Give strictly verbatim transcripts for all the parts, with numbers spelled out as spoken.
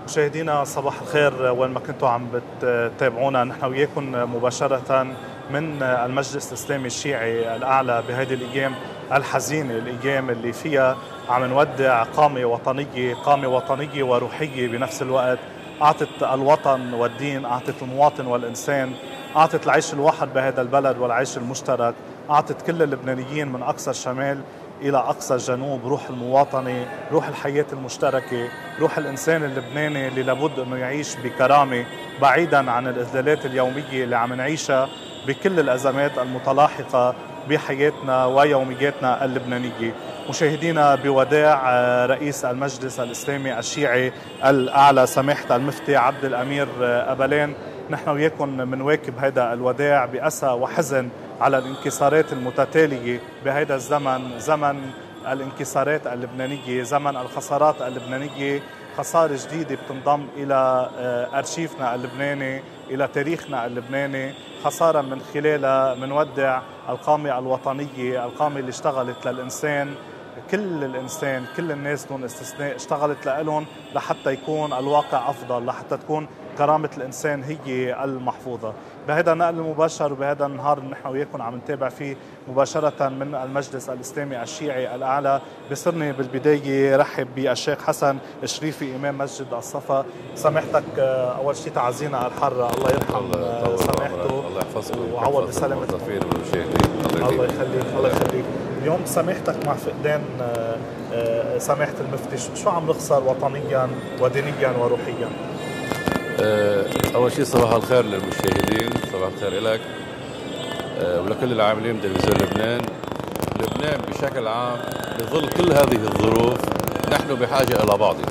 مشاهدينا صباح الخير، وين ما كنتوا عم بتتابعونا نحن وياكم مباشرة من المجلس الإسلامي الشيعي الأعلى بهذه الأيام الحزينة، الأيام اللي فيها عم نودع قامة وطنية، قامة وطنية وروحية بنفس الوقت، أعطت الوطن والدين، أعطت المواطن والإنسان، أعطت العيش الواحد بهذا البلد والعيش المشترك، أعطت كل اللبنانيين من أقصى الشمال إلى أقصى الجنوب روح المواطنة، روح الحياة المشتركة، روح الإنسان اللبناني اللي لابد أنه يعيش بكرامة بعيدا عن الإذلالات اليومية اللي عم نعيشها بكل الأزمات المتلاحقة بحياتنا ويومياتنا اللبنانية. مشاهدينا، بوداع رئيس المجلس الإسلامي الشيعي الأعلى سماحة المفتي عبد الأمير أبلان، نحن وياكم منواكب هذا الوداع بأسى وحزن على الانكسارات المتتالية بهذا الزمن، زمن الانكسارات اللبنانية، زمن الخسارات اللبنانية، خسارة جديدة بتنضم إلى أرشيفنا اللبناني، إلى تاريخنا اللبناني، خسارة من خلالها منودع القامة الوطنية، القامة اللي اشتغلت للإنسان، كل الإنسان، كل الناس دون استثناء اشتغلت لهم لحتى يكون الواقع أفضل، لحتى تكون كرامة الإنسان هي المحفوظة. بهذا النقل المباشر وبهذا النهار اللي نحن وياكم عم نتابع فيه مباشرة من المجلس الإسلامي الشيعي الأعلى، بصرني بالبداية رحب بالشيخ حسن الشريفي إمام مسجد الصفا. سماحتك أول شيء تعزينا الحر، الله يرحم سماحته، الله يحفظكم وعوض بسلامة الموظفين والمشاهدين. الله يخليك الله يخليك. اليوم سماحتك مع فقدان سماحة المفتي، شو عم نخسر وطنيا ودينيا وروحيا؟ أول شيء صباح الخير للمشاهدين، صباح الخير لك ولكل العاملين بتلفزيون لبنان. لبنان بشكل عام بظل كل هذه الظروف نحن بحاجة إلى بعضنا،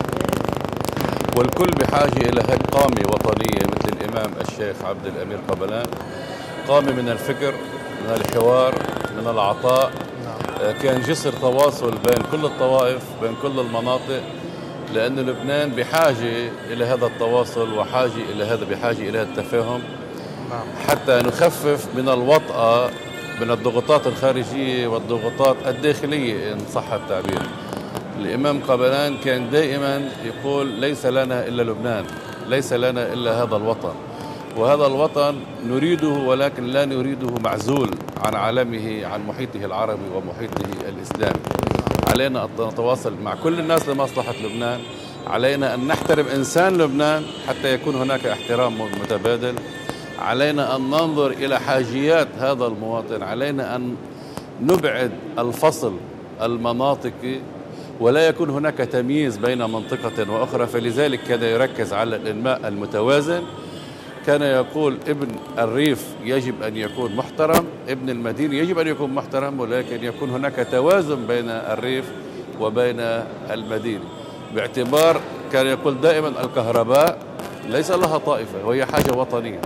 والكل بحاجة إلى هيك قامة وطنية مثل الإمام الشيخ عبد الأمير قبلان، قامة من الفكر، من الحوار، من العطاء. كان جسر تواصل بين كل الطوائف، بين كل المناطق، لأن لبنان بحاجة إلى هذا التواصل وحاجة إلى هذا بحاجة إلى التفاهم حتى نخفف من الوطأة من الضغوطات الخارجية والضغوطات الداخلية إن صح التعبير. الإمام قبلان كان دائما يقول ليس لنا إلا لبنان، ليس لنا إلا هذا الوطن، وهذا الوطن نريده ولكن لا نريده معزول عن عالمه، عن محيطه العربي ومحيطه الإسلامي. علينا أن نتواصل مع كل الناس لمصلحة لبنان، علينا أن نحترم إنسان لبنان حتى يكون هناك احترام متبادل، علينا أن ننظر إلى حاجيات هذا المواطن، علينا أن نبعد الفصل المناطقي ولا يكون هناك تمييز بين منطقة وأخرى. فلذلك كان يركز على الإنماء المتوازن، كان يقول ابن الريف يجب أن يكون محترم، ابن المدينة يجب أن يكون محترم، ولكن يكون هناك توازن بين الريف وبين المدينة، باعتبار كان يقول دائما الكهرباء ليس لها طائفة وهي حاجة وطنية،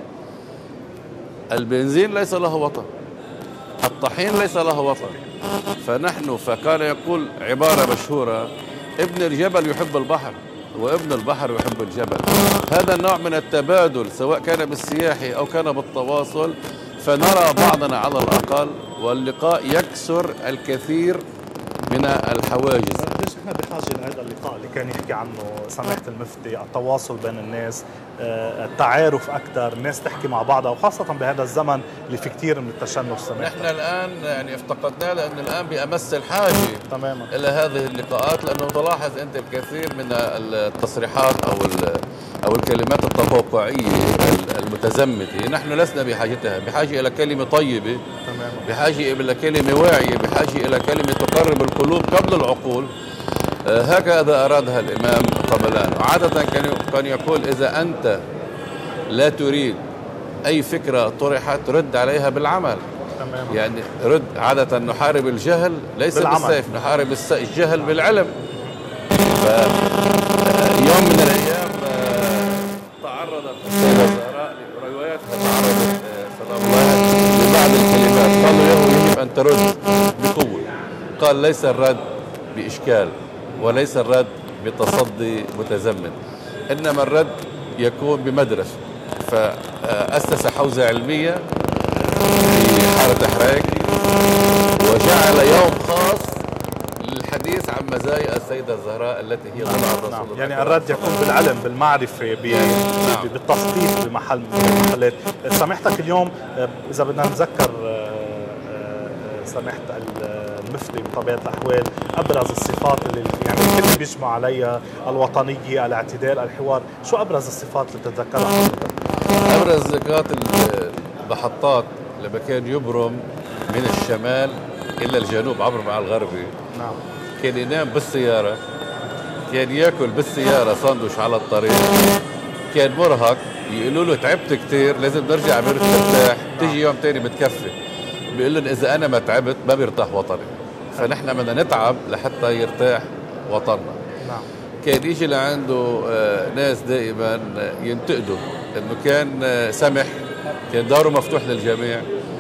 البنزين ليس له وطن، الطحين ليس له وطن. فنحن فكان يقول عبارة مشهورة: ابن الجبل يحب البحر وابن البحر يحب الجبل. هذا النوع من التبادل سواء كان بالسياحي أو كان بالتواصل، فنرى بعضنا على الأقل، واللقاء يكسر الكثير من الحواجز. قديش احنا بحاجه لهذا اللقاء اللي كان يحكي عنه سماحه المفتي، التواصل بين الناس، التعارف اكثر، الناس تحكي مع بعضها، وخاصه بهذا الزمن اللي في كثير من التشنج سماحه. نحن الان يعني افتقدناه، لان الان بامس الحاجه تماما الى هذه اللقاءات، لانه تلاحظ انت الكثير من التصريحات او او الكلمات التطوعيه المتزمته نحن لسنا بحاجتها، بحاجه الى كلمه طيبه، تماما بحاجه الى كلمه واعيه، بحاجه الى كلمه تقرب القلوب قبل العقول. هكذا أرادها الإمام قبلان. وعادة كان يقول إذا أنت لا تريد أي فكرة طرحت رد عليها بالعمل. تمام. يعني رد، عادة نحارب الجهل ليس بالعمل. بالسيف، نحارب الجهل بالعلم. يوم من الأيام تعرضت السيدة الزهراء لرواياتها، تعرضت لبعض الكلمات، قالوا له يجب أن ترد بقوة. قال ليس الرد بإشكال وليس الرد بتصدي متزمن، إنما الرد يكون بمدرسة. فأسس حوزة علمية في حارة حرايكي، وجعل يوم خاص الحديث عن مزايا السيدة الزهراء التي هي ضمن الرسول. نعم. يعني الرد يكون بالعلم بالمعرفة نعم. بالتثقيف بمحل المحلات. سمحتك اليوم إذا بدنا نتذكر سمحت المفتي بطبيعة الأحوال أبرز الصفات اللي يعني الكل بيجمع عليها، الوطنية، الاعتدال، الحوار، شو أبرز الصفات اللي بتتذكرها حضرتك؟ أبرز نقاط المحطات لما كان يبرم من الشمال إلى الجنوب عبر مع الغربي. نعم. كان ينام بالسيارة، كان ياكل بالسيارة ساندويش على الطريق، كان مرهق، يقولوا له تعبت كثير لازم نرجع مرتاح، تيجي يوم ثاني متكفي. بيقول لهم إذا أنا ما تعبت ما بيرتاح وطني، فنحن بدنا نتعب لحتى يرتاح وطننا. نعم. كان يجي لعنده ناس دائما ينتقدوا إنه كان سمح، كان داره مفتوح للجميع.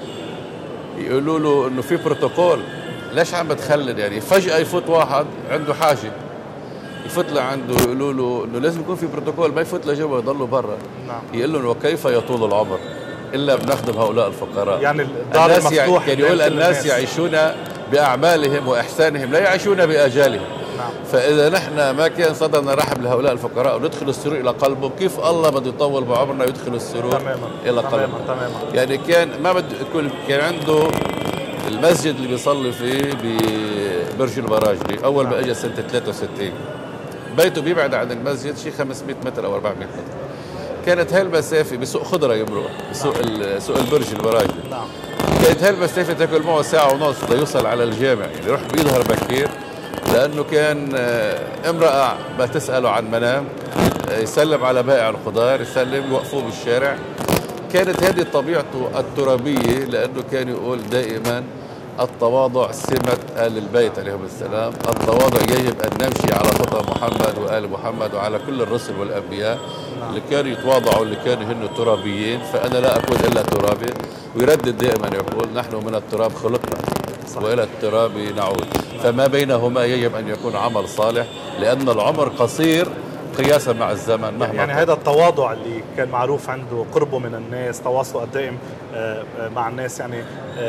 يقولوا له إنه في بروتوكول، ليش عم بتخلد؟ يعني فجأة يفوت واحد عنده حاجة يفوت لعنده، يقولوا له إنه لازم يكون في بروتوكول، ما يفوت لجوا يضلوا برا. نعم. يقول لهم وكيف يطول العمر إلا بنخدم هؤلاء الفقراء. يعني الدار الناس المفتوح كان يقول الناس الناس يعيشون بأعمالهم وإحسانهم لا يعيشون بآجالهم. نعم. فإذا نحن ما كان صدرنا رحب لهؤلاء الفقراء وندخل السرور إلى قلبهم، كيف الله بده يطول بعمرنا ويدخل السرور تماما إلى قلبهم؟ تماما. يعني كان ما بده يكون، كان عنده المسجد اللي بيصلي فيه ببرج البراجلي أول ما اجى سنة ثلاثة وستين، بيته بيبعد عن المسجد شيء خمسمئة متر أو أربعمئة متر. كانت هالمسافة بسوق خضرة يمرق بسوق سوق البرج البراجلي. نعم. كانت هالمسافة تاكل معه ساعة ونص ليوصل على الجامع، يعني يروح بيظهر بكير لأنه كان امرأة بتسأله عن منام، يسلم على بائع الخضار، يسلم يوقفوه بالشارع. كانت هذه طبيعته الترابية، لأنه كان يقول دائما التواضع سمة آل البيت عليهم السلام، التواضع يجب أن نمشي على خطى محمد وآل محمد وعلى كل الرسل والأنبياء اللي كانوا يتواضعوا، اللي كانوا هن ترابيين، فأنا لا أكون إلا ترابي. ويردد دائما يقول نحن من التراب خلقنا وإلى التراب نعود، فما بينهما يجب أن يكون عمل صالح، لأن العمر قصير قياسا مع الزمن. مهما يعني هذا التواضع اللي كان معروف عنده، قربه من الناس، تواصله الدائم مع الناس. يعني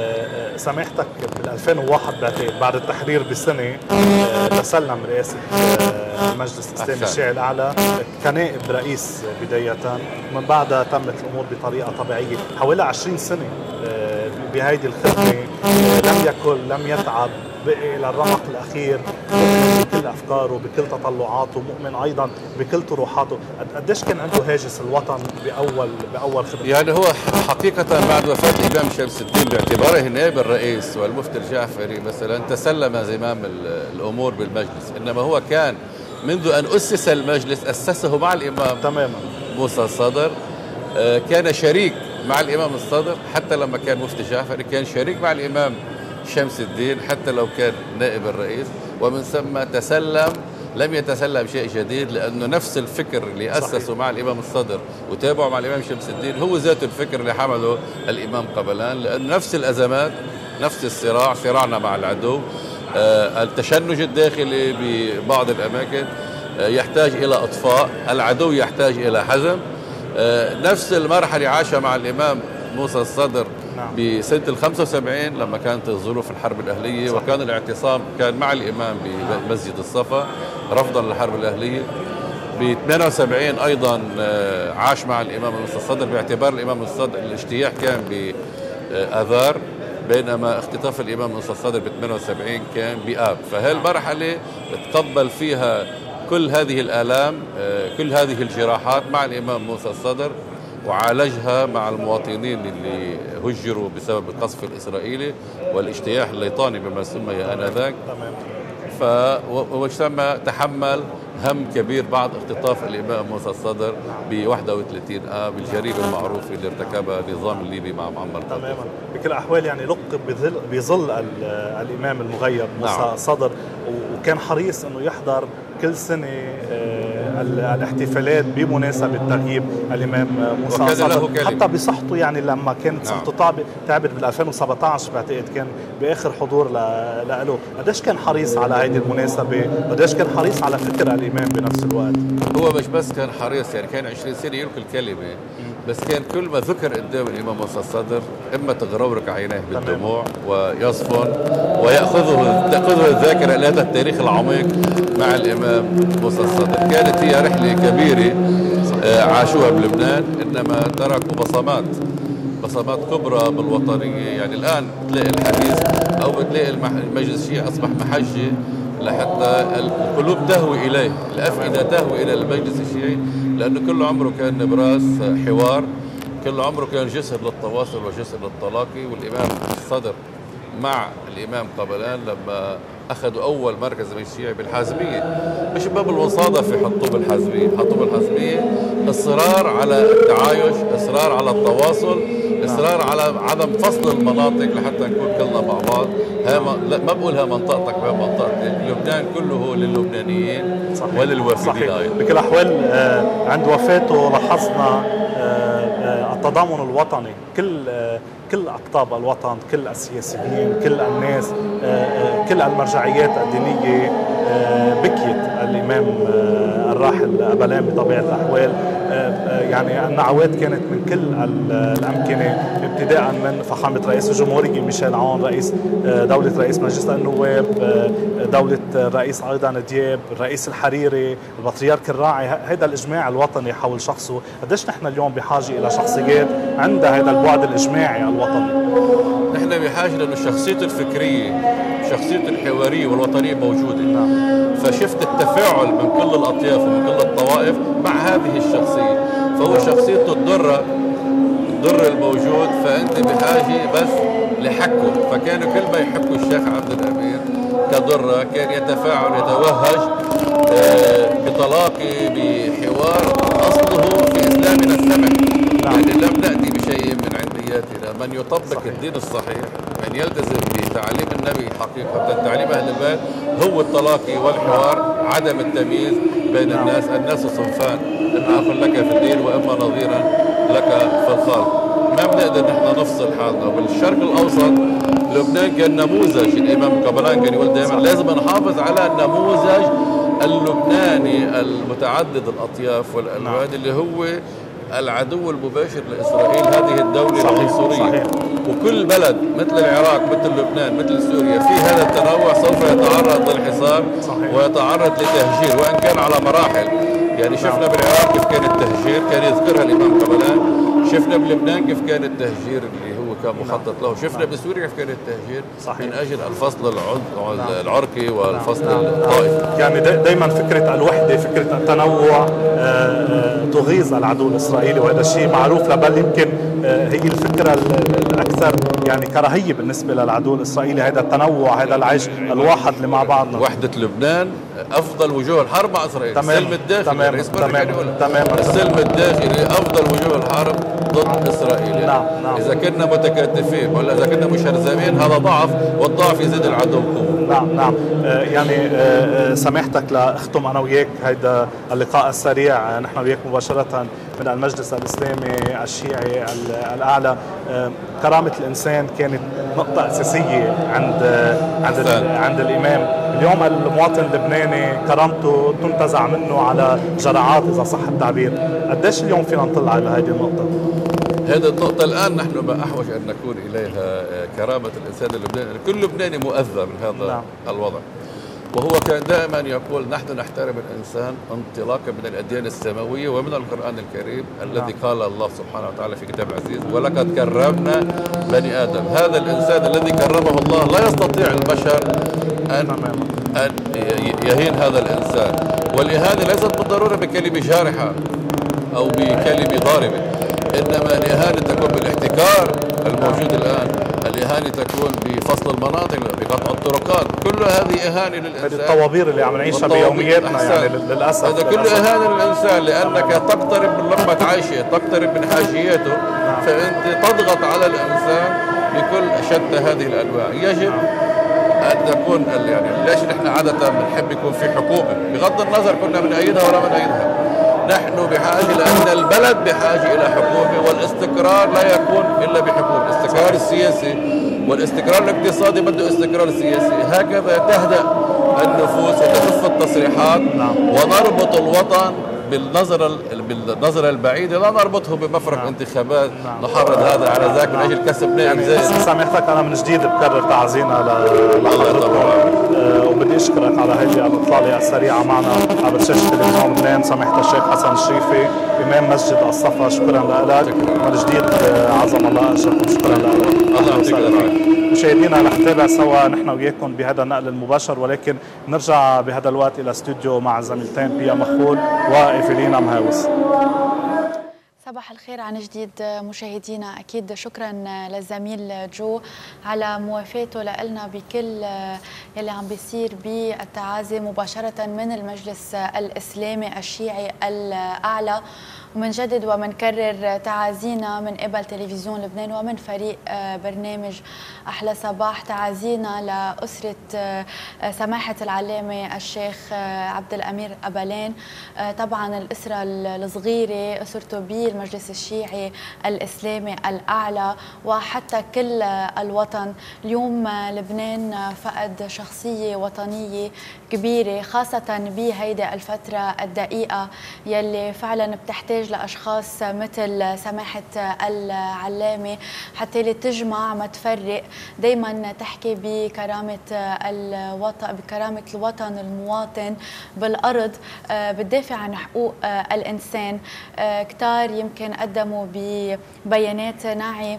سماحتك بال ألفين وواحد بعتقد بعد التحرير بسنه تسلم رئاسه المجلس الاسلامي الشيعي الاعلى كنائب رئيس بدايه، ومن بعدها تمت الامور بطريقه طبيعيه. حوالي عشرين سنه بهيدي الخدمه، لم يكن لم يتعب، بقي الى الرمق الاخير، مؤمن بكل افكاره بكل تطلعاته، مؤمن ايضا بكل طروحاته. قديش كان عنده هاجس الوطن باول باول خدمته؟ يعني هو حقيقه بعد وفاه الامام شمس الدين باعتباره نائب الرئيس والمفتي الجعفري مثلا تسلم زمام الامور بالمجلس، انما هو كان منذ ان اسس المجلس اسسه مع الامام تماما موسى الصدر، كان شريك مع الامام الصدر، حتى لما كان مفتي جعفري كان شريك مع الامام شمس الدين حتى لو كان نائب الرئيس، ومن ثم تسلم، لم يتسلم شيء جديد، لأنه نفس الفكر اللي أسسه مع الإمام الصدر وتابعه مع الإمام شمس الدين هو ذات الفكر اللي حمله الإمام قبلان، لأنه نفس الأزمات، نفس الصراع، صراعنا مع العدو، آه التشنج الداخلي ببعض الأماكن آه يحتاج إلى إطفاء، العدو يحتاج إلى حزم، آه نفس المرحلة عاشها مع الإمام موسى الصدر نعم. بسنة الخمسة وسبعين لما كانت الظروف الحرب الأهلية صح. وكان الاعتصام كان مع الإمام بمسجد الصفا رفضا للحرب الأهلية. ب ثمانية وسبعين أيضا عاش مع الإمام موسى الصدر باعتبار الإمام الصدر الاجتياح كان بآذار، بينما اختطاف الإمام موسى الصدر ب ثمانية وسبعين كان بآب. فهالمرحلة تقبل فيها كل هذه الآلام، كل هذه الجراحات مع الإمام موسى الصدر، وعالجها مع المواطنين اللي هجروا بسبب القصف الإسرائيلي والاجتياح الليطاني بما سمي آنذاك. فمجتمع تحمل هم كبير بعد اختطاف الإمام موسى الصدر ب واحد وثلاثين آب، الجريمة المعروفة اللي ارتكبها النظام الليبي مع معمر القذافي. تماما. بكل الأحوال يعني لقب بظل, بظل الإمام المغيب موسى نعم. الصدر، وكان حريص أنه يحضر كل سنة الاحتفالات بمناسبة تغييب الإمام موسى الصدر، حتى بصحته. يعني لما كانت صحته نعم. تعبت بال ألفين وسبعة عشر بعتقد كان بآخر حضور له. قديش كان حريص على هذه المناسبة؟ قديش كان حريص على فكر الإمام بنفس الوقت؟ هو مش بس كان حريص، يعني كان عشرين سنة يلقي الكلمة، بس كان كل ما ذكر قدام الإمام موسى الصدر إما تغرورك عينيه بالدموع ويصفن ويأخذه تأخذه الذاكرة إلى هذا التاريخ العميق مع الإمام موسى الصدر. كانت هي رحلة كبيرة عاشوها بلبنان، إنما تركوا بصمات بصمات كبرى بالوطنية. يعني الآن بتلاقي الحديث أو بتلاقي المجلس الشيعي أصبح محجة لحتى القلوب تهوي إليه، الأفئدة تهوي إلى المجلس الشيعي، لأنه كل عمره كان نبراس حوار، كل عمره كان جسر للتواصل وجسر للتلاقي. والإمام الصدر مع الإمام قبلان لما أخذوا أول مركز من الشيعي بالحازمية، مش باب الوصادة في حطوب الحازمية، حطوب الحازمية إصرار على التعايش، إصرار على التواصل، إصرار على عدم فصل المناطق لحتى نكون كلنا مع بعض. ها ما بقولها منطقتك ما منطقتي، لبنان كله للبنانيين وللوافدين أيضا. بكل الأحوال عند وفاته لاحظنا التضامن الوطني، كل كل أقطاب الوطن، كل السياسيين، كل الناس، كل المرجعيات الدينية بكيت الإمام الراحل قبلان بطبيعة الأحوال. يعني النعوات كانت من كل الأمكنة، ابتداء من فخامة رئيس الجمهورية ميشيل عون، رئيس دولة رئيس مجلس النواب، دولة الرئيس أيضا دياب، الرئيس الحريري، البطريرك الراعي. هذا الإجماع الوطني حول شخصه، قديش نحن اليوم بحاجة إلى شخصيات عندها هذا البعد الإجماعي الوطني؟ نحن بحاجة لأنه شخصيته الفكرية، شخصيته الحوارية والوطنية موجودة. نعم. فشفت التفاعل من كل الأطياف ومن كل الطوائف مع هذه الشخصية، فهو شخصيته تضر الضر الموجود، فأنت بحاجة بس لحكه. فكانوا كل ما يحكوا الشيخ عبد الأمير كضرة كان يتفاعل يتوهج بطلاقة بحوار أصله في إسلامنا السمح. يعني لم نأتي بشيء من عندياتنا، من يطبق صحيح. الدين الصحيح، من يلتزم بتعليم النبي حقيقة تعليم أهل البيت، هو التلاقي والحوار، عدم التمييز بين نعم. الناس. الناس صنفان، إما أخ لك في الدين وإما نظيرا لك في الخلق. ما بنقدر نحن نفصل حالنا. وبالشرق الأوسط لبنان كان نموذج، الإمام قبلان كان يقول دائما لازم نحافظ على النموذج اللبناني المتعدد الأطياف والألوان نعم. اللي هو العدو المباشر لإسرائيل، هذه الدولة العنصرية. وكل بلد مثل العراق مثل لبنان مثل سوريا في هذا التنوع سوف يتعرض للحصار ويتعرض لتهجير، وإن كان على مراحل. يعني شفنا بالعراق كيف كان التهجير، كان يذكرها الإمام قبلان. شفنا بلبنان كيف كان التهجير اللي هو كان مخطط له. شفنا بسوريا كيف كان التهجير من أجل الفصل العرقي والفصل الطائفي. يعني دائما فكرة الوحدة، فكرة التنوع تغيظ العدو الإسرائيلي، وهذا الشيء معروف. بل يمكن هي الفكرة الأكثر يعني كراهية بالنسبة للعدو الإسرائيلي، هذا التنوع، هذا العيش الواحد اللي مع بعضنا. وحدة لبنان أفضل وجوه الحرب مع إسرائيل. السلم الداخلي تمام تمام تمام السلم الداخلي أفضل وجوه الحرب ضد إسرائيل. نعم نعم. إذا كنا متكاتفين ولا إذا كنا مشرذمين هذا ضعف، والضعف يزيد العدو قوة. نعم نعم. آه يعني آه سماحتك لأختم أنا وياك هيدا اللقاء السريع نحن وياك مباشرة من المجلس الإسلامي الشيعي الأعلى. آه كرامة الإنسان كانت نقطة أساسية عند آه عند عند الإمام. اليوم المواطن اللبناني كرامته تنتزع منه على جرعات إذا صح التعبير. قديش اليوم فينا نطلع على هذه النقطة؟ هذه النقطة الآن نحن ما أحوج أن نكون إليها كرامة الإنسان اللبناني. كل لبناني مؤذى من هذا نعم. الوضع. وهو كان دائما يقول نحن نحترم الإنسان انطلاقا من الأديان السماوية ومن القرآن الكريم الذي نعم. قال الله سبحانه وتعالى في كتاب عزيز ولقد كرمنا بني آدم. هذا الإنسان الذي كرمه الله لا يستطيع البشر أن, أن يهين هذا الإنسان. والإهانة ليست بالضرورة بكلمة جارحة أو بكلمة ضاربة، إنما الإهانة تكون بالاحتكار الموجود الآن، الإهانة تكون بفصل المناطق، بقطع الطرقات، كل هذه إهانة للإنسان. هذه الطوابير اللي عم نعيشها بيومياتنا يعني للأسف. هذا كله إهانة للإنسان لأنك تقترب من لقمة عيشه، تقترب من حاجياته، نعم. فأنت تضغط على الإنسان بكل شتى هذه الأنواع. يجب نعم. أن تكون يعني ليش نحن عادة بنحب يكون في حكومة بغض النظر كنا بنأيدها ولا بنأيدها. نحن بحاجة لأن البلد بحاجة إلى حكومة، والاستقرار لا يكون إلا بحكومة. الاستقرار السياسي والاستقرار الاقتصادي بده استقرار سياسي. هكذا تهدأ النفوس وتخف التصريحات ونربط الوطن بالنظرة بالنظرة البعيدة لا نربطه بمفرق نعم. انتخابات نعم. نحرض هذا على ذاك من نعم. أجل كسب نائب زايد. سامحتك أنا من جديد بكرر تعزينا لحضرتكم أه وبدي أشكرك على هذه الإطلالة السريعة معنا عبر شاشة تلفزيون لبنان. سماحة الشيخ حسن الشريفي إمام مسجد الصفا، شكرا لك من جديد. عظم الله أجركم، شكرا لك. الله يعطيك. مشاهدينا رح نتابع سوا نحن وياكم بهذا النقل المباشر، ولكن نرجع بهذا الوقت إلى استوديو مع زميلتين بيا مخول وإيفلينا مهاوس. صباح الخير عن جديد مشاهدينا. أكيد شكرا للزميل جو على موافاته لنا بكل يلي عم بيصير بالتعازي مباشرة من المجلس الإسلامي الشيعي الأعلى. ومنجدد ومنكرر تعازينا من قبل تلفزيون لبنان ومن فريق برنامج أحلى صباح، تعازينا لأسرة سماحة العلامة الشيخ عبد الأمير قبلان، طبعا الأسرة الصغيرة أسرته بالمجلس الشيعي الإسلامي الأعلى وحتى كل الوطن. اليوم لبنان فقد شخصية وطنية كبيرة، خاصة بهيدي الفترة الدقيقة يلي فعلا بتحتاج لأشخاص مثل سماحة العلامة حتى اللي تجمع ما تفرق، دايما تحكي بكرامة الوطن بكرامة الوطن المواطن بالأرض، بتدافع عن حقوق الإنسان. كتار يمكن قدموا ببيانات ناعي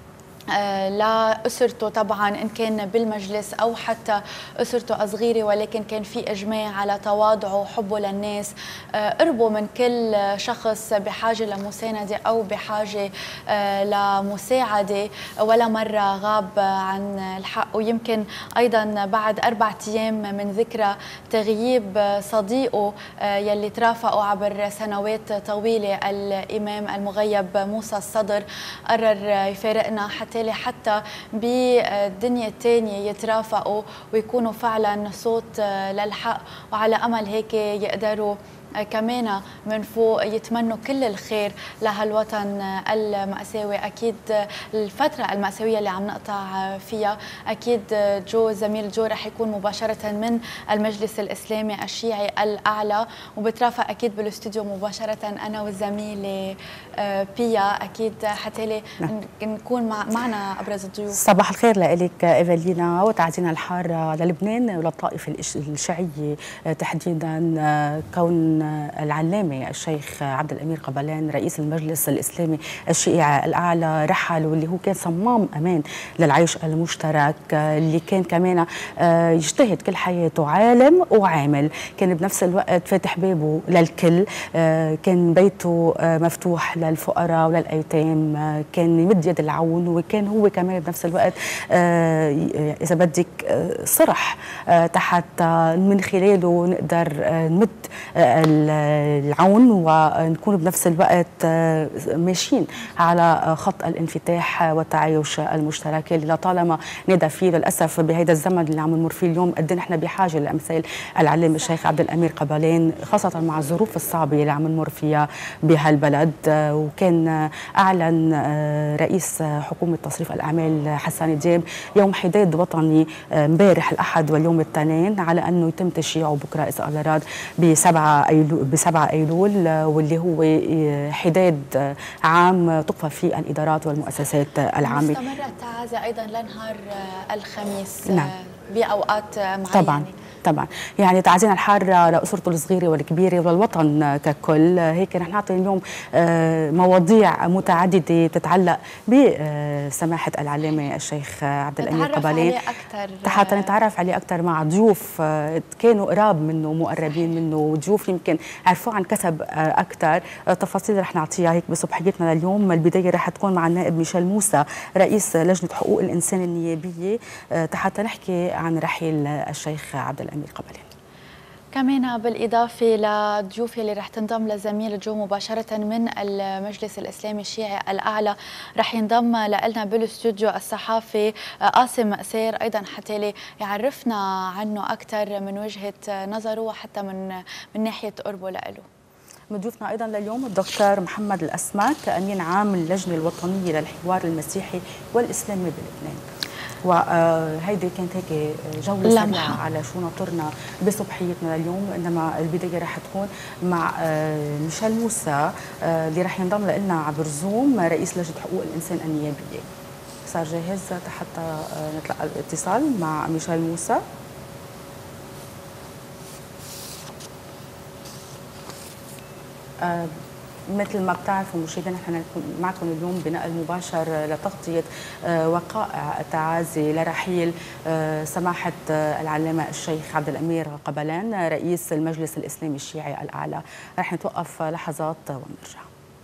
لأسرته طبعا إن كان بالمجلس أو حتى أسرته صغيرة، ولكن كان في إجماع على تواضعه وحبه للناس، قربه من كل شخص بحاجة لمساندة أو بحاجة لمساعدة، ولا مرة غاب عن الحق. ويمكن أيضا بعد أربعة أيام من ذكرى تغييب صديقه يلي ترافقوا عبر سنوات طويلة الإمام المغيب موسى الصدر، قرر يفارقنا حتى حتى بالدنيا الثانية يترافقوا ويكونوا فعلا صوت للحق، وعلى أمل هيك يقدروا كمان من فوق يتمنوا كل الخير لهالوطن المأساوي. أكيد الفترة المأساوية اللي عم نقطع فيها أكيد جو زميل جو رح يكون مباشرة من المجلس الإسلامي الشيعي الأعلى، وبترافق أكيد بالاستوديو مباشرة أنا والزميلة بيا أكيد حتى نكون مع معنا أبرز الضيوف. صباح الخير لك إيفالينا، وتعزينا الحار للبنان وللطائفة الشيعية تحديدا، كون العلامة الشيخ عبد الأمير قبلان رئيس المجلس الإسلامي الشيعي الأعلى رحل، واللي هو كان صمام أمان للعيش المشترك، اللي كان كمان يجتهد كل حياته عالم وعامل، كان بنفس الوقت فاتح بابه للكل، كان بيته مفتوح للفقراء وللأيتام، كان يمد يد العون، وكان هو كمان بنفس الوقت إذا بدك صرح تحت من خلاله نقدر نمد العون ونكون بنفس الوقت ماشيين على خط الانفتاح والتعايش المشترك اللي لطالما نادى فيه. للاسف بهذا الزمن اللي عم نمر فيه اليوم قد نحن بحاجه لامثال العلامه الشيخ عبد الامير قبلان، خاصه مع الظروف الصعبه اللي عم نمر فيها بهالبلد. وكان اعلن رئيس حكومه تصريف الاعمال حسان دياب يوم حداد وطني امبارح الاحد واليوم الاثنين على انه يتم تشييعه بكره اذا الله راد بسبعة أيلول بسبعة أيلول، واللي هو حداد عام تقفى فيه الإدارات والمؤسسات العامة. مستمرة التعازي أيضا لنهار الخميس. نعم. بأوقات معينة. طبعا طبعا يعني تعزينا الحار لأسرته الصغيرة والكبيرة وللوطن ككل. هيك رح نعطي اليوم مواضيع متعددة تتعلق بسماحة العلامة الشيخ عبد الأمير قبلان، حتى نتعرف عليه أكثر مع ضيوف كانوا قراب منه مقربين منه، وضيوف يمكن عرفوه عن كسب أكثر. تفاصيل رح نعطيها هيك بصبحيتنا لليوم. البداية رح تكون مع النائب ميشيل موسى رئيس لجنة حقوق الإنسان النيابية حتى نحكي عن رحيل الشيخ عبد الأمير قبلان. كمان بالإضافة لضيوفي اللي رح تنضم لزميل جو مباشرة من المجلس الإسلامي الشيعي الأعلى، رح ينضم لنا بالاستوديو الصحافي قاسم سير أيضا حتى يعرفنا عنه أكثر من وجهة نظره وحتى من من ناحية قربه له. مضيوفنا ايضا لليوم الدكتور محمد الاسمك امين عام اللجنه الوطنيه للحوار المسيحي والاسلامي بلبنان. وهيدي كانت هيك جولة سريعة على شو ناطرنا بصبحيتنا اليوم، إنما البداية رح تكون مع ميشيل موسى اللي رح ينضم لنا عبر زوم، رئيس لجنة حقوق الإنسان النيابية. صار جاهز حتى نتلقى الاتصال مع ميشيل موسى. أه مثل ما بتعرفوا مشاهدينا، نحن معكم اليوم بنقل مباشر لتغطية وقائع التعازي لرحيل سماحة العلامة الشيخ عبد الأمير قبلان رئيس المجلس الإسلامي الشيعي الأعلى. رح نتوقف لحظات ونرجع.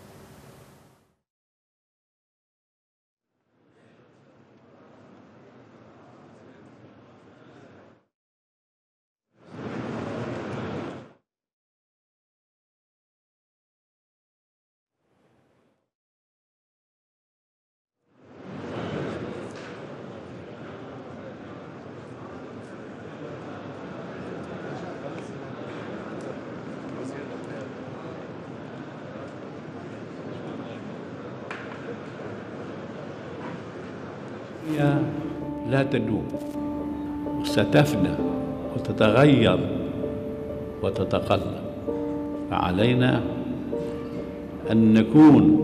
لا تدوم وستفنى وتتغير وتتقلب، فعلينا أن نكون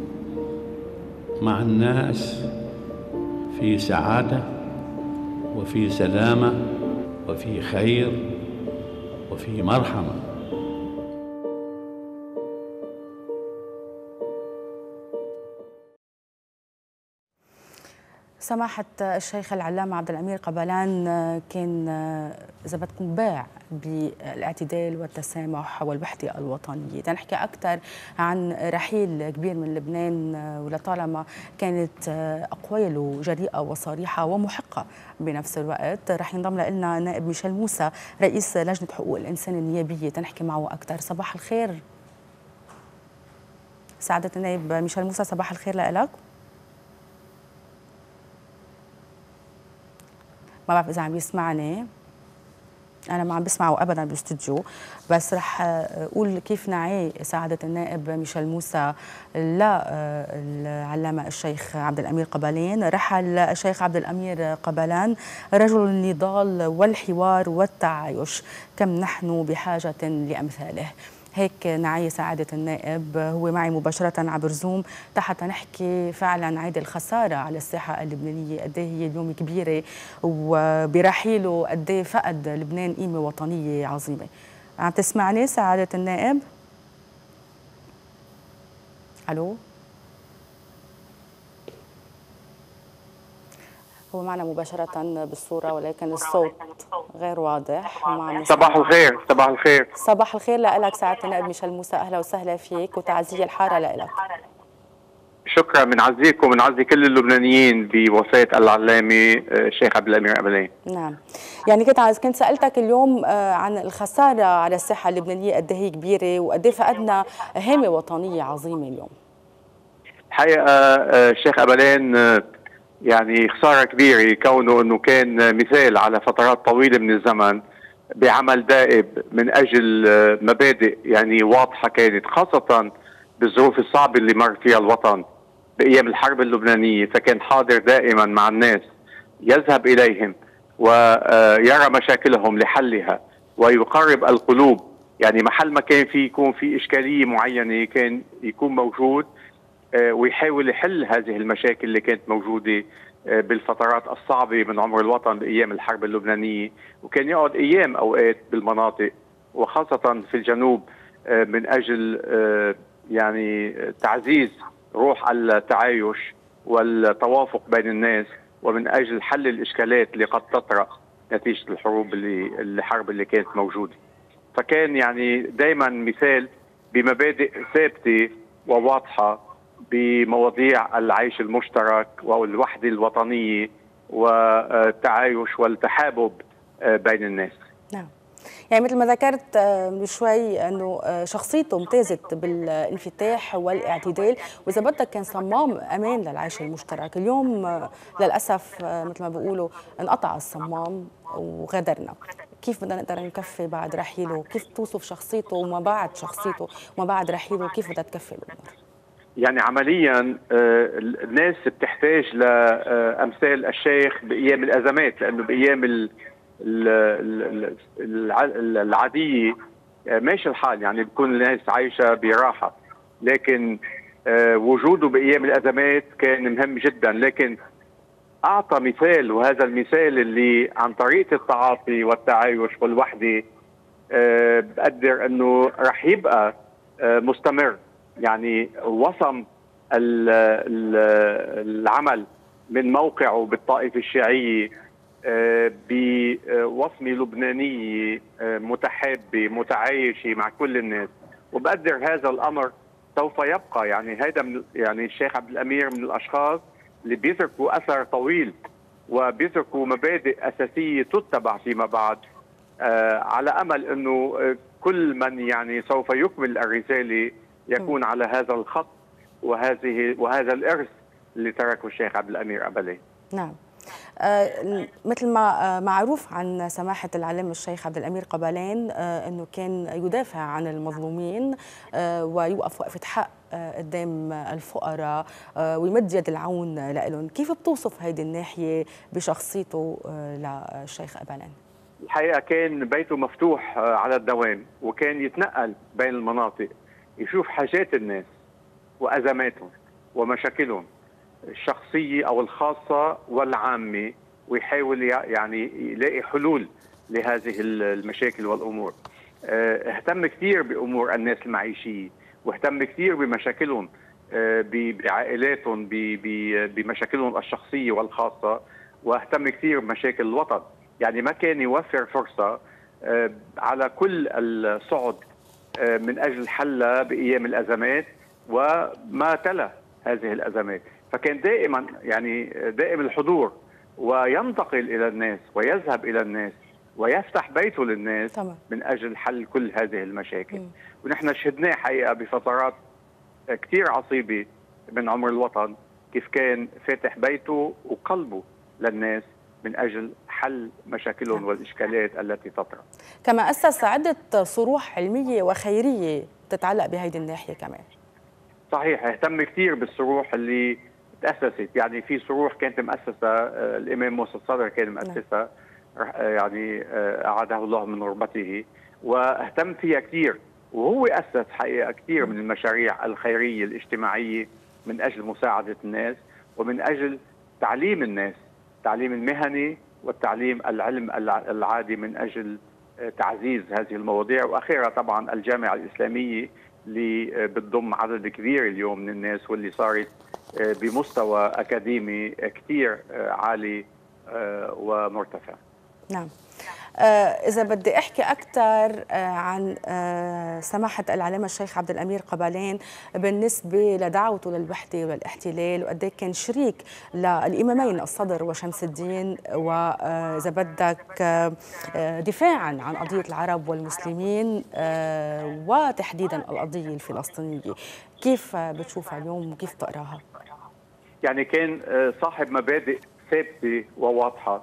مع الناس في سعادة وفي سلامة وفي خير وفي مرحمة. سماحة الشيخ العلامة عبد الأمير قبلان كان إذا بدكم باع بالاعتدال والتسامح والوحدة الوطنية. تنحكي أكثر عن رحيل كبير من لبنان، ولطالما كانت أقواله جريئة وصريحة ومحقة بنفس الوقت. رح ينضم لنا نائب ميشيل موسى رئيس لجنة حقوق الإنسان النيابية، تنحكي معه أكثر. صباح الخير سعادة النائب ميشيل موسى، صباح الخير لك. ما بعرف إذا عم يسمعني، أنا ما عم بسمعه أبدا بالاستوديو، بس رح أقول كيف نعي سعادة النائب ميشيل موسى للعلامة الشيخ عبد الأمير قبلان. رحل الشيخ عبد الأمير قبلان رجل النضال والحوار والتعايش، كم نحن بحاجة لأمثاله. هيك نعي سعادة النائب، هو معي مباشرة عبر زوم حتى نحكي فعلا عيد الخسارة على الساحة اللبنانية قد هي اليوم كبيرة، وبرحيله قد فقد لبنان قيمة وطنية عظيمة. عم تسمعني سعادة النائب؟ ألو؟ هو معنا مباشرة بالصورة ولكن الصوت غير واضح. صباح الخير. صباح الخير. صباح الخير لك سعادة النائب ميشيل موسى، أهلا وسهلا فيك وتعزية الحارة لك. شكرا، بنعزيكم وبنعزي كل اللبنانيين بوفاة العلامة الشيخ عبد الأمير قبلان. نعم، يعني كنت عايز كنت سألتك اليوم عن الخسارة على الساحة اللبنانية قد هي كبيرة وقد فقدنا هامة وطنية عظيمة اليوم. الحقيقة الشيخ قبلان يعني خسارة كبيرة، كونه أنه كان مثال على فترات طويلة من الزمن بعمل دائب من أجل مبادئ يعني واضحة كانت، خاصة بالظروف الصعبة اللي مر فيها الوطن بأيام الحرب اللبنانية. فكان حاضر دائما مع الناس، يذهب إليهم ويرى مشاكلهم لحلها ويقرب القلوب. يعني محل ما كان في يكون في إشكالية معينة كان يكون موجود ويحاول يحل هذه المشاكل اللي كانت موجودة بالفترات الصعبة من عمر الوطن بأيام الحرب اللبنانية. وكان يقعد أيام أوقات بالمناطق وخاصة في الجنوب من أجل يعني تعزيز روح التعايش والتوافق بين الناس، ومن أجل حل الإشكالات اللي قد تطرأ نتيجة الحروب اللي الحرب اللي كانت موجودة. فكان يعني دائما مثال بمبادئ ثابتة وواضحة بمواضيع العيش المشترك والوحدة الوطنية والتعايش والتحابب بين الناس. نعم، يعني مثل ما ذكرت من شوي أنه شخصيته امتازت بالانفتاح والاعتدال، وإذا بدك كان صمام أمان للعيش المشترك. اليوم للأسف مثل ما بيقولوا انقطع الصمام وغادرنا. كيف بدنا نقدر نكفي بعد رحيله؟ كيف توصف شخصيته وما بعد شخصيته وما بعد رحيله؟ كيف بدها تكفي الأمور؟ يعني عمليا الناس بتحتاج لأمثال الشيخ بأيام الأزمات، لأنه بأيام العادية ماشي الحال، يعني بكون الناس عايشة براحة، لكن وجوده بأيام الأزمات كان مهم جدا. لكن أعطى مثال، وهذا المثال اللي عن طريقة التعاطي والتعايش والوحدة بقدر أنه رح يبقى مستمر. يعني وصم العمل من موقعه بالطائفة الشيعية بوصمة لبنانية متحابة متعايشة مع كل الناس، وبقدر هذا الأمر سوف يبقى. يعني هذا من يعني الشيخ عبد الأمير من الأشخاص اللي بيتركوا أثر طويل وبيتركوا مبادئ أساسية تتبع فيما بعد، على أمل أنه كل من يعني سوف يكمل الرسالة يكون على هذا الخط وهذه وهذا الإرث اللي تركه الشيخ عبد الأمير قبلي. نعم. آه مثل ما آه معروف عن سماحة العلامة الشيخ عبد الأمير قبلان آه أنه كان يدافع عن المظلومين آه ويوقف وقفة حق آه قدام الفقراء آه ويمد يد العون لهم. كيف بتوصف هذه الناحية بشخصيته آه للشيخ قبلان؟ الحقيقة كان بيته مفتوح آه على الدوام، وكان يتنقل بين المناطق يشوف حاجات الناس وأزماتهم ومشاكلهم الشخصية أو الخاصة والعامة، ويحاول يعني يلاقي حلول لهذه المشاكل والأمور. اهتم كثير بأمور الناس المعيشية، واهتم كثير بمشاكلهم بعائلاتهم بمشاكلهم الشخصية والخاصة، واهتم كثير بمشاكل الوطن. يعني ما كان يوفر فرصة على كل الصعد من أجل حلها بأيام الأزمات وما تلا هذه الأزمات. فكان دائما يعني دائم الحضور، وينتقل إلى الناس ويذهب إلى الناس ويفتح بيته للناس طبعا. من أجل حل كل هذه المشاكل. م. ونحن شهدناه حقيقة بفترات كثير عصيبة من عمر الوطن، كيف كان فاتح بيته وقلبه للناس من أجل حل مشاكلهم والإشكالات التي تطرأ. كما أسس عدة صروح علمية وخيرية تتعلق بهذه الناحية كمان. صحيح، اهتم كثير بالصروح اللي تأسست. يعني في صروح كانت مؤسسة، الإمام موسى الصدر كان مؤسسة يعني أعاده الله من غربته، واهتم فيها كثير. وهو أسس حقيقة كثير من المشاريع الخيرية الاجتماعية من أجل مساعدة الناس ومن أجل تعليم الناس، التعليم المهني والتعليم العلم العادي من أجل تعزيز هذه المواضيع. وأخيرا طبعا الجامعة الإسلامية اللي بتضم عدد كبير اليوم من الناس، واللي صارت بمستوى أكاديمي كثير عالي ومرتفع. نعم. إذا بدي أحكي أكثر عن سماحة العلامة الشيخ عبد الأمير قبلان بالنسبة لدعوته للوحدة والاحتلال، وقد كان شريك للإمامين الصدر وشمس الدين، وإذا بدك دفاعا عن قضية العرب والمسلمين وتحديدا القضية الفلسطينية، كيف بتشوفها اليوم وكيف تقراها؟ يعني كان صاحب مبادئ ثابتة وواضحة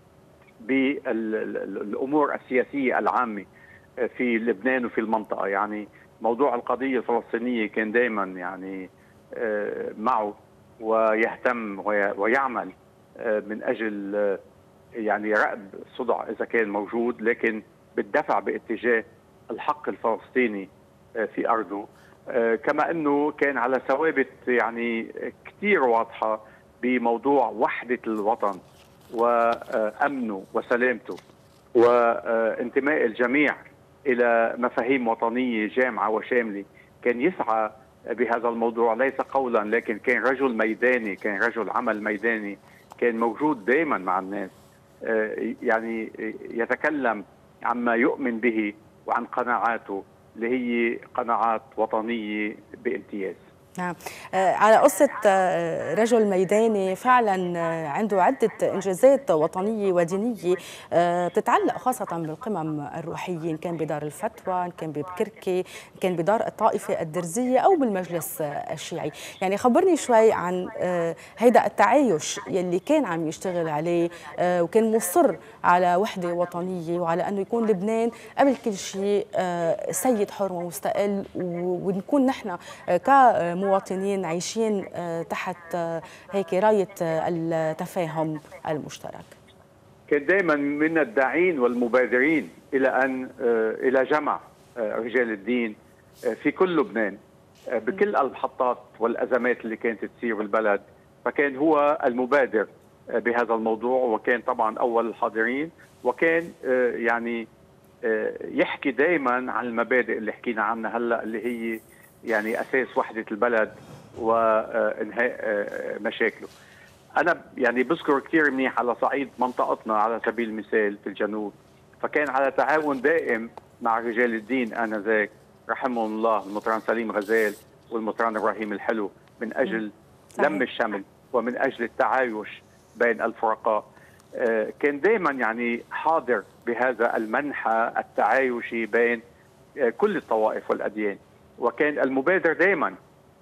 بالأمور السياسية العامة في لبنان وفي المنطقة. يعني موضوع القضية الفلسطينية كان دائما يعني معه، ويهتم ويعمل من أجل يعني رأب صدع إذا كان موجود، لكن بالدفع باتجاه الحق الفلسطيني في أرضه. كما أنه كان على ثوابت يعني كثير واضحة بموضوع وحدة الوطن وأمنه وسلامته، وانتماء الجميع إلى مفاهيم وطنية جامعة وشاملة. كان يسعى بهذا الموضوع ليس قولا، لكن كان رجل ميداني، كان رجل عمل ميداني، كان موجود دائما مع الناس، يعني يتكلم عما يؤمن به وعن قناعاته اللي هي قناعات وطنية بامتياز. نعم. على قصة رجل ميداني، فعلا عنده عدة إنجازات وطنية ودينية بتتعلق خاصة بالقمم الروحية، إن كان بدار الفتوى، إن كان ببكركي، إن كان بدار الطائفة الدرزية أو بالمجلس الشيعي. يعني خبرني شوي عن هيدا التعايش يلي كان عم يشتغل عليه، وكان مصر على وحدة وطنية وعلى أنه يكون لبنان قبل كل شيء سيد حر ومستقل، ونكون نحن ك مواطنين عايشين تحت هيك راية التفاهم المشترك؟ كان دائما من الداعين والمبادرين إلى أن إلى جمع رجال الدين في كل لبنان بكل المحطات والأزمات اللي كانت تصير بالبلد، فكان هو المبادر بهذا الموضوع، وكان طبعا أول الحاضرين، وكان يعني يحكي دائما عن المبادئ اللي حكينا عنها هلا، اللي هي يعني أساس وحدة البلد وإنهاء مشاكله. أنا يعني بذكر كثير منيح على صعيد منطقتنا على سبيل المثال في الجنوب، فكان على تعاون دائم مع رجال الدين آنذاك رحمهم الله، المطران سليم غزال والمطران إبراهيم الحلو، من أجل لم الشمل ومن أجل التعايش بين الفرقاء. كان دائما يعني حاضر بهذا المنحى التعايشي بين كل الطوائف والأديان، وكان المبادر دائما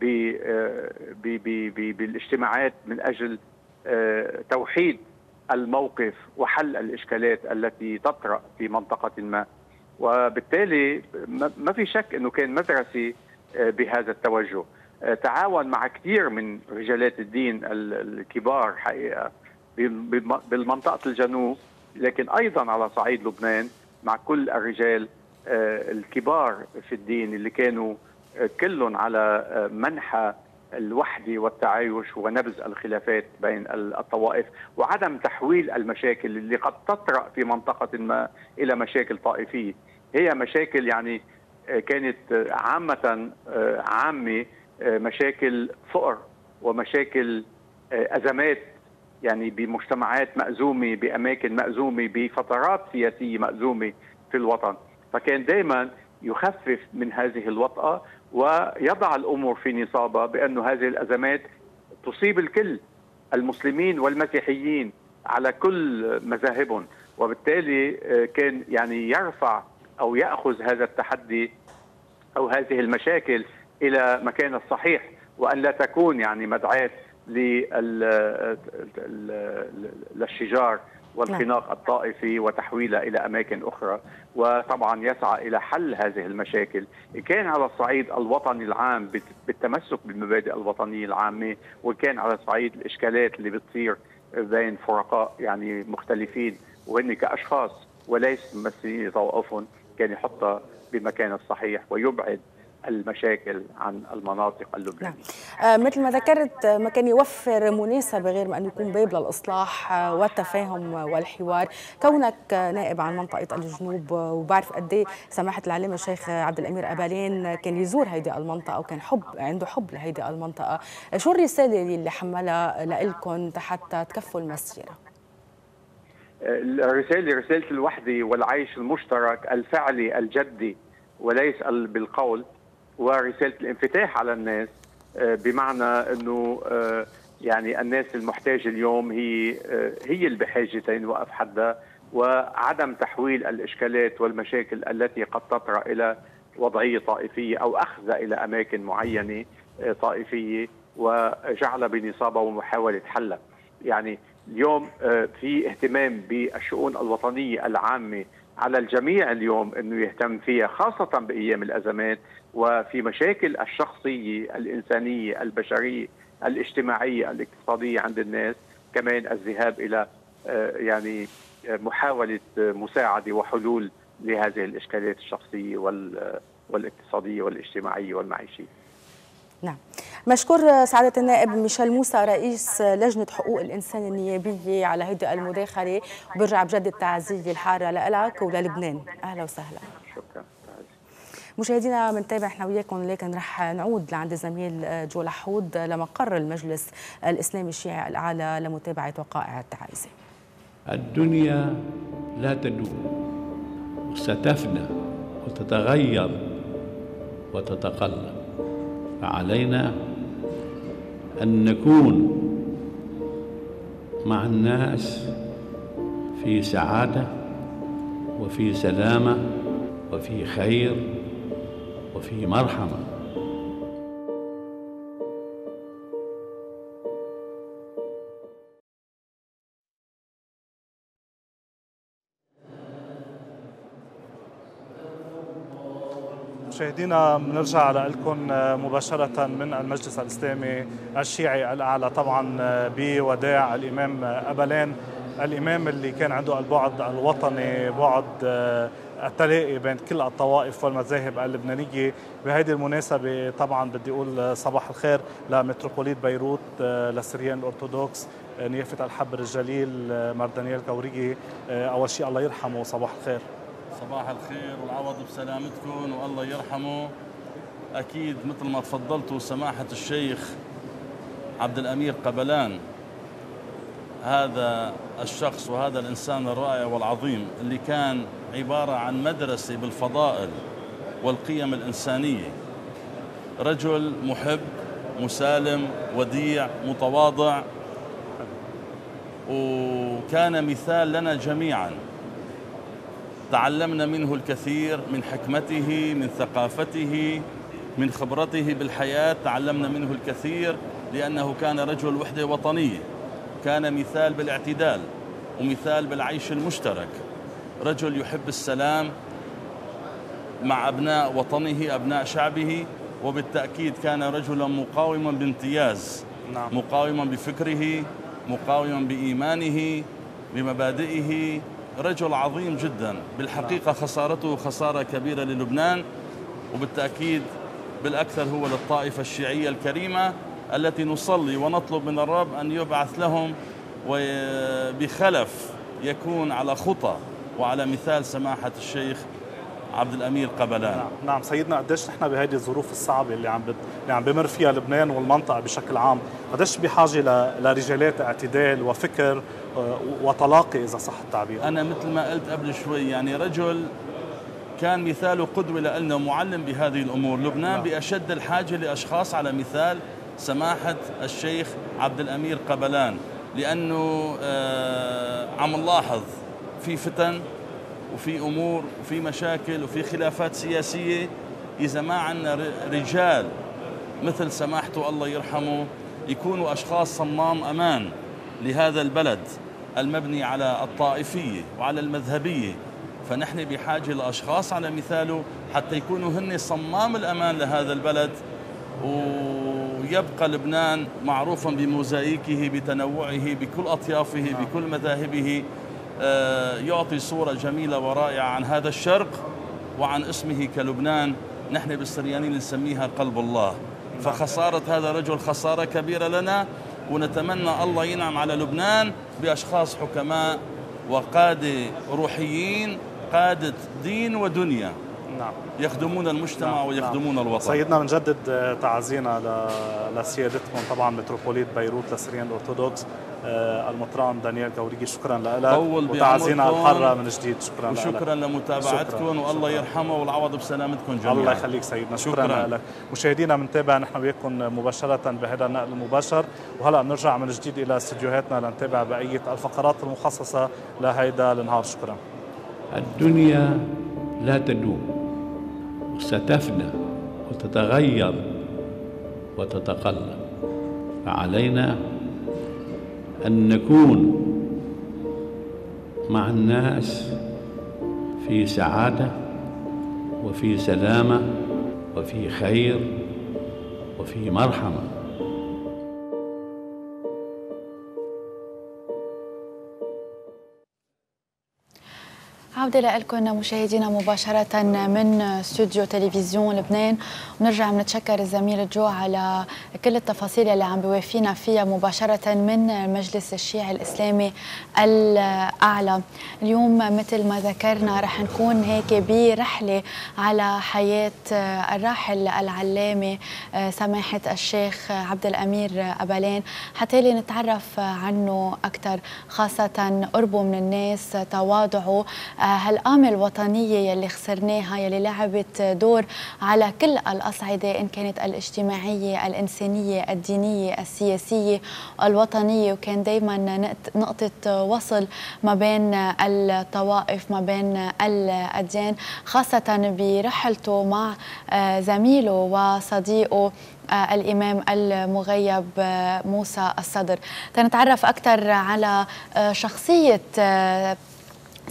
بالاجتماعات من أجل توحيد الموقف وحل الإشكالات التي تطرأ في منطقة ما. وبالتالي ما في شك أنه كان مدرسي بهذا التوجه. تعاون مع كثير من رجالات الدين الكبار حقيقة بالمنطقة الجنوب، لكن أيضا على صعيد لبنان مع كل الرجال الكبار في الدين اللي كانوا كلهم على منحى الوحدة والتعايش ونبذ الخلافات بين الطوائف، وعدم تحويل المشاكل اللي قد تطرأ في منطقة ما إلى مشاكل طائفية. هي مشاكل يعني كانت عامة عامة مشاكل فقر ومشاكل أزمات يعني بمجتمعات مأزومة، بأماكن مأزومة، بفترات سياسية مأزومة في الوطن. فكان دائما يخفف من هذه الوطأة ويضع الأمور في نصابها، بأن هذه الأزمات تصيب الكل، المسلمين والمسيحيين على كل مذاهبهم، وبالتالي كان يعني يرفع أو يأخذ هذا التحدي أو هذه المشاكل إلى مكان الصحيح، وأن لا تكون يعني مدعاة للشجار والخناق الطائفي وتحويلها إلى أماكن أخرى. وطبعا يسعى إلى حل هذه المشاكل، كان على الصعيد الوطني العام بالتمسك بالمبادئ الوطنية العامة، وكان على صعيد الإشكالات اللي بتصير بين فرقاء يعني مختلفين وهن كأشخاص وليس ممثلين لطوائفهم، كان يحطها بمكان الصحيح ويبعد المشاكل عن المناطق اللبنانية. نعم. مثل ما ذكرت، ما كان يوفر مناسبة غير ما أن يكون باب للإصلاح والتفاهم والحوار. كونك نائب عن منطقة الجنوب وبعرف قد ايه سماحة العلامة الشيخ عبد الأمير قبالين كان يزور هيدي المنطقة وكان حب عنده حب لهيدي المنطقة، شو الرسالة اللي حملها لكم حتى تكفوا المسيرة؟ الرسالة رسالة الوحدة والعيش المشترك الفعلي الجدي وليس بالقول، ورسالة الانفتاح على الناس، بمعنى أنه يعني الناس المحتاجة اليوم هي هي اللي بحاجة نوقف حدها، وعدم تحويل الإشكالات والمشاكل التي قد تطرأ إلى وضعية طائفية أو أخذها إلى أماكن معينة طائفية وجعلها بنصابها ومحاولة حلها. يعني اليوم في اهتمام بالشؤون الوطنية العامة على الجميع اليوم أنه يهتم فيها، خاصة بأيام الأزمات، وفي مشاكل الشخصية الإنسانية البشرية الاجتماعية الاقتصادية عند الناس، كمان الذهاب إلى يعني محاولة مساعدة وحلول لهذه الإشكالات الشخصية والاقتصادية والاجتماعية والمعيشية. نعم، مشكور سعادة النائب ميشيل موسى رئيس لجنة حقوق الإنسان النيابية على هيدي المداخلة، وبرجع بجد التعزية الحارة لك وللبنان. أهلا وسهلا. شكرا. مشاهدينا بنتابع احنا وياكم، لكن رح نعود لعند الزميل جو لحود لمقر المجلس الإسلامي الشيعي الأعلى لمتابعة وقائع التعازي. الدنيا لا تدوم وستفنى وتتغير وتتقلب، فعلينا أن نكون مع الناس في سعادة وفي سلامة وفي خير وفي مرحمة. مشاهدينا بنرجع لكم مباشرة من المجلس الإسلامي الشيعي الأعلى، طبعا بوداع الإمام أبلان، الإمام اللي كان عنده البعد الوطني، بعد التلاقي بين كل الطوائف والمذاهب اللبنانية. بهذه المناسبة طبعا بدي أقول صباح الخير لمتروبوليت بيروت، للسريان الأرثوذكس، نيافة الحبر الجليل مار دانيال كوريجي. أول شيء الله يرحمه، صباح الخير. صباح الخير والعوض بسلامتكم والله يرحمه. أكيد مثل ما تفضلتوا سماحة الشيخ عبد الأمير قبلان، هذا الشخص وهذا الإنسان الرائع والعظيم اللي كان عبارة عن مدرسة بالفضائل والقيم الإنسانية، رجل محب مسالم وديع متواضع، وكان مثال لنا جميعا. تعلمنا منه الكثير من حكمته، من ثقافته، من خبرته بالحياة، تعلمنا منه الكثير لأنه كان رجل وحدة وطنية، كان مثال بالاعتدال ومثال بالعيش المشترك، رجل يحب السلام مع أبناء وطنه أبناء شعبه، وبالتأكيد كان رجلا مقاوما بامتياز. نعم. مقاوما بفكره، مقاوما بإيمانه، بمبادئه، رجل عظيم جدا. بالحقيقة خسارته خسارة كبيرة للبنان، وبالتأكيد بالأكثر هو للطائفة الشيعية الكريمة التي نصلي ونطلب من الرب أن يبعث لهم وبخلف يكون على خطى وعلى مثال سماحة الشيخ عبد الأمير قبلان. نعم, نعم سيدنا، قديش نحن بهذه الظروف الصعبة اللي عم بد... اللي عم بمر فيها لبنان والمنطقة بشكل عام، قديش بحاجة ل... لرجالات اعتدال وفكر وتلاقي إذا صح التعبير. أنا مثل ما قلت قبل شوي، يعني رجل كان مثاله قدوة لنا ومعلم بهذه الأمور. لبنان نعم. بأشد الحاجة لأشخاص على مثال سماحة الشيخ عبد الأمير قبلان، لأنه آه عم نلاحظ في فتن وفي أمور وفي مشاكل وفي خلافات سياسية. إذا ما عندنا رجال مثل سماحته الله يرحمه يكونوا أشخاص صمام أمان لهذا البلد المبني على الطائفية وعلى المذهبية، فنحن بحاجة لأشخاص على مثاله حتى يكونوا هن صمام الأمان لهذا البلد، ويبقى لبنان معروفا بموزايكه، بتنوعه، بكل أطيافه، بكل مذاهبه، يعطي صورة جميلة ورائعة عن هذا الشرق وعن اسمه كلبنان. نحن بالسريانين نسميها قلب الله. فخسارة هذا الرجل خسارة كبيرة لنا، ونتمنى الله ينعم على لبنان بأشخاص حكماء وقادة روحيين، قادة دين ودنيا، نعم، يخدمون المجتمع نعم. ويخدمون نعم. الوطن. سيدنا بنجدد تعزينا لسيادتكم طبعا متروبوليت بيروت للسريان الأرثوذكس، المطران دانيال كوريجي، شكرا لك وتعزينا الحرة من جديد. شكرا لك وشكرا لمتابعتكم، والله يرحمه والعوض بسلامتكم جميعا. الله يخليك سيدنا، شكرا, شكرا لك. مشاهدينا بنتابع نحن وياكم مباشرة بهذا النقل المباشر، وهلا بنرجع من جديد إلى استديوهاتنا لنتابع بقية الفقرات المخصصة لهيدا النهار. شكرا. الدنيا لا تدوم وستفنى وتتغير وتتقلب، فعلينا أن نكون مع الناس في سعادة وفي سلامة وفي خير وفي مرحمة. عودة لكم مشاهدينا مباشرة من استوديو تلفزيون لبنان، ونرجع بنتشكر الزميل جو على كل التفاصيل اللي عم بيوافينا فيها مباشرة من المجلس الشيعي الإسلامي الأعلى. اليوم مثل ما ذكرنا رح نكون هيك برحلة على حياة الراحل العلامة سماحة الشيخ عبد الأمير أبلان، حتى لي نتعرف عنه أكثر، خاصة قربه من الناس، تواضعه، هالقامة الوطنية يلي خسرناها، يلي لعبت دور على كل الأصعدة، إن كانت الاجتماعية، الإنسانية، الدينية، السياسية، الوطنية، وكان دايما نقطة وصل ما بين الطوائف، ما بين الأديان، خاصة برحلته مع زميله وصديقه الإمام المغيب موسى الصدر. تنتعرف أكثر على شخصية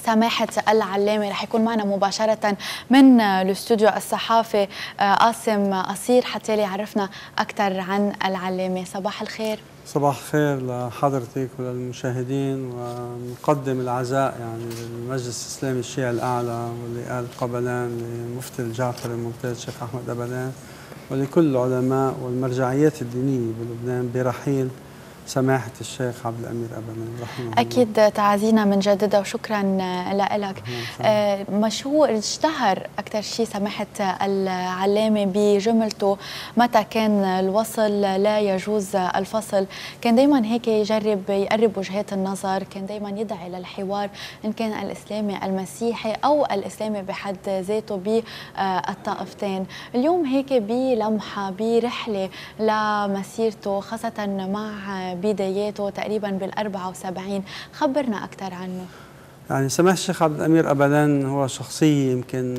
سماحة العلامة. رح يكون معنا مباشرة من الاستوديو الصحافي قاسم قصير حتى يعرفنا أكثر عن العلامة. صباح الخير. صباح الخير لحضرتك وللمشاهدين، ونقدم العزاء يعني للمجلس الإسلامي الشيعي الأعلى ولآل قبلان للمفتي الجعفري الممتاز الشيخ أحمد أبلان، ولكل العلماء والمرجعيات الدينية بلبنان برحيل سماحة الشيخ عبد الأمير أبلان رحمه الله. أكيد تعازينا من جديد وشكرا لك. آه مشهور اشتهر أكثر شيء سماحة العلامة بجملته متى كان الوصل لا يجوز الفصل. كان دايما هيك يجرب يقرب وجهات النظر، كان دايما يدعي للحوار إن كان الإسلامي المسيحي أو الإسلامي بحد ذاته بالطائفتين. اليوم هيك بلمحة برحلة لمسيرته خاصة مع بداياته تقريبا بالأربعة وسبعين، خبرنا أكثر عنه. يعني سماحة الشيخ عبد الأمير أبلان هو شخصية يمكن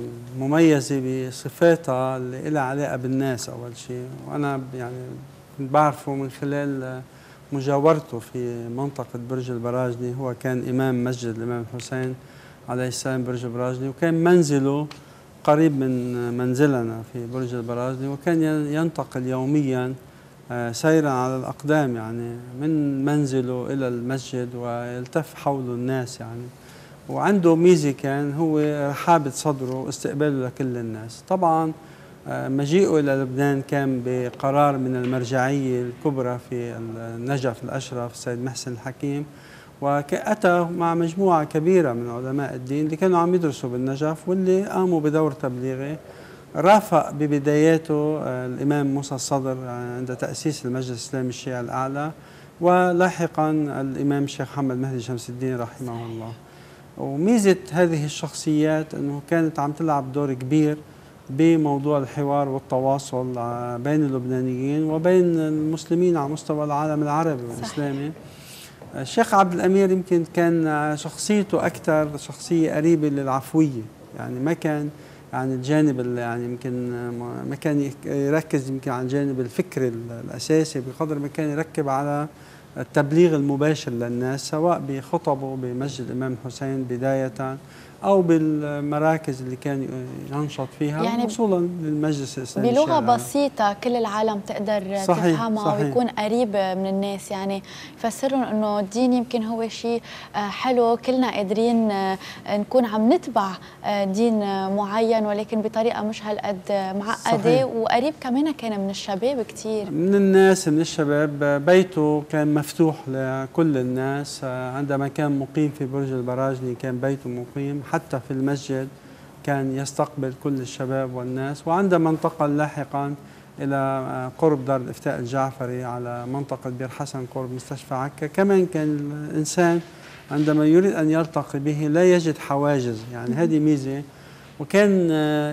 مميزة بصفاتها اللي لها علاقة بالناس أول شيء، وأنا يعني كنت بعرفه من خلال مجاورته في منطقة برج البراجني. هو كان إمام مسجد الإمام الحسين عليه السلام برج البراجني، وكان منزله قريب من منزلنا في برج البراجني، وكان ينتقل يوميا سيرا على الأقدام يعني من منزله إلى المسجد ويلتف حوله الناس يعني. وعنده ميزة كان هو رحابة صدره واستقباله لكل الناس. طبعا مجيئه إلى لبنان كان بقرار من المرجعية الكبرى في النجف الأشرف السيد محسن الحكيم، وأتى مع مجموعة كبيرة من علماء الدين اللي كانوا عم يدرسوا بالنجف واللي قاموا بدور تبليغي. رافق ببداياته الإمام موسى الصدر عند تأسيس المجلس الإسلامي الشيعي الأعلى، ولاحقا الإمام الشيخ محمد مهدي شمس الدين رحمه الله. وميزة هذه الشخصيات أنه كانت عم تلعب دور كبير بموضوع الحوار والتواصل بين اللبنانيين وبين المسلمين على مستوى العالم العربي والإسلامي. الشيخ عبد الأمير يمكن كان شخصيته أكثر شخصية قريبة للعفوية، يعني ما كان يعني الجانب اللي يعني يمكن ما كان يركز يمكن على الجانب الفكري الأساسي بقدر ما كان يركب على التبليغ المباشر للناس، سواء بخطبه بمسجد الإمام الحسين بداية أو بالمراكز اللي كان ينشط فيها يعني وصولا للمجلس الإسلامي بلغة بسيطة كل العالم تقدر صحيح تفهمها صحيح ويكون قريب من الناس. يعني يفسرون أنه الدين يمكن هو شيء حلو، كلنا قادرين نكون عم نتبع دين معين ولكن بطريقة مش هالقد معقدة. وقريب كمان كان من الشباب كتير، من الناس من الشباب. بيته كان مفتوح لكل الناس. عندما كان مقيم في برج البراجني كان بيته مقيم، حتى في المسجد كان يستقبل كل الشباب والناس. وعندما انتقل لاحقا إلى قرب دار الإفتاء الجعفري على منطقة بير حسن قرب مستشفى عكا، كمان كان الإنسان عندما يريد أن يلتقي به لا يجد حواجز، يعني هذه ميزة. وكان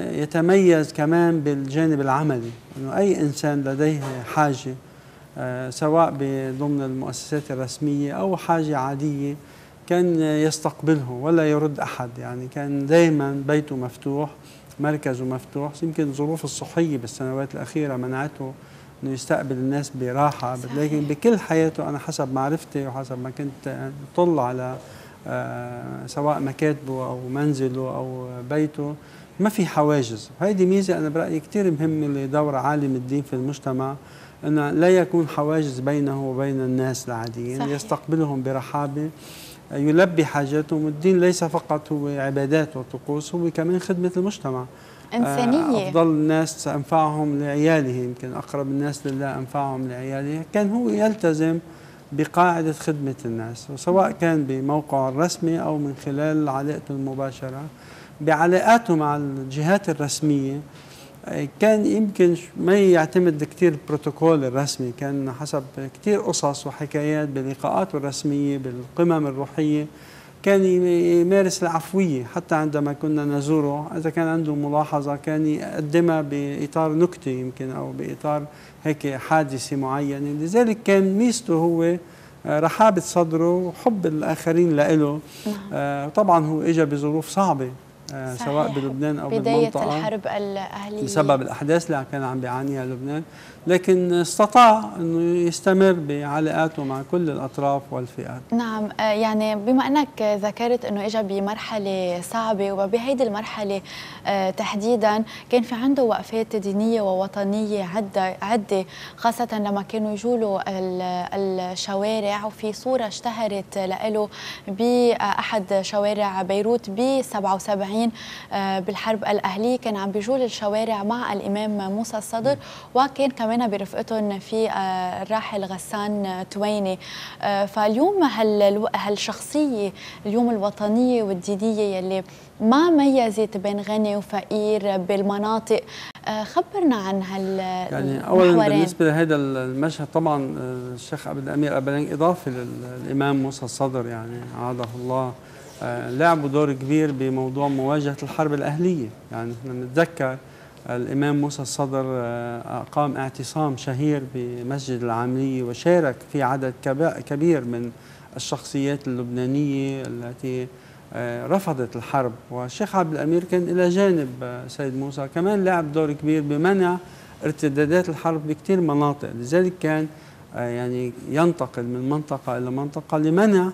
يتميز كمان بالجانب العملي، أنه أي إنسان لديه حاجة سواء ضمن المؤسسات الرسمية أو حاجة عادية كان يستقبله ولا يرد أحد. يعني كان دائما بيته مفتوح، مركزه مفتوح. يمكن الظروف الصحية بالسنوات الأخيرة منعته أنه يستقبل الناس براحة، لكن بكل حياته أنا حسب معرفتي وحسب ما كنت أطل على سواء مكاتبه أو منزله أو بيته ما في حواجز. هذه ميزة أنا برأيي كتير مهمة لدور عالم الدين في المجتمع، أن لا يكون حواجز بينه وبين الناس العاديين. صحيح. يستقبلهم برحابة، يلبي حاجاتهم. الدين ليس فقط هو عبادات وطقوس، هو كمان خدمة المجتمع، إنسانية. أفضل الناس أنفعهم لعياله، يمكن أقرب الناس لله أنفعهم لعياله. كان هو يلتزم بقاعدة خدمة الناس، وسواء كان بموقعه الرسمي أو من خلال علاقته المباشرة. بعلاقاته مع الجهات الرسمية كان يمكن ما يعتمد كتير البروتوكول الرسمي، كان حسب كتير قصص وحكايات بلقاءاته الرسمية بالقمم الروحية كان يمارس العفوية. حتى عندما كنا نزوره إذا كان عنده ملاحظة كان يقدمها بإطار نكتة يمكن أو بإطار هيك حادثة معينة. لذلك كان ميزته هو رحابة صدره وحب الآخرين له. آه طبعا هو إجا بظروف صعبة آه سواء بلبنان أو بداية بالمنطقة الحرب الأهلية بسبب الأحداث اللي كان عم بيعانيها لبنان. لكن استطاع أنه يستمر بعلاقاته مع كل الأطراف والفئات. نعم، يعني بما أنك ذكرت أنه إجا بمرحلة صعبة، وبهيدي المرحلة تحديدا كان في عنده وقفات دينية ووطنية عدة عدة، خاصة لما كانوا يجولوا الشوارع. وفي صورة اشتهرت له بأحد شوارع بيروت ب سبعة وسبعين بالحرب الأهلية، كان عم بيجول الشوارع مع الإمام موسى الصدر، وكان كمان برفقتهم في الراحل غسان تويني. فاليوم هالشخصية اليوم الوطنية والدينية يلي ما ميزت بين غني وفقير بالمناطق، خبرنا عن هال يعني أولا بالنسبة لهذا المشهد، طبعا الشيخ عبد الأمير أبلان إضافة للإمام موسى الصدر يعني عاده الله لعبوا دور كبير بموضوع مواجهة الحرب الأهلية. يعني نحن نتذكر الإمام موسى الصدر أقام اعتصام شهير بمسجد العاملية، وشارك في عدد كبير من الشخصيات اللبنانية التي رفضت الحرب، والشيخ عبد الأمير كان إلى جانب سيد موسى كمان لعب دور كبير بمنع ارتدادات الحرب بكثير مناطق. لذلك كان يعني ينتقل من منطقة إلى منطقة لمنع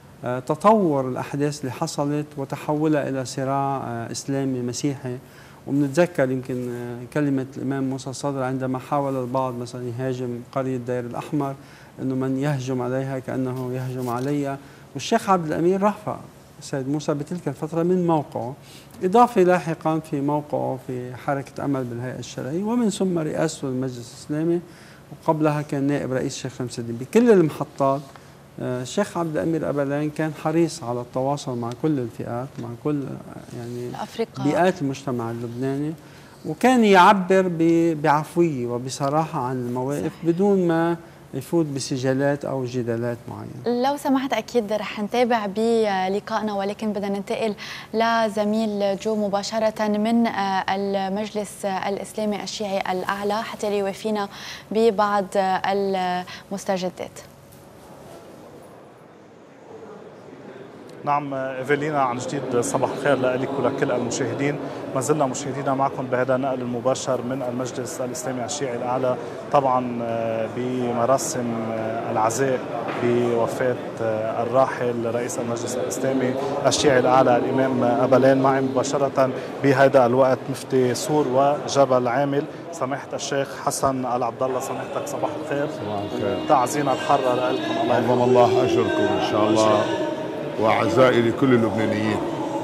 تطور الأحداث اللي حصلت وتحولها إلى صراع إسلامي مسيحي. وبنتذكر يمكن كلمة الإمام موسى الصدر عندما حاول البعض مثلا يهاجم قرية دير الأحمر، أنه من يهجم عليها كأنه يهجم علي، والشيخ عبد الأمير رفع السيد موسى بتلك الفترة من موقعه، إضافة لاحقا في موقعه في حركة أمل بالهيئة الشرعية، ومن ثم رئاسته للمجلس الإسلامي، وقبلها كان نائب رئيس الشيخ شمس الدين. بكل المحطات الشيخ عبد الأمير أبلان كان حريص على التواصل مع كل الفئات، مع كل يعني الأفرقاء. بيئات المجتمع اللبناني، وكان يعبر بعفوية وبصراحة عن المواقف صحيح. بدون ما يفوت بسجالات أو جدالات معينة. لو سمحت أكيد رح نتابع بلقائنا، ولكن بدنا ننتقل لزميل جو مباشرة من المجلس الإسلامي الشيعي الأعلى حتى يوافينا ببعض المستجدات. نعم إيفالينا، عن جديد صباح الخير لك ولكل المشاهدين. ما زلنا مشاهدينا معكم بهذا النقل المباشر من المجلس الإسلامي الشيعي الأعلى، طبعا بمراسم العزاء بوفاة الراحل رئيس المجلس الإسلامي الشيعي الأعلى الإمام أبلان. معي مباشرة بهذا الوقت مفتي سور وجبل عامل سماحة الشيخ حسن العبد الله. سماحتك صباح الخير. صباح الخير. تعزينا الحارة لكم. الله عظم الله أجركم إن شاء الله، وعزائي لكل اللبنانيين،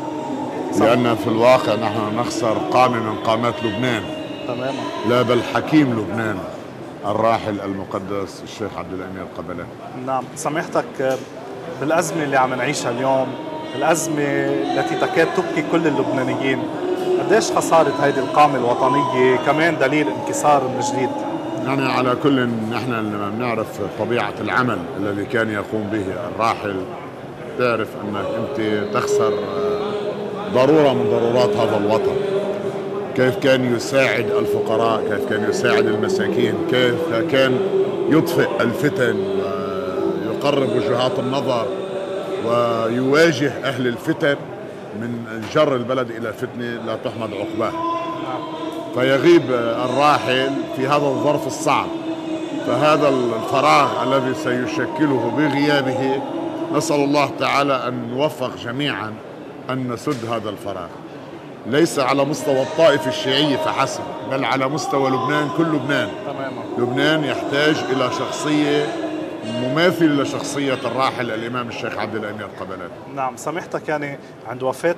لأن في الواقع نحن نخسر قامة من قامات لبنان. تماما. لا بل حكيم لبنان الراحل المقدس الشيخ عبد الأمير قبلان. نعم، سماحتك بالأزمة اللي عم نعيشها اليوم، الأزمة التي تكاد تبكي كل اللبنانيين، قديش خسارة هذه القامة الوطنية كمان دليل انكسار من جديد؟ يعني على كل نحن لما بنعرف طبيعة العمل الذي كان يقوم به الراحل، تعرف أنك أنت تخسر ضرورة من ضرورات هذا الوطن. كيف كان يساعد الفقراء، كيف كان يساعد المساكين، كيف كان يطفئ الفتن ويقرب وجهات النظر ويواجه أهل الفتن من جر البلد إلى فتنة لا تحمد عقباها. فيغيب الراحل في هذا الظرف الصعب، فهذا الفراغ الذي سيشكله بغيابه نسأل الله تعالى أن نوفق جميعا أن نسد هذا الفراغ، ليس على مستوى الطائفة الشيعية فحسب، بل على مستوى لبنان، كل لبنان. تماما. لبنان يحتاج إلى شخصية مماثلة لشخصية الراحل الإمام الشيخ عبد الأمير قبلان. نعم، سماحتك يعني عند وفاة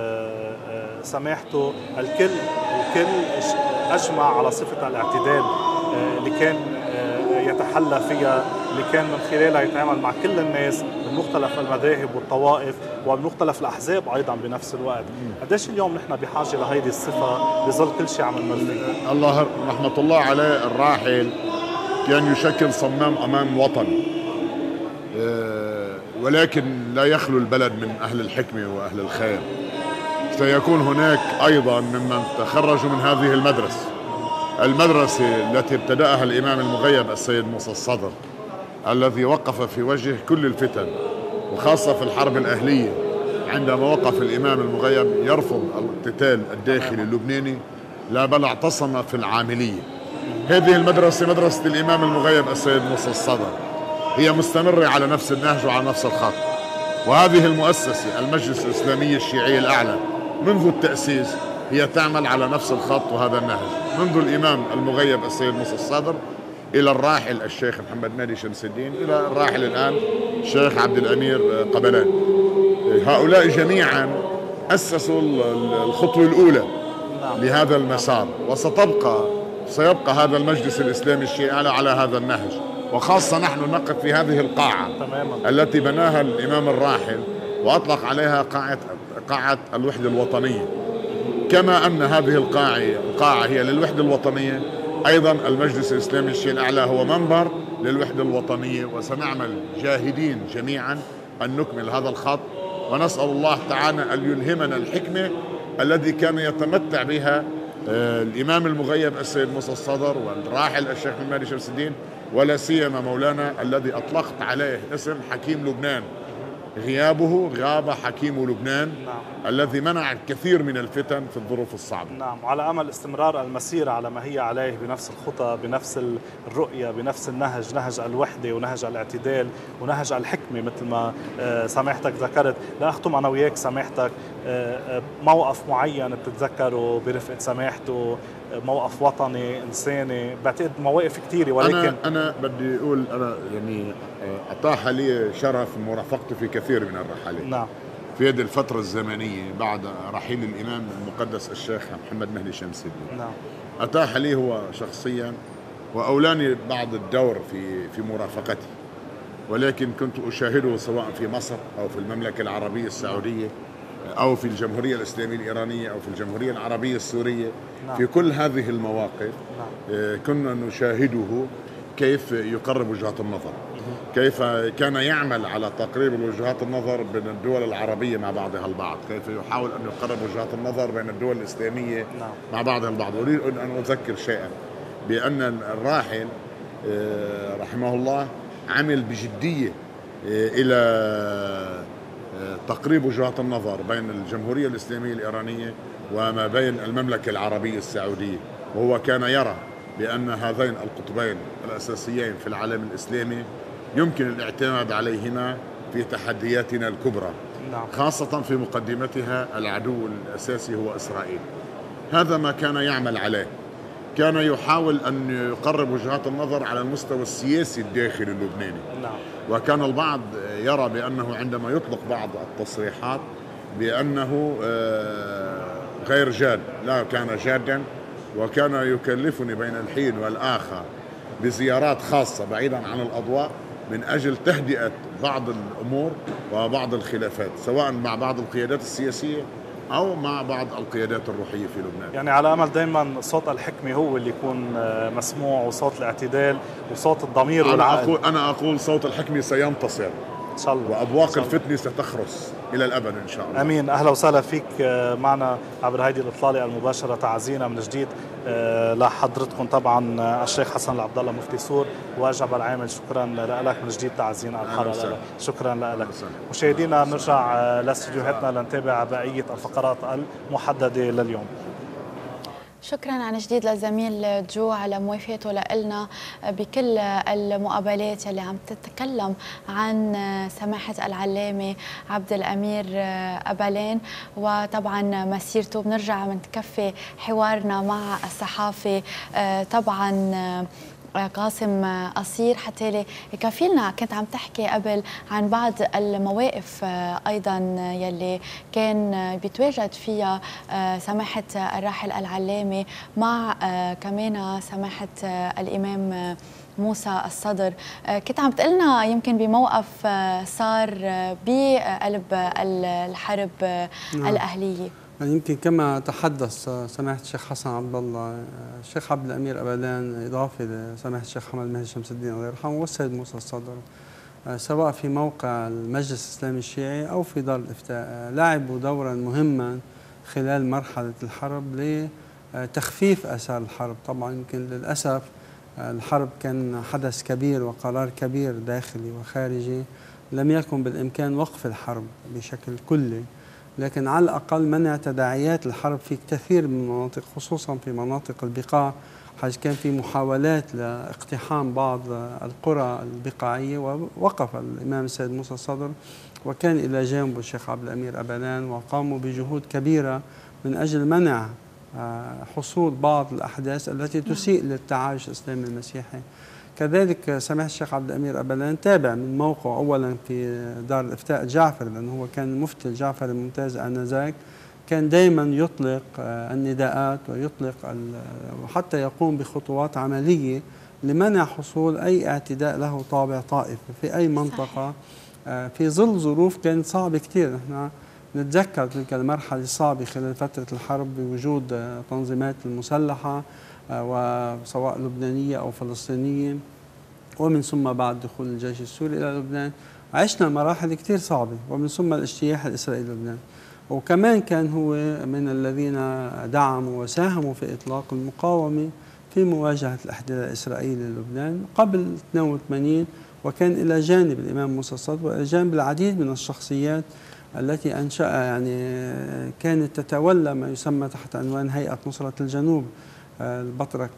سماحته الكل الكل أجمع على صفة الاعتدال اللي كان يتحلى فيها، اللي كان من خلالها يتعامل مع كل الناس من مختلف المذاهب والطوائف ومن مختلف الأحزاب أيضا بنفس الوقت. قديش اليوم نحن بحاجة لهيدي الصفة بظل كل شيء عم نمر فيه؟ الله رحمة الله عليه الراحل كان يشكل صمام أمام وطني، ولكن لا يخلو البلد من أهل الحكمة وأهل الخير. سيكون هناك أيضا ممن تخرجوا من هذه المدرسة المدرسة التي ابتدأها الإمام المغيب السيد موسى الصدر، الذي وقف في وجه كل الفتن، وخاصة في الحرب الأهلية عندما وقف الإمام المغيب يرفض الاقتتال الداخلي اللبناني، لا بل اعتصم في العاملية هذه المدرسة مدرسة الإمام المغيب السيد موسى الصدر، هي مستمرة على نفس النهج وعلى نفس الخط. وهذه المؤسسة المجلس الإسلامي الشيعي الأعلى منذ التأسيس هي تعمل على نفس الخط وهذا النهج، منذ الإمام المغيب السيد موسى الصدر إلى الراحل الشيخ محمد مهدي شمس الدين إلى الراحل الآن الشيخ عبد الأمير قبلان. هؤلاء جميعا أسسوا الخطوة الأولى لهذا المسار، وستبقى سيبقى هذا المجلس الإسلامي الشيعي على هذا النهج، وخاصة نحن نقف في هذه القاعة تماما التي بناها الإمام الراحل وأطلق عليها قاعة قاعة الوحدة الوطنية. كما أن هذه القاعة القاعة هي للوحدة الوطنية، أيضا المجلس الإسلامي الشيعي الأعلى هو منبر للوحدة الوطنية، وسنعمل جاهدين جميعا أن نكمل هذا الخط، ونسأل الله تعالى أن يلهمنا الحكمة الذي كان يتمتع بها الإمام المغيب السيد موسى الصدر والراحل الشيخ محمد مهدي شمس الدين، ولا سيما مولانا الذي أطلقت عليه اسم حكيم لبنان. غيابه غاب حكيم لبنان نعم. الذي منع الكثير من الفتن في الظروف الصعبة. نعم، وعلى أمل استمرار المسيرة على ما هي عليه بنفس الخطى، بنفس الرؤية، بنفس النهج، نهج الوحدة ونهج الاعتدال ونهج الحكمة مثل ما سماحتك ذكرت. لأختم أنا وياك سماحتك موقف معين بتتذكره برفقة سماحته، موقف وطني إنساني، بعتقد مواقف كثيرة، ولكن أنا أنا بدي أقول أنا يعني أتاح لي شرف مرافقته في كثير من الرحلات. نعم. في هذه الفترة الزمنية بعد رحيل الإمام المقدس الشيخ محمد مهدي شمس الدين. نعم. أتاح لي هو شخصيا وأولاني بعض الدور في في مرافقتي، ولكن كنت أشاهده سواء في مصر أو في المملكة العربية السعودية أو في الجمهورية الإسلامية الإيرانية أو في الجمهورية العربية السورية. نعم. في كل هذه المواقف نعم. كنا نشاهده كيف يقرب وجهات النظر، كيف كان يعمل على تقريب وجهات النظر بين الدول العربية مع بعضها البعض، كيف يحاول أن يقرب وجهات النظر بين الدول الإسلامية نعم. مع بعضها البعض. أريد أن أذكر شيئا بأن الراحل رحمه الله عمل بجدية إلى تقريب وجهات النظر بين الجمهورية الإسلامية الإيرانية وما بين المملكة العربية السعودية، وهو كان يرى بأن هذين القطبين الأساسيين في العالم الإسلامي يمكن الاعتماد عليهما في تحدياتنا الكبرى، خاصة في مقدمتها العدو الأساسي هو إسرائيل. هذا ما كان يعمل عليه، كان يحاول أن يقرب وجهات النظر على المستوى السياسي الداخلي اللبناني. وكان البعض يرى بأنه عندما يطلق بعض التصريحات بأنه غير جاد، لا، كان جادا، وكان يكلفني بين الحين والآخر بزيارات خاصة بعيدا عن الأضواء من أجل تهدئة بعض الأمور وبعض الخلافات، سواء مع بعض القيادات السياسية أو مع بعض القيادات الروحية في لبنان. يعني على أمل دائما صوت الحكمة هو اللي يكون مسموع، وصوت الاعتدال وصوت الضمير أنا والعقل. أقول أنا أقول صوت الحكمة سينتصر إن شاء الله، وأبواق الفتنة ستخرس إلى الأبد إن شاء الله. أمين. أهلا وسهلا فيك معنا عبر هذه الإطلالة المباشرة. تعزينا من جديد لحضرتكم طبعا الشيخ حسن العبد الله مفتي سور وجبل العامل. شكرا لك من جديد، تعزينا على الحلقة. شكرا لك. مشاهدينا نرجع لاستديوهاتنا لنتابع بقية الفقرات المحددة لليوم. شكرا عن جديد للزميل جو على موافقته لنا بكل المقابلات اللي عم تتكلم عن سماحة العلامة عبد الأمير قبلان وطبعا مسيرته. بنرجع بنكفي حوارنا مع الصحافي طبعا قاسم قصير حتى يكفي لنا. كنت عم تحكي قبل عن بعض المواقف ايضا يلي كان بيتواجد فيها سماحه الراحل العلامه مع كمان سماحه الامام موسى الصدر. كنت عم تقلنا يمكن بموقف صار بقلب الحرب نعم. الأهلية. يمكن كما تحدث سماحة الشيخ حسن عبد الله، الشيخ عبد الأمير قبلان إضافة لسماحة الشيخ محمد مهدي شمس الدين الله يرحمه والسيد موسى الصدر، سواء في موقع المجلس الإسلامي الشيعي أو في دار الإفتاء، لعبوا دورا مهما خلال مرحلة الحرب لتخفيف آثار الحرب. طبعا يمكن للأسف الحرب كان حدث كبير وقرار كبير داخلي وخارجي، لم يكن بالإمكان وقف الحرب بشكل كلي، لكن على الأقل منع تداعيات الحرب في كثير من المناطق، خصوصا في مناطق البقاع، حيث كان في محاولات لاقتحام بعض القرى البقاعية، ووقف الإمام السيد موسى الصدر وكان إلى جانبه الشيخ عبد الأمير أبلان، وقاموا بجهود كبيرة من أجل منع حصول بعض الأحداث التي تسيء للتعايش الإسلامي المسيحي. كذلك سماحة الشيخ عبد الأمير أبلان تابع من موقعه أولا في دار الإفتاء الجعفري، لأنه هو كان المفتي الجعفري الممتاز آنذاك، كان دائما يطلق النداءات ويطلق وحتى يقوم بخطوات عملية لمنع حصول أي اعتداء له طابع طائفي في أي منطقة في ظل ظروف كانت صعبة كثير. نحن نتذكر تلك المرحلة الصعبة خلال فترة الحرب بوجود تنظيمات المسلحة وسواء لبنانية أو فلسطينية، ومن ثم بعد دخول الجيش السوري إلى لبنان عشنا مراحل كثير صعبة، ومن ثم الاجتياح الإسرائيلي للبنان. وكمان كان هو من الذين دعموا وساهموا في إطلاق المقاومة في مواجهة الاحتلال الإسرائيلي للبنان قبل اثنين وثمانين، وكان إلى جانب الإمام موسى الصدر وإلى جانب العديد من الشخصيات التي أنشأ يعني كانت تتولى ما يسمى تحت عنوان هيئة نصرة الجنوب. البطرك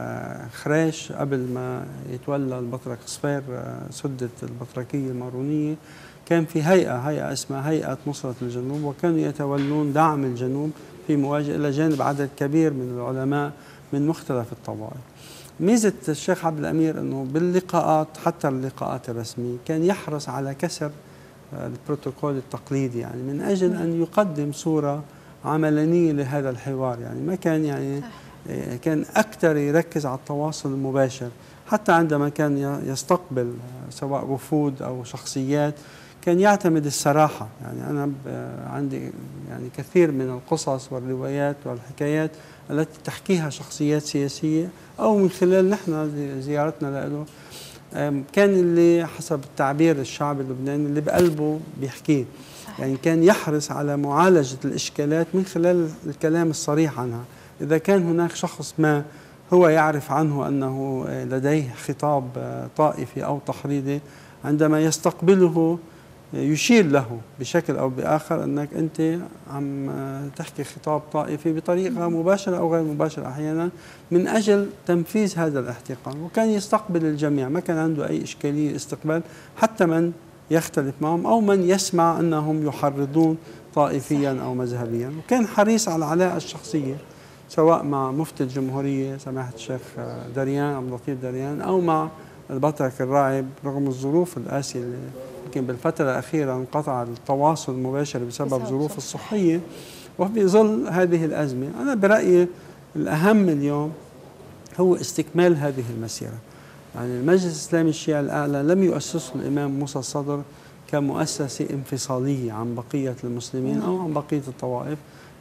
خريش قبل ما يتولى البطرك صفير سدة البطركية المارونية، كان في هيئة هيئة اسمها هيئة نصرة الجنوب، وكانوا يتولون دعم الجنوب في مواجهة إلى جانب عدد كبير من العلماء من مختلف الطوائف. ميزة الشيخ عبد الأمير أنه باللقاءات حتى اللقاءات الرسمية كان يحرص على كسر البروتوكول التقليدي، يعني من أجل أن يقدم صورة عملانية لهذا الحوار. يعني ما كان يعني كان أكثر يركز على التواصل المباشر، حتى عندما كان يستقبل سواء وفود أو شخصيات كان يعتمد الصراحة. يعني أنا عندي يعني كثير من القصص والروايات والحكايات التي تحكيها شخصيات سياسية أو من خلال نحن زيارتنا له، كان اللي حسب التعبير الشعب اللبناني اللي بقلبه بيحكيه. يعني كان يحرص على معالجة الإشكالات من خلال الكلام الصريح عنها. إذا كان هناك شخص ما هو يعرف عنه أنه لديه خطاب طائفي أو تحريضي، عندما يستقبله يشير له بشكل أو بآخر أنك أنت عم تحكي خطاب طائفي بطريقة مباشرة أو غير مباشرة أحيانا من أجل تنفيذ هذا الاحتقان. وكان يستقبل الجميع، ما كان عنده أي إشكالية استقبال حتى من يختلف معهم أو من يسمع أنهم يحرضون طائفيا أو مذهبيا. وكان حريص على العلاقة الشخصية سواء مع مفتي الجمهورية سماحة الشيخ دريان عبد اللطيف دريان أو مع البطرك الراعب، رغم الظروف القاسية اللي يمكن بالفترة الأخيرة انقطع التواصل المباشر بسبب الظروف الصحية. وفي ظل هذه الأزمة أنا برأيي الأهم اليوم هو استكمال هذه المسيرة. يعني المجلس الإسلامي الشيعي الأعلى لم يؤسسه الإمام موسى الصدر كمؤسسة انفصالية عن بقية المسلمين أو عن بقية الطوائف.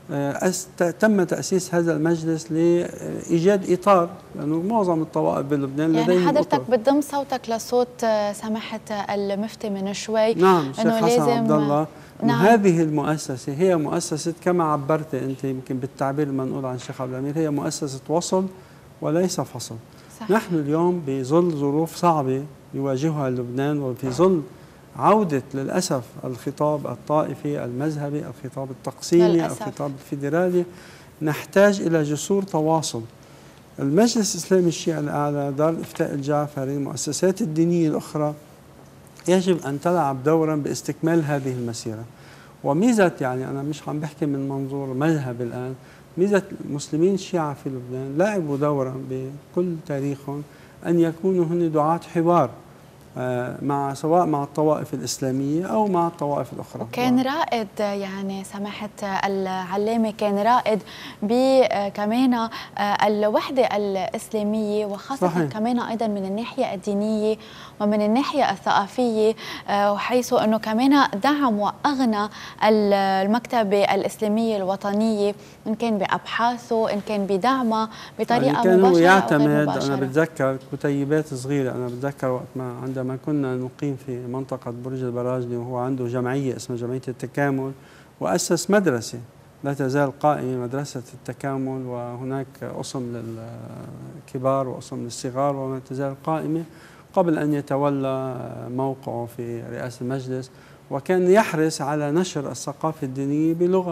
تم تأسيس هذا المجلس لإيجاد إطار، لأنه معظم الطوائف بلبنان يعني لديهم حضرتك أطر. بتضم صوتك لصوت سماحة المفتي من شوي. نعم الشيخ حسن عبد الله. نعم. هذه المؤسسة هي مؤسسة كما عبرت أنت يمكن بالتعبير المنقول عن الشيخ عبد الأمير، هي مؤسسة وصل وليس فصل. صح. نحن اليوم بظل ظروف صعبة يواجهها لبنان، وفي ظل عودة للأسف الخطاب الطائفي المذهبي، الخطاب التقسيمي، للأسف. الخطاب الفيدرالي، نحتاج إلى جسور تواصل. المجلس الإسلامي الشيعي الأعلى، دار الإفتاء الجعفري، المؤسسات الدينية الأخرى يجب أن تلعب دورا باستكمال هذه المسيرة. وميزة يعني أنا مش عم بحكي من منظور مذهب الآن، ميزة المسلمين الشيعة في لبنان لعبوا دورا بكل تاريخهم أن يكونوا هن دعاة حوار مع سواء مع الطوائف الإسلامية أو مع الطوائف الأخرى. وكان رائد يعني سماحة العلامة، كان رائد بكمان الوحدة الإسلامية، وخاصة صحيح. كمان أيضا من الناحية الدينية ومن الناحية الثقافية، وحيث أنه كمان دعم وأغنى المكتبة الإسلامية الوطنية، إن كان بأبحاثه إن كان بدعمه بطريقة يعني كان مباشرة هو يعتمد أو غير مباشرة. أنا بتذكر كتيبات صغيرة، أنا بتذكر وقت ما عندما كنا نقيم في منطقة برج البراجلي وهو عنده جمعية اسمها جمعية التكامل، وأسس مدرسة لا تزال قائمة، مدرسة التكامل، وهناك أصم للكبار وأصم للصغار وما تزال قائمة قبل أن يتولى موقعه في رئاسة المجلس. وكان يحرص على نشر الثقافة الدينية بلغة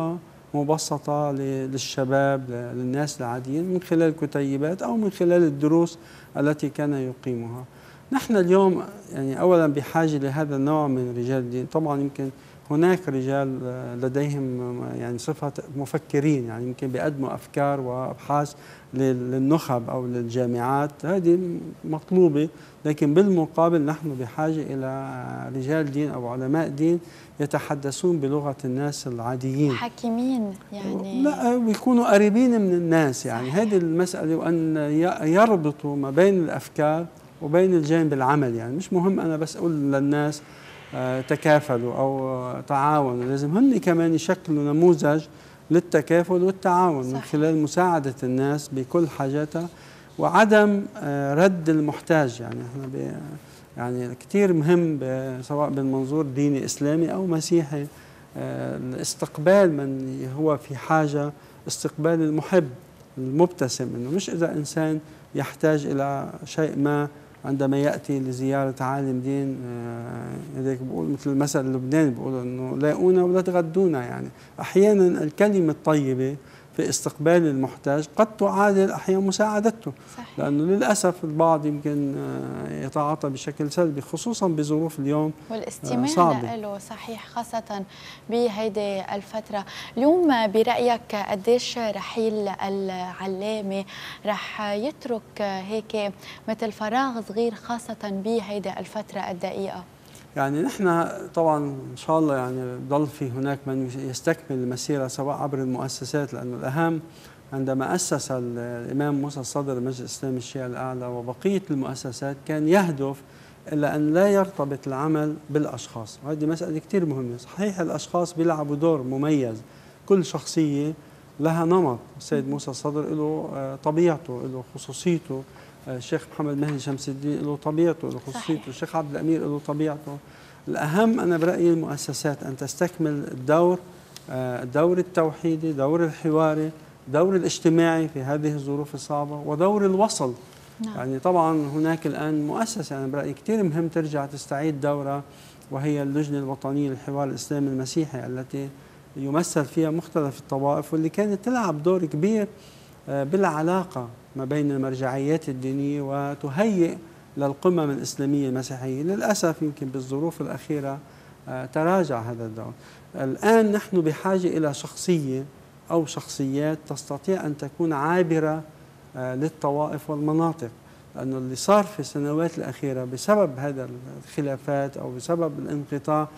مبسطة للشباب للناس العاديين من خلال كتيبات أو من خلال الدروس التي كان يقيمها. نحن اليوم يعني أولا بحاجة لهذا النوع من رجال الدين. طبعا يمكن هناك رجال لديهم يعني صفة مفكرين، يعني يمكن بيقدموا أفكار وأبحاث للنخب أو للجامعات، هذه مطلوبة، لكن بالمقابل نحن بحاجة إلى رجال دين أو علماء دين يتحدثون بلغة الناس العاديين، حكيمين يعني، لا ويكونوا قريبين من الناس. يعني هذه المسألة، وأن يربطوا ما بين الأفكار وبين الجانب العمل. يعني مش مهم أنا بس أقول للناس تكافلوا أو تعاونوا، لازم هن كمان يشكلوا نموذج للتكافل والتعاون صحيح. من خلال مساعدة الناس بكل حاجاتها وعدم رد المحتاج. يعني احنا يعني كثير مهم سواء بالمنظور ديني إسلامي أو مسيحي استقبال من هو في حاجة، استقبال المحب المبتسم، إنه مش إذا إنسان يحتاج إلى شيء ما عندما يأتي لزيارة عالم دين، هذيك بقول مثل المثل اللبناني بيقولوا إنه لاقونا ولا تغدونا. يعني أحيانا الكلمة الطيبة في استقبال المحتاج قد تعادل أحيانا مساعدته صحيح. لأنه للأسف البعض يمكن يتعاطى بشكل سلبي خصوصا بظروف اليوم والاستماع له صحيح، خاصة بهيدي الفترة. اليوم برأيك قديش رحيل العلامة رح يترك هيك مثل فراغ صغير خاصة بهيدي الفترة الدقيقة؟ يعني نحن طبعا ان شاء الله يعني ضل في هناك من يستكمل المسيره سواء عبر المؤسسات، لانه الاهم عندما اسس الامام موسى الصدر المجلس الاسلامي الشيعي الاعلى وبقيه المؤسسات كان يهدف الى ان لا يرتبط العمل بالاشخاص، وهذه مساله كثير مهمه. صحيح الاشخاص بيلعبوا دور مميز، كل شخصيه لها نمط، السيد موسى الصدر له طبيعته، له خصوصيته، الشيخ محمد مهدي شمس الدين له طبيعته، له خصوصيته، الشيخ عبد الامير له طبيعته. الاهم انا برايي المؤسسات ان تستكمل الدور، الدور التوحيدي، دور الحواري، دور الاجتماعي في هذه الظروف الصعبه، ودور الوصل. نعم. يعني طبعا هناك الان مؤسسه انا برايي كثير مهم ترجع تستعيد دورها، وهي اللجنه الوطنيه للحوار الاسلامي المسيحي التي يمثل فيها مختلف الطوائف، واللي كانت تلعب دور كبير بالعلاقه ما بين المرجعيات الدينية وتهيئ للقمم الإسلامية المسيحية. للأسف يمكن بالظروف الأخيرة تراجع هذا الدور. الآن نحن بحاجة إلى شخصية أو شخصيات تستطيع أن تكون عابرة للطوائف والمناطق، لأنه اللي صار في السنوات الأخيرة بسبب هذا الخلافات أو بسبب الانقطاع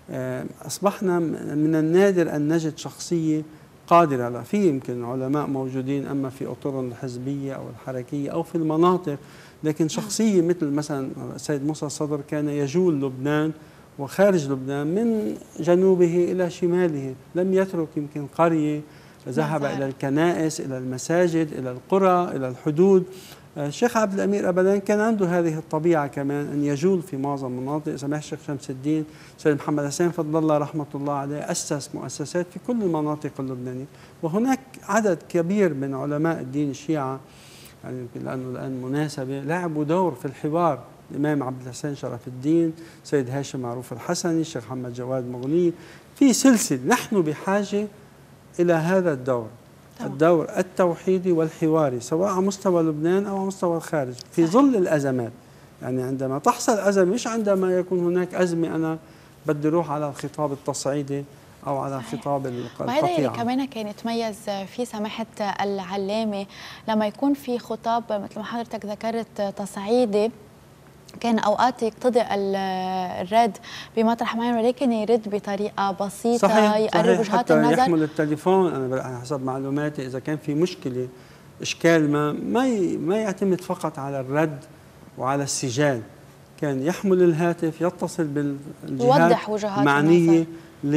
أصبحنا من النادر أن نجد شخصية قادرة. لا، في يمكن علماء موجودين أما في أطر الحزبية أو الحركية أو في المناطق، لكن شخصية مثل مثلا السيد موسى الصدر كان يجول لبنان وخارج لبنان من جنوبه إلى شماله، لم يترك يمكن قرية، ذهب إلى الكنائس، إلى المساجد، إلى القرى، إلى الحدود. الشيخ عبد الأمير أبدان كان عنده هذه الطبيعة كمان أن يجول في معظم المناطق. سماحة الشيخ شمس الدين سيد محمد حسين فضل الله رحمة الله عليه أسس مؤسسات في كل المناطق اللبنانية، وهناك عدد كبير من علماء الدين الشيعة يعني لأنه الآن مناسبة لعبوا دور في الحوار. الإمام عبد الحسين شرف الدين، سيد هاشم معروف الحسني، الشيخ محمد جواد مغني، في سلسلة. نحن بحاجة إلى هذا الدور، الدور التوحيدي والحواري سواء على مستوى لبنان أو على مستوى الخارج في ظل الأزمات. يعني عندما تحصل أزمة، مش عندما يكون هناك أزمة أنا بدي أروح على الخطاب التصعيدي أو على خطاب القطيعة. وهذا اللي كمان كان يتميز في سماحة العلامة لما يكون في خطاب مثل ما حضرتك ذكرت تصعيدي، كان أوقات يقتضي الرد بمطرح معين، ولكن يرد بطريقة بسيطة صحيح يقرب وجهات النظر، يحمل التليفون. أنا حسب معلوماتي إذا كان في مشكلة إشكال ما ما ما يعتمد فقط على الرد وعلى السجال، كان يحمل الهاتف يتصل بالجهات المعنية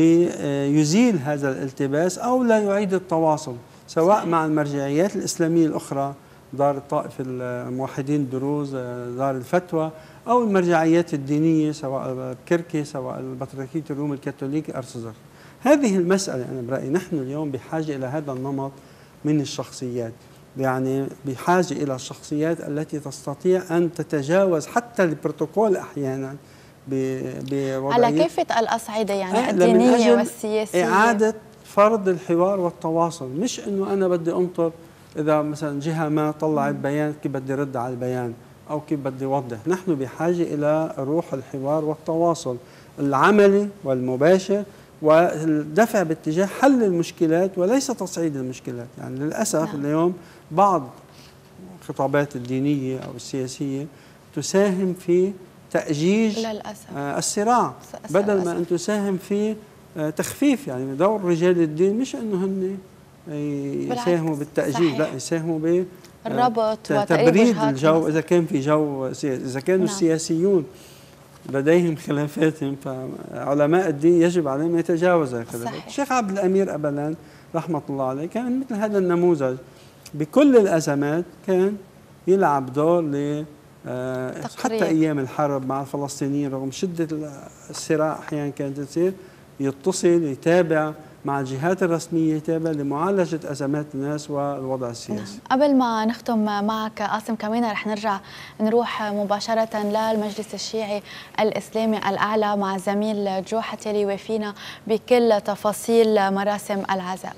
ليزيل هذا الالتباس أو لا يعيد التواصل سواء صحيح. مع المرجعيات الإسلامية الأخرى، دار الطائف الموحدين الدروز، دار الفتوى، أو المرجعيات الدينية سواء كركي سواء البطريركية الروم الكاثوليك أرثوذكس. هذه المسألة أنا برأيي نحن اليوم بحاجة إلى هذا النمط من الشخصيات، يعني بحاجة إلى الشخصيات التي تستطيع أن تتجاوز حتى البروتوكول أحيانا على كافة الأصعدة، يعني الدينية والسياسية، إعادة فرض الحوار والتواصل، مش انه انا بدي انطر اذا مثلا جهه ما طلعت بيان كيف بدي رد على البيان او كيف بدي اوضح. نحن بحاجه الى روح الحوار والتواصل العملي والمباشر والدفع باتجاه حل المشكلات وليس تصعيد المشكلات. يعني للاسف نعم. اليوم بعض الخطابات الدينيه او السياسيه تساهم في تأجيج للأسف. الصراع بدل ما أن تساهم في تخفيف. يعني دور رجال الدين مش أنه هن يساهموا بالتأجيج، لا يساهموا ب الربط وتبريد الجو. إذا كان في جو سياسي، إذا كانوا نعم. السياسيون لديهم خلافاتهم، فعلماء الدين يجب عليهم يتجاوز الخلافات. الشيخ عبد الأمير أبلان رحمة الله عليه كان مثل هذا النموذج، بكل الأزمات كان يلعب دور ل حتى أيام الحرب مع الفلسطينيين رغم شدة الصراع أحيانا كانت تصير، يتصل يتابع مع الجهات الرسمية، يتابع لمعالجة أزمات الناس والوضع السياسي. قبل ما نختم معك قاسم كمان رح نرجع نروح مباشرة للمجلس الشيعي الإسلامي الأعلى مع زميل جو حتى يوافينا بكل تفاصيل مراسم العزاء.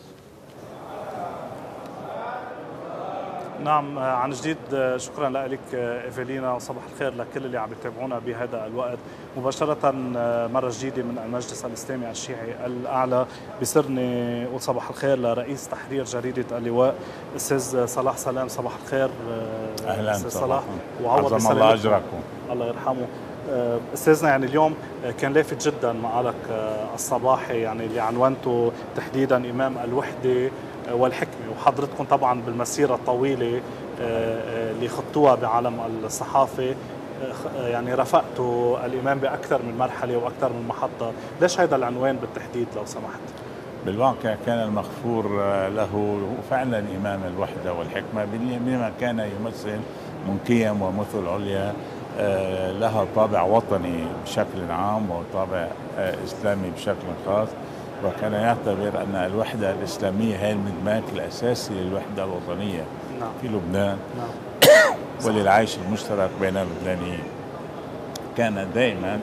نعم عن جديد شكرا لك إيفالينا، وصباح الخير لكل اللي عم يتابعونا بهذا الوقت مباشرة مرة جديدة من المجلس الإسلامي الشيعي الأعلى. بيسرني أقول صباح الخير لرئيس تحرير جريدة اللواء الأستاذ صلاح سلام. صباح الخير أهلا أستاذ صلاح، وعوض عظم الله أجركم. الله يرحمه. أستاذنا يعني اليوم كان لافت جدا معالك الصباحي يعني اللي عنوانته تحديدا إمام الوحدة والحكمة، وحضرتكم طبعا بالمسيرة الطويلة اللي خطوها بعالم الصحافة يعني رافقتوا الإمام بأكثر من مرحلة وأكثر من محطة. ليش هذا العنوان بالتحديد لو سمحت؟ بالواقع كان المغفور له فعلا إمام الوحدة والحكمة بما كان يمثل من قيم ومثل عليا لها طابع وطني بشكل عام وطابع إسلامي بشكل خاص، وكان يعتبر أن الوحدة الإسلامية هي المدماج الأساسي للوحدة الوطنية نعم. في لبنان نعم. وللعيش المشترك بين اللبنانيين. كان دائما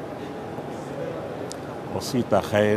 وسيط خير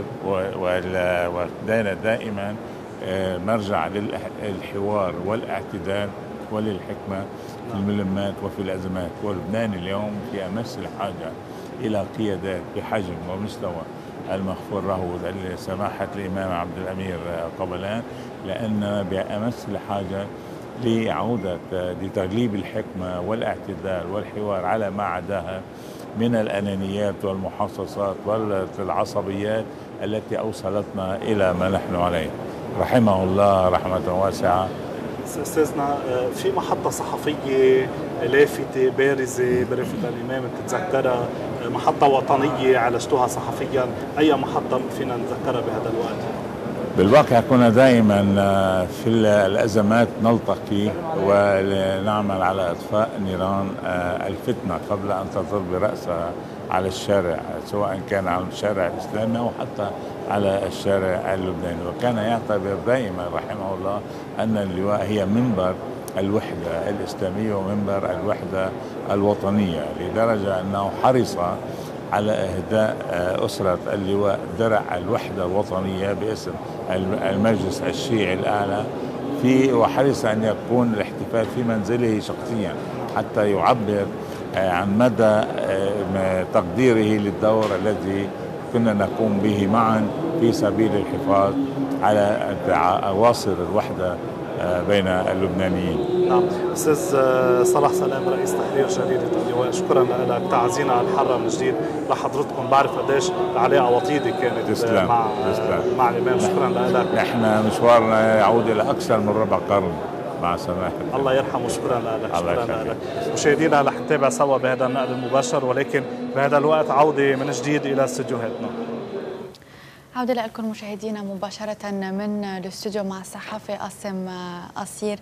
وكان دائما مرجع للحوار والاعتدال وللحكمة في الملمات وفي الأزمات. ولبنان اليوم في أمس الحاجة إلى قيادات بحجم ومستوى المغفور له سماحة الإمام عبد الأمير قبلان، لأن بأمس الحاجة لعودة لتغليب الحكمة والاعتدال والحوار على ما عداها من الأنانيات والمحاصصات والعصبيات التي أوصلتنا إلى ما نحن عليه. رحمه الله رحمة واسعة. أستاذنا في محطة صحفية لافتة بارزة برفقة الإمام بتتذكرها، محطة وطنية عالجتوها صحفيا، أي محطة فينا نتذكرها بهذا الوقت؟ بالواقع كنا دائما في الأزمات نلتقي ونعمل على إطفاء نيران الفتنة قبل أن تضرب برأسها على الشارع، سواء كان على الشارع الإسلامي أو حتى على الشارع اللبناني. وكان يعتبر دائما رحمه الله أن اللواء هي منبر الوحدة الإسلامية ومنبر الوحدة الوطنية، لدرجة أنه حرص على إهداء أسرة اللواء درع الوحدة الوطنية باسم المجلس الشيعي الأعلى في، وحرص أن يكون الاحتفال في منزله شخصيا حتى يعبر عن مدى تقديره للدور الذي كنا نقوم به معا في سبيل الحفاظ على أواصر الوحدة بين اللبنانيين. نعم أستاذ صلاح سلام رئيس تحرير جريدة اللواء، شكرا لك. تعزينا الحرة من جديد لحضرتكم، بعرف قديش العلاقة وطيدة كانت تسلم. مع تسلم. مع الإمام. شكرا لك. نحن مشوارنا يعود إلى أكثر من ربع قرن مع سماحة الله يرحمه. شكرا لك. شكرا لك. مشاهدينا رح نتابع سوا بهذا النقل المباشر، ولكن بهذا الوقت عودة من جديد إلى استديوهاتنا. عودة لكم مشاهدينا مباشرة من الاستوديو مع الصحافي قاسم قصير.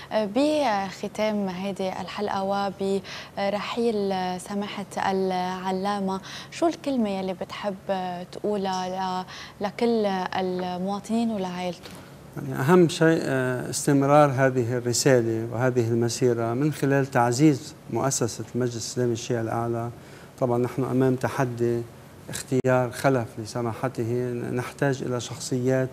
بختام هذه الحلقة وبرحيل سماحة العلامة، شو الكلمة يلي بتحب تقولها لكل المواطنين ولعائلته؟ يعني أهم شيء استمرار هذه الرسالة وهذه المسيرة من خلال تعزيز مؤسسة المجلس الإسلامي الشيعي الأعلى. طبعا نحن أمام تحدي اختيار خلف لسماحته، نحتاج إلى شخصيات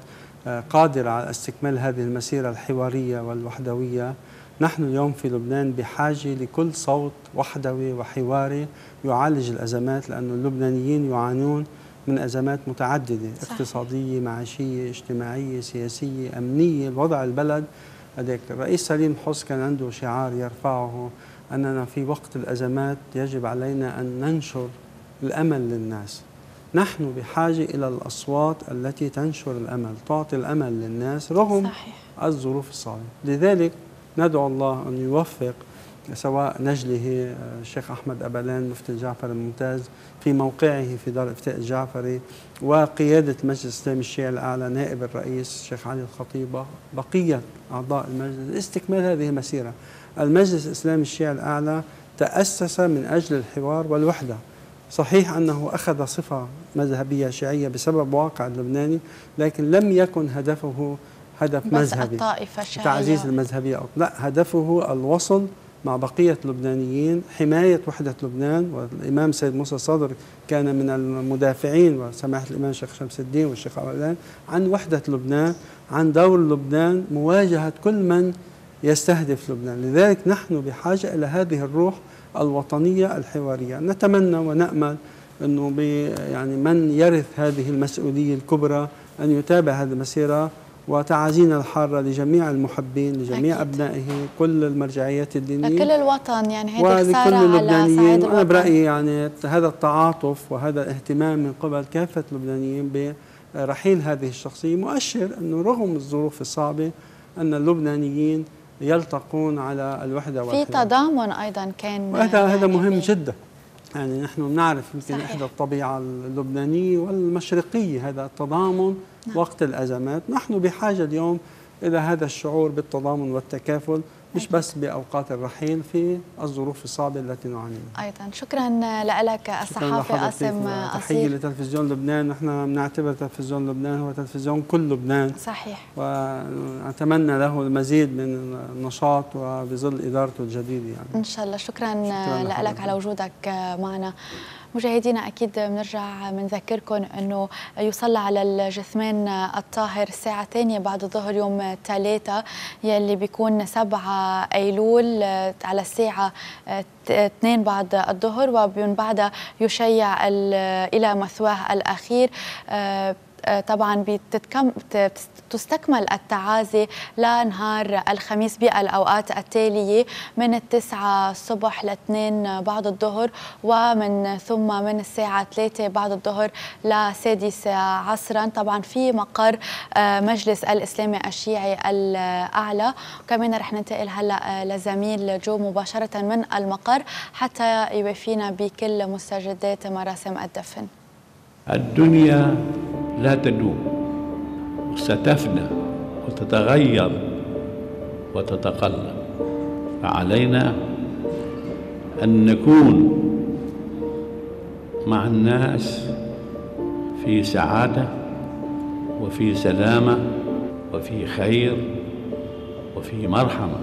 قادرة على استكمال هذه المسيرة الحوارية والوحدوية. نحن اليوم في لبنان بحاجة لكل صوت وحدوي وحواري يعالج الأزمات، لأن اللبنانيين يعانون من أزمات متعددة، صحيح. اقتصادية، معيشية، اجتماعية، سياسية، أمنية. الوضع البلد هذاك. الرئيس سليم حس كان عنده شعار يرفعه أننا في وقت الأزمات يجب علينا أن ننشر الأمل للناس. نحن بحاجة إلى الأصوات التي تنشر الأمل، تعطي الأمل للناس رغم صحيح. الظروف الصعبة. لذلك ندعو الله أن يوفق سواء نجله الشيخ أحمد أبلان مفتي الجعفر الممتاز في موقعه في دار الإفتاء الجعفري، وقيادة المجلس الإسلامي الشيعي الأعلى نائب الرئيس الشيخ علي الخطيب، بقية أعضاء المجلس لاستكمال هذه المسيرة. المجلس الإسلامي الشيعي الأعلى تأسس من أجل الحوار والوحدة. صحيح أنه أخذ صفة مذهبية شيعية بسبب واقع اللبناني، لكن لم يكن هدفه هدف مذهبي الطائفة الشيعية تعزيز المذهبية، لا، هدفه الوصل مع بقية اللبنانيين، حماية وحدة لبنان. والإمام سيد موسى الصدر كان من المدافعين، وسماحة الإمام الشيخ شمس الدين والشيخ أبلان، عن وحدة لبنان، عن دور لبنان، مواجهة كل من يستهدف لبنان. لذلك نحن بحاجة إلى هذه الروح الوطنية الحوارية. نتمنى ونأمل أنه يعني من يرث هذه المسؤولية الكبرى أن يتابع هذه المسيرة، وتعازينا الحارة لجميع المحبين، لجميع أكيد. أبنائه، كل المرجعيات الدينية، لكل الوطن، يعني هذه ولكل خسارة على صعيد أنا برأيي يعني هذا التعاطف وهذا الاهتمام من قبل كافة اللبنانيين برحيل هذه الشخصية مؤشر أنه رغم الظروف الصعبة أن اللبنانيين يلتقون على الوحدة والحوار. في تضامن أيضا كان، وهذا يعني هذا مهم بي. جدا. يعني نحن بنعرف يمكن إحدى الطبيعة اللبنانية والمشرقية هذا التضامن نعم. وقت الأزمات. نحن بحاجة اليوم إلى هذا الشعور بالتضامن والتكافل، مش أيضا. بس بأوقات الرحيل في الظروف الصعبة التي نعاني منها. أيضا شكرا لك الصحافي قاسم أصيل. تحية لتلفزيون لبنان. نحن بنعتبر تلفزيون لبنان هو تلفزيون كل لبنان، صحيح، وأتمنى له المزيد من النشاط وبظل إدارته الجديدة يعني. إن شاء الله. شكرا, شكرا لك على وجودك معنا. مشاهدينا أكيد بنرجع بنذكركم أنه يصلى على الجثمان الطاهر الساعة الثانية بعد الظهر يوم ثلاثة، يلي بيكون سبعة أيلول على الساعة اثنين بعد الظهر، ومن بعدها يشيع إلى مثواه الأخير. طبعا تستكمل التعازي لنهار الخميس بالأوقات التالية من التسعة الصبح لاثنين بعد الظهر، ومن ثم من الساعة ثلاثة بعد الظهر لسادسة عصرا، طبعا في مقر مجلس الإسلامي الشيعي الأعلى. وكمان رح ننتقل هلأ لزميل جو مباشرة من المقر حتى يوفينا بكل مستجدات مراسم الدفن. الدنيا لا تدوم وستفنى وتتغير وتتقلب، فعلينا أن نكون مع الناس في سعادة وفي سلامة وفي خير وفي مرحمة.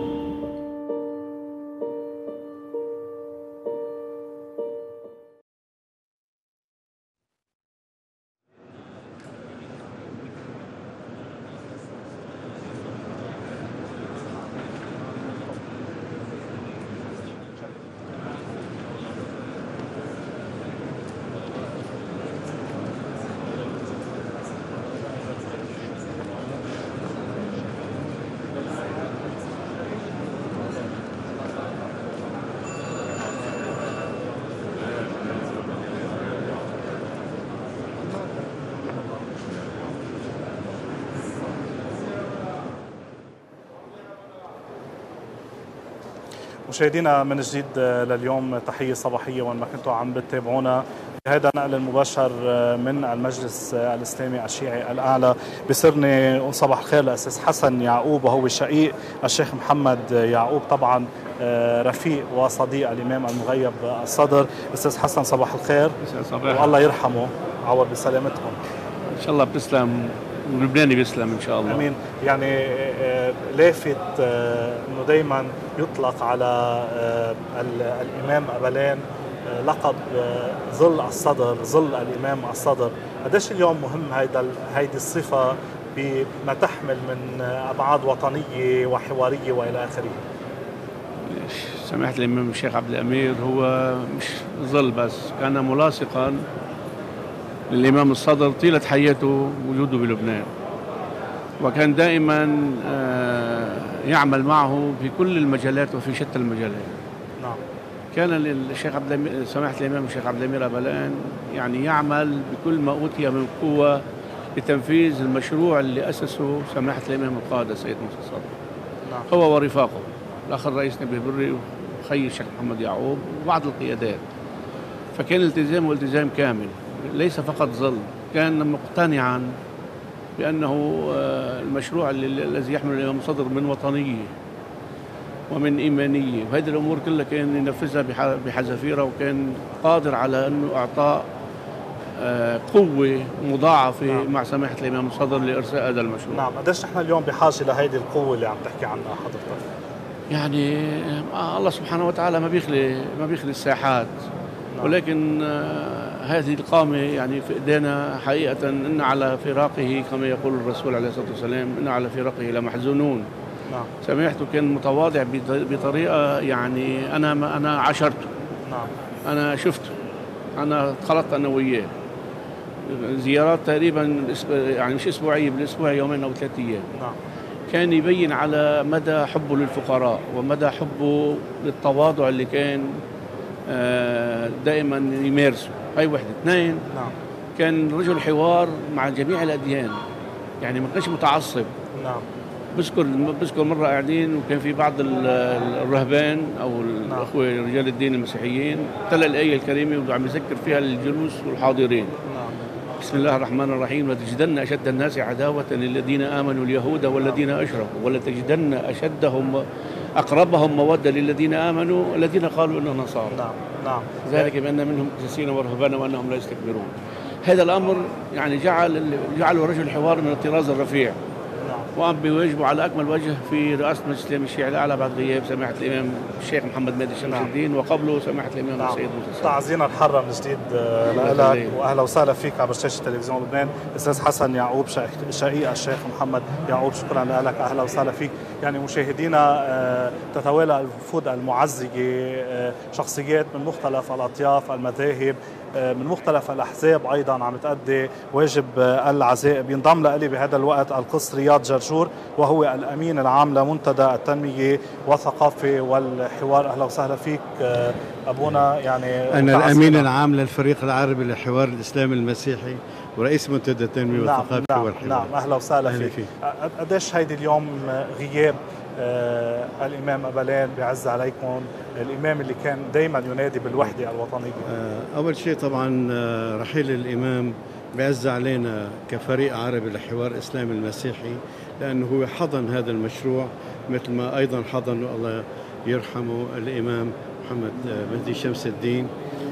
مشاهدينا من جديد لليوم تحية صباحية وين ما كنتوا عم بتتابعونا. هذا نقل المباشر من المجلس الإسلامي الشيعي الأعلى. بصرني صباح الخير لأستاذ حسن يعقوب، وهو شقيق الشيخ محمد يعقوب، طبعا رفيق وصديق الإمام المغيب الصدر. أستاذ حسن صباح الخير، والله يرحمه عوض بسلامتهم. إن شاء الله بتسلم ولبناني بيسلم إن شاء الله. أمين. يعني لافت أنه دايما يطلق على الإمام أبلان لقب ظل الصدر، ظل الإمام الصدر. قديش اليوم مهم هيدا هيدي الصفة بما تحمل من أبعاد وطنية وحوارية وإلى آخره؟ سماحة الإمام الشيخ عبد الأمير هو مش ظل بس، كان ملاصقا للإمام الصدر طيلة حياته وجوده بلبنان، وكان دائما يعمل معه في كل المجالات وفي شتى المجالات. نعم. كان الشيخ عبد الأمير سماحة الإمام الشيخ عبد الأمير أبلان يعني يعمل بكل ما أوتي من قوة لتنفيذ المشروع اللي أسسه سماحة الإمام القادة سيد موسى الصدر. نعم. هو ورفاقه الأخ الرئيس نبيه بري وخي الشيخ محمد يعقوب وبعض القيادات. فكان التزام والتزام كامل، ليس فقط ظل، كان مقتنعا بأنه المشروع الذي يحمل الإمام الصدر من وطنية ومن إيمانية، وهذه الأمور كلها كان ينفذها بحذافيرها، وكان قادر على أنه إعطاء قوة مضاعفة. نعم. مع سماحة الإمام الصدر لإرساء هذا المشروع. نعم. قديش نحن اليوم بحاجة لهذه القوة اللي عم تحكي عنها حضرتك؟ يعني الله سبحانه وتعالى ما بيخلي ما بيخلي الساحات. نعم. ولكن هذه القامة يعني في إيدينا حقيقة، إن على فراقه كما يقول الرسول عليه الصلاة والسلام إن على فراقه لمحزونون. نعم. سماحته كان متواضع بطريقة يعني أنا ما أنا عاشرته. نعم. أنا شفته، أنا خلطت أنا وياه زيارات تقريبا يعني مش أسبوعية، بالأسبوع يومين أو ثلاثة أيام. نعم. كان يبين على مدى حبه للفقراء ومدى حبه للتواضع اللي كان دائما يمارسه. هاي وحدة. اثنين. نعم. كان رجل حوار مع جميع الأديان، يعني ما كانش متعصب. نعم. بذكر بذكر مرة قاعدين وكان في بعض الرهبان أو الأخوة رجال الدين المسيحيين تلا الآية الكريمة وعم يذكر فيها للجلوس والحاضرين. نعم. بسم الله الرحمن الرحيم لتجدن أشد الناس عداوة للذين آمنوا اليهود والذين أشركوا ولتجدن أشدهم أقربهم مودة للذين آمنوا الذين قالوا إننا نصارى. نعم. نعم. ذلك بأن منهم قسيسين ورهبانا وأنهم لا يستكبرون. هذا الأمر يعني جعل جعله رجل حوار من الطراز الرفيع. وقام بواجبه على أكمل وجه في رئاسة مجلس الإمام الشيعي الأعلى بعد غياب سماحة الإمام الشيخ محمد مهدي شمس نعم. الدين، وقبله سماحة الإمام نعم. السيد موسى الصدر. تعزينا الحرة من جديد لك، وأهلا وسهلا فيك عبر شاشة تلفزيون لبنان. أستاذ حسن يعقوب شقيق الشيخ محمد يعقوب، شكرا لك، أهلا وسهلا فيك. يعني مشاهدينا تتوالى الوفود المعزية، شخصيات من مختلف الأطياف المذاهب من مختلف الأحزاب أيضا عم تأدي واجب العزاء. بينضم لي بهذا الوقت القس رياض جرجور وهو الأمين العام لمنتدى التنمية والثقافة والحوار. أهلا وسهلا فيك أبونا. يعني أنا الأمين العام للفريق العربي للحوار الإسلامي المسيحي ورئيس منتدى التنمية نعم والثقافة نعم والحوار. نعم. أهلا وسهلا فيك. فيك. قديش هيدي اليوم غياب آه الإمام أبلان بيعز عليكم، الإمام اللي كان دايما ينادي بالوحدة الوطنية؟ آه أول شيء طبعا آه رحيل الإمام بيعز علينا كفريق عربي لحوار إسلامي المسيحي، لأنه هو حضن هذا المشروع مثل ما أيضا حضنه الله يرحمه الإمام محمد مهدي شمس الدين.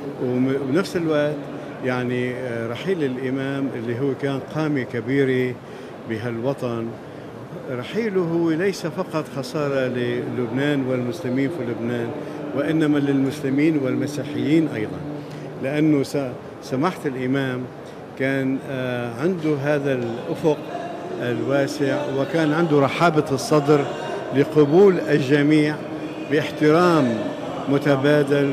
وبنفس الوقت يعني آه رحيل الإمام اللي هو كان قامة كبيرة بهالوطن، رحيله هو ليس فقط خسارة للبنان والمسلمين في لبنان، وإنما للمسلمين والمسيحيين أيضا، لأنه سماحة الإمام كان عنده هذا الأفق الواسع، وكان عنده رحابة الصدر لقبول الجميع باحترام متبادل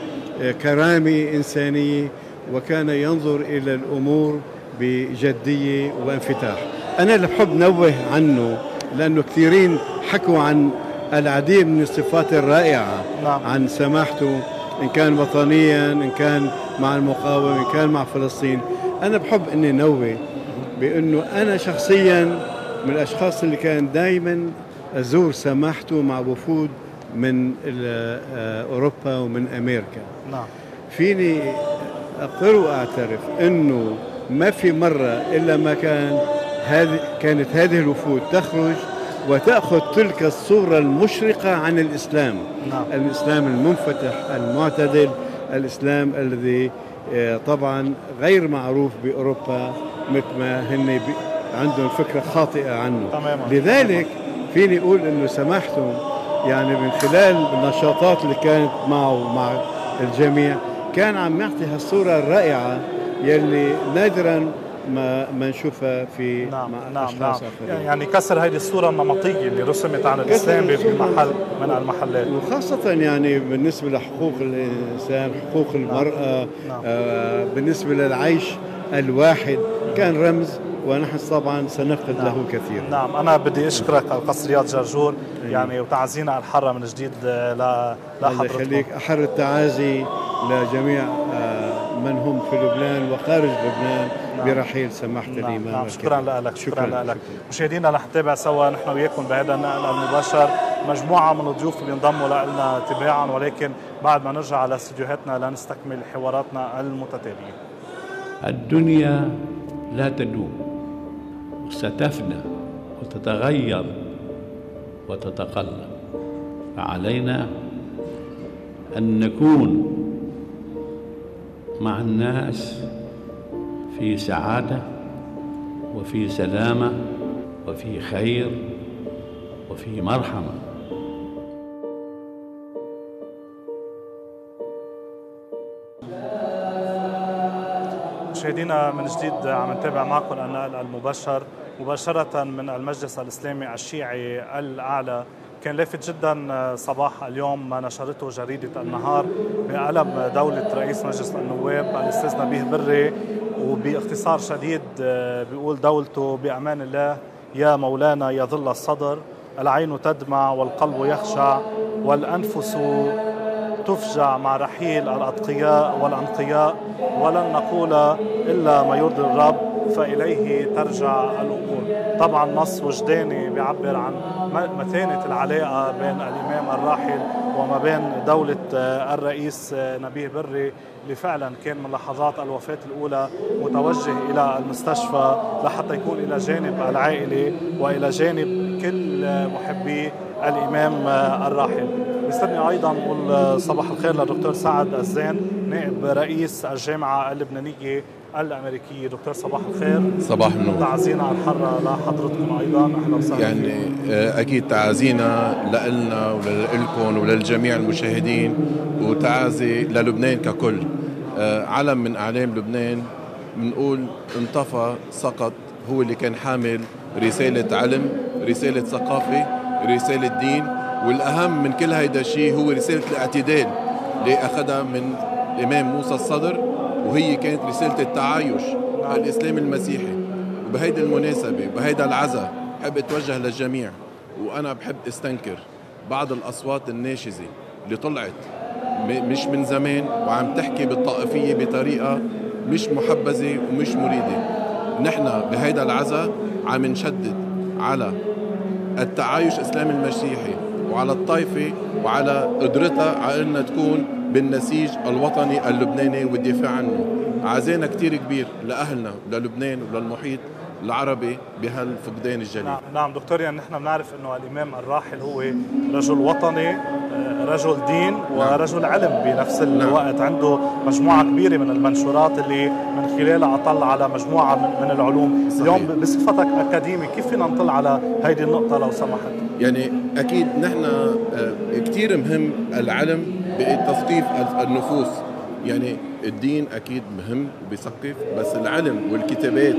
بكرامة إنسانية، وكان ينظر إلى الأمور بجدية وانفتاح. أنا اللي بحب نوه عنه لأنه كثيرين حكوا عن العديد من الصفات الرائعة نعم. عن سماحته، إن كان وطنيا، إن كان مع المقاومة، إن كان مع فلسطين. أنا بحب أني نوه بأنه أنا شخصيا من الأشخاص اللي كان دايما أزور سماحته مع وفود من أوروبا ومن أمريكا نعم. فيني أقر وأعترف أنه ما في مرة إلا ما كان هذه كانت هذه الوفود تخرج وتأخذ تلك الصورة المشرقة عن الإسلام نعم. الإسلام المنفتح المعتدل، الإسلام الذي طبعا غير معروف بأوروبا مثل ما هن عندهم فكرة خاطئة عنه تماما. لذلك فيني أقول أنه سماحته يعني من خلال النشاطات اللي كانت معه مع الجميع كان عم يعطي هالصورة الرائعة يلي نادرا ما ما نشوفها في نعم مع نعم اشخاص نعم اخرين. يعني كسر هذه الصوره النمطيه اللي رسمت عن الاسلام بمحل من المحلات، وخاصه يعني بالنسبه لحقوق الانسان، حقوق المراه، نعم. آه بالنسبه للعيش الواحد كان رمز، ونحن طبعا سنفقد نعم. له كثير. نعم أنا بدي أشكرك القصريات جرجور يعني وتعزينا الحارة من جديد لحضرتكم. الله يخليك، أحر التعازي لجميع من هم في لبنان وخارج لبنان نعم. برحيل سماحة نعم. الإمام. نعم. شكرا لك شكرا, شكرا لك مشاهدينا. رح نتابع سوا نحن وياكم بهذا النقل المباشر مجموعة من الضيوف اللي انضموا لنا تباعا، ولكن بعد ما نرجع على استديوهاتنا لنستكمل حواراتنا المتتالية. الدنيا لا تدوم، ستفنى وتتغير وتتقلب، فعلينا أن نكون مع الناس في سعادة وفي سلامة وفي خير وفي مرحمة. مشاهدينا من جديد عم نتابع معكم النقل المباشر مباشرة من المجلس الإسلامي الشيعي الأعلى. كان لافت جدا صباح اليوم ما نشرته جريدة النهار بقلم دولة رئيس مجلس النواب الأستاذ نبيه بري، وباختصار شديد بيقول دولته بأمان الله يا مولانا يظل الصدر، العين تدمع والقلب يخشع والأنفس تفجع مع رحيل الأتقياء والأنقياء، ولن نقول إلا ما يرضي الرب فإليه ترجع الأمور. طبعا نص وجداني بيعبر عن متانة العلاقة بين الإمام الراحل وما بين دولة الرئيس نبيه بري، اللي فعلا كان من لحظات الوفاة الأولى متوجه إلى المستشفى لحتى يكون إلى جانب العائلة وإلى جانب كل محبي الإمام الراحل. بيسعدني أيضا نقول صباح الخير للدكتور سعد الزين نائب رئيس الجامعة اللبنانية الأمريكية. دكتور صباح الخير. صباح النور. تعزينا الحرة لحضرتكم أيضا، أهلا وسهلا. يعني أكيد تعازينا لنا وللكم وللجميع المشاهدين، وتعازي للبنان ككل. علم من أعلام لبنان بنقول انطفى سقط، هو اللي كان حامل رسالة علم، رسالة ثقافة، رسالة دين، والأهم من كل هيدا الشيء هو رسالة الاعتدال اللي أخذها من الإمام موسى الصدر، وهي كانت رسالة التعايش الإسلامي المسيحي. وبهيدا المناسبة وبهيدا العزاء بحب أتوجه للجميع، وأنا بحب استنكر بعض الأصوات الناشزة اللي طلعت مش من زمان وعم تحكي بالطائفية بطريقة مش محبذة ومش مريدة. نحن بهيدا العزاء عم نشدد على التعايش الإسلامي المسيحي وعلى الطائفة وعلى قدرتها على أنها تكون بالنسيج الوطني اللبناني والدفاع عنه. عزانا كتير كبير لأهلنا وللبنان وللمحيط العربي بهالفقدان الجليل. نعم, نعم دكتور، يعني نحن بنعرف أنه الإمام الراحل هو رجل وطني، رجل دين ورجل علم بنفس الوقت. نعم. عنده مجموعة كبيرة من المنشورات اللي من خلالها أطل على مجموعة من, من العلوم. صحيح. اليوم بصفتك أكاديمي كيف فينا نطل على هذه النقطة لو سمحت؟ يعني أكيد نحن كتير مهم العلم بتثقيف النفوس. يعني الدين أكيد مهم وبيثقف، بس العلم والكتابات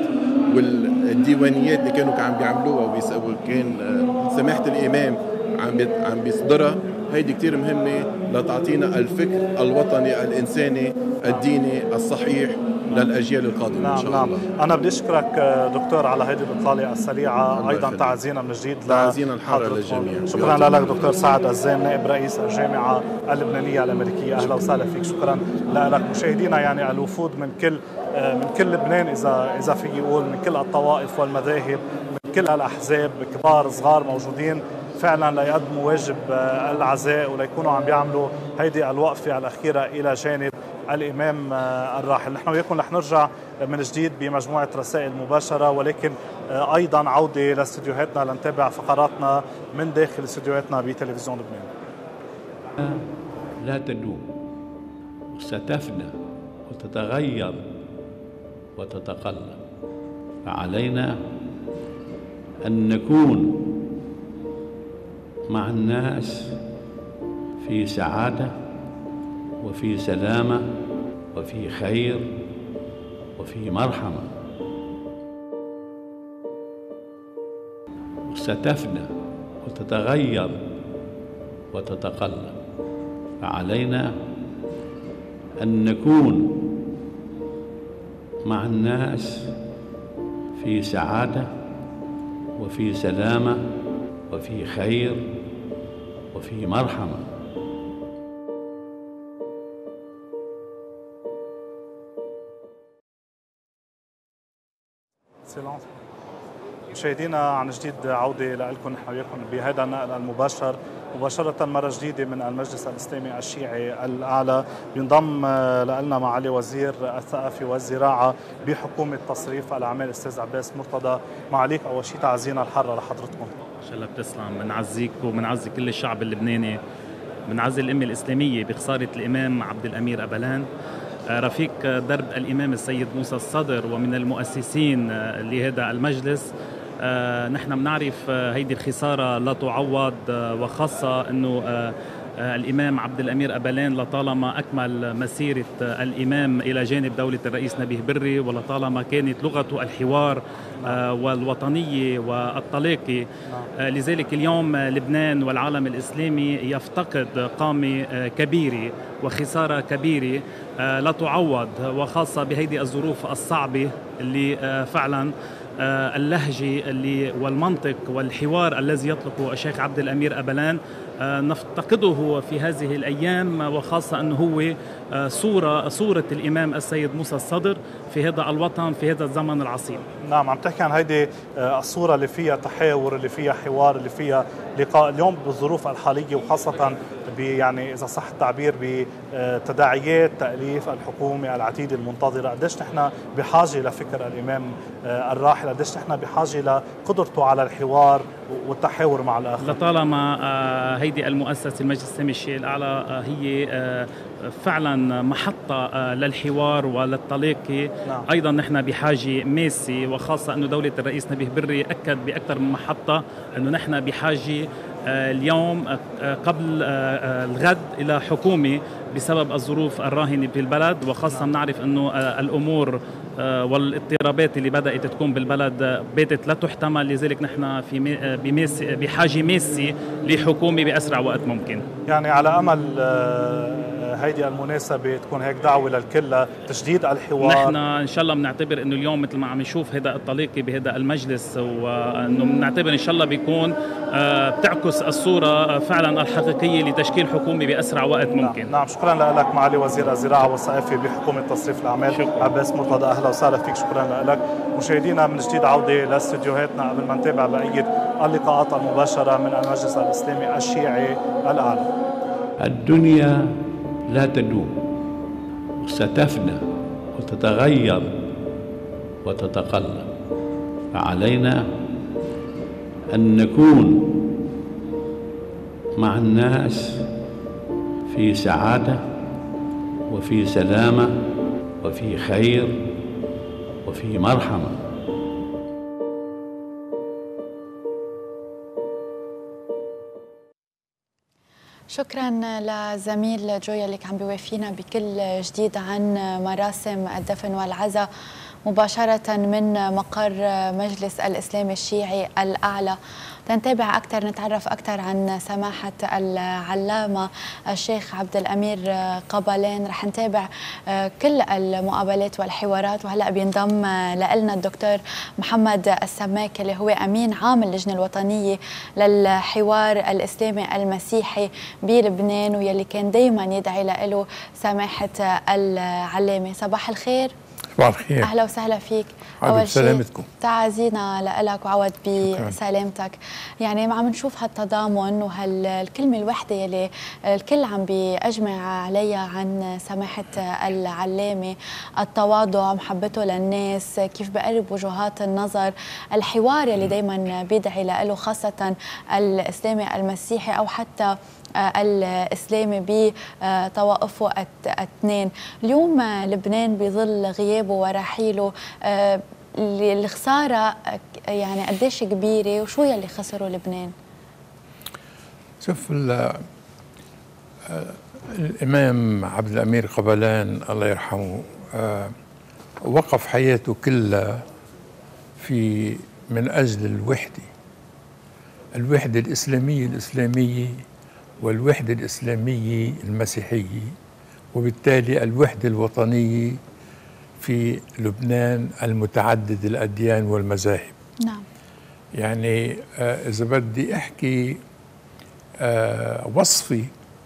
والديوانيات اللي كانوا عم بيعملوها وكان سماحة الإمام عم عم بيصدرها، هيدي كتير مهمة لتعطينا الفكر الوطني الإنساني الديني الصحيح للأجيال القادمة. نعم. إن شاء نعم. الله. أنا بدي أشكرك دكتور على هذه الإطلالة السريعة، أيضا تعزينا من جديد تعزينا الحارة للجميع. شكرا لك دكتور سعد الزين نائب رئيس الجامعة اللبنانية الأمريكية، أهلا وسهلا فيك. شكرا لك. مشاهدينا يعني الوفود من كل من كل لبنان، إذا إذا في يقول من كل الطوائف والمذاهب، من كل الأحزاب، كبار صغار موجودين فعلا ليقدموا واجب العزاء وليكونوا عم بيعملوا هيدي الوقفة الأخيرة إلى جانب الإمام الراحل. نحن وياكم رح نرجع من جديد بمجموعة رسائل مباشرة، ولكن أيضا عودة لاستديوهاتنا لنتابع فقراتنا من داخل استديوهاتنا بتلفزيون لبنان. لا تدوم، ستفنى وتتغير وتتقلب، فعلينا أن نكون مع الناس في سعادة وفي سلامة وفي خير وفي مرحمة. ستفنى وتتغير وتتقلب، فعلينا أن نكون مع الناس في سعادة وفي سلامة وفي خير وفي مرحمة. مشاهدينا عن جديد عودة لكم نحن وياكم بهذا النقل المباشر مباشرة مرة جديدة من المجلس الإسلامي الشيعي الأعلى. بينضم لنا معالي وزير الثقافة والزراعة بحكومة تصريف الأعمال الأستاذ عباس مرتضى. معاليك أول شيء تعزينا الحارة لحضرتكم. إن شاء الله بتسلم. بنعزيك وبنعزي كل الشعب اللبناني، بنعزي الأمة الإسلامية بخسارة الإمام عبد الأمير أبلان رفيق درب الإمام السيد موسى الصدر ومن المؤسسين لهذا المجلس. آه نحن بنعرف آه هيدي الخسارة لا تعوض، آه وخاصة أنه آه آه الإمام عبد الأمير أبلان لطالما أكمل مسيرة آه الإمام إلى جانب دولة الرئيس نبيه بري، ولطالما كانت لغته الحوار آه والوطنية والتلاقي. آه لذلك اليوم آه لبنان والعالم الإسلامي يفتقد قامة آه كبيرة وخسارة كبيرة آه لا تعوض، وخاصة بهيدي الظروف الصعبة اللي آه فعلا اللهجة اللي والمنطق والحوار الذي يطلقه الشيخ عبد الأمير أبلان نفتقده في هذه الأيام، وخاصة أنه هو صورة صورة الإمام السيد موسى الصدر في هذا الوطن في هذا الزمن العصيب. نعم، عم تحكي عن هيدي الصورة اللي فيها تحاور، اللي فيها حوار، اللي فيها لقاء. اليوم بالظروف الحالية وخاصة يعني إذا صح التعبير بتداعيات تأليف الحكومة العتيدة المنتظرة، قديش نحن بحاجة لفكر الإمام الراحل، قديش نحن بحاجة لقدرته على الحوار والتحاور مع الآخر. لطالما هيدي المؤسسة المجلس الإسلامي الشيعي الأعلى هي فعلا محطة للحوار وللتلاقي. نعم. أيضا نحن بحاجة ماسة، وخاصة أنه دولة الرئيس نبيه بري أكد بأكثر من محطة أنه نحن بحاجة اليوم قبل الغد إلى حكومة بسبب الظروف الراهنة في البلد، وخاصة نعرف أنه الأمور والاضطرابات اللي بدأت تكون بالبلد باتت لا تحتمل. لذلك نحن في بحاجة ماسة لحكومة بأسرع وقت ممكن. يعني على أمل هيدي المناسبة تكون هيك دعوة للكل لتجديد الحوار. نحن إن شاء الله بنعتبر إنه اليوم مثل ما عم نشوف هذا التلاقي بهذا المجلس، وإنه بنعتبر إن شاء الله بيكون بتعكس الصورة فعلا الحقيقية لتشكيل حكومة بأسرع وقت ممكن. نعم, نعم شكرا لك معالي وزير الزراعة والثقافة بحكومة تصريف الأعمال شكرا. عباس مرتضى، أهلا وسهلا فيك. شكرا لك. مشاهدينا من جديد عودة لاستديوهاتنا قبل ما نتابع بقية اللقاءات المباشرة من المجلس الإسلامي الشيعي الأعلى. الدنيا لا تدوم وستفنى وتتغير وتتقلب، فعلينا أن نكون مع الناس في سعادة وفي سلامة وفي خير وفي مرحمة. شكرا لزميل جويا اللي عم بيوافينا بكل جديد عن مراسم الدفن والعزاء مباشرة من مقر مجلس الإسلام الشيعي الأعلى. تنتابع أكثر، نتعرف أكثر عن سماحة العلامة الشيخ عبد الأمير قبلان. رح نتابع كل المقابلات والحوارات، وهلأ بينضم لنا الدكتور محمد السماك اللي هو أمين عام اللجنة الوطنية للحوار الإسلامي المسيحي بلبنان، ويلي كان دايما يدعي له سماحة العلامة. صباح الخير. صباح الخير. أهلا وسهلا فيك. أول سلامتكم. تعازينا لك وعود بسلامتك. يعني ما عم نشوف هالتضامن وهالكلمة الوحدة يلي الكل عم بيجمع عليها عن سماحة العلامة، التواضع، محبته للناس، كيف بقرب وجهات النظر، الحوار يلي دايما بيدعي له خاصة الإسلامي المسيحي أو حتى الإسلامي بطوائفه الاثنين. اليوم لبنان بظل غيابه ورحيله الخسارة يعني قديش كبيرة، وشو يلي خسره لبنان؟ شوف الإمام عبد الأمير قبلان الله يرحمه وقف حياته كلها في من أجل الوحدة الوحدة الإسلامية الإسلامية والوحدة الإسلامية المسيحية، وبالتالي الوحدة الوطنية في لبنان المتعدد الأديان والمذاهب. نعم. يعني آه إذا بدي أحكي آه وصفي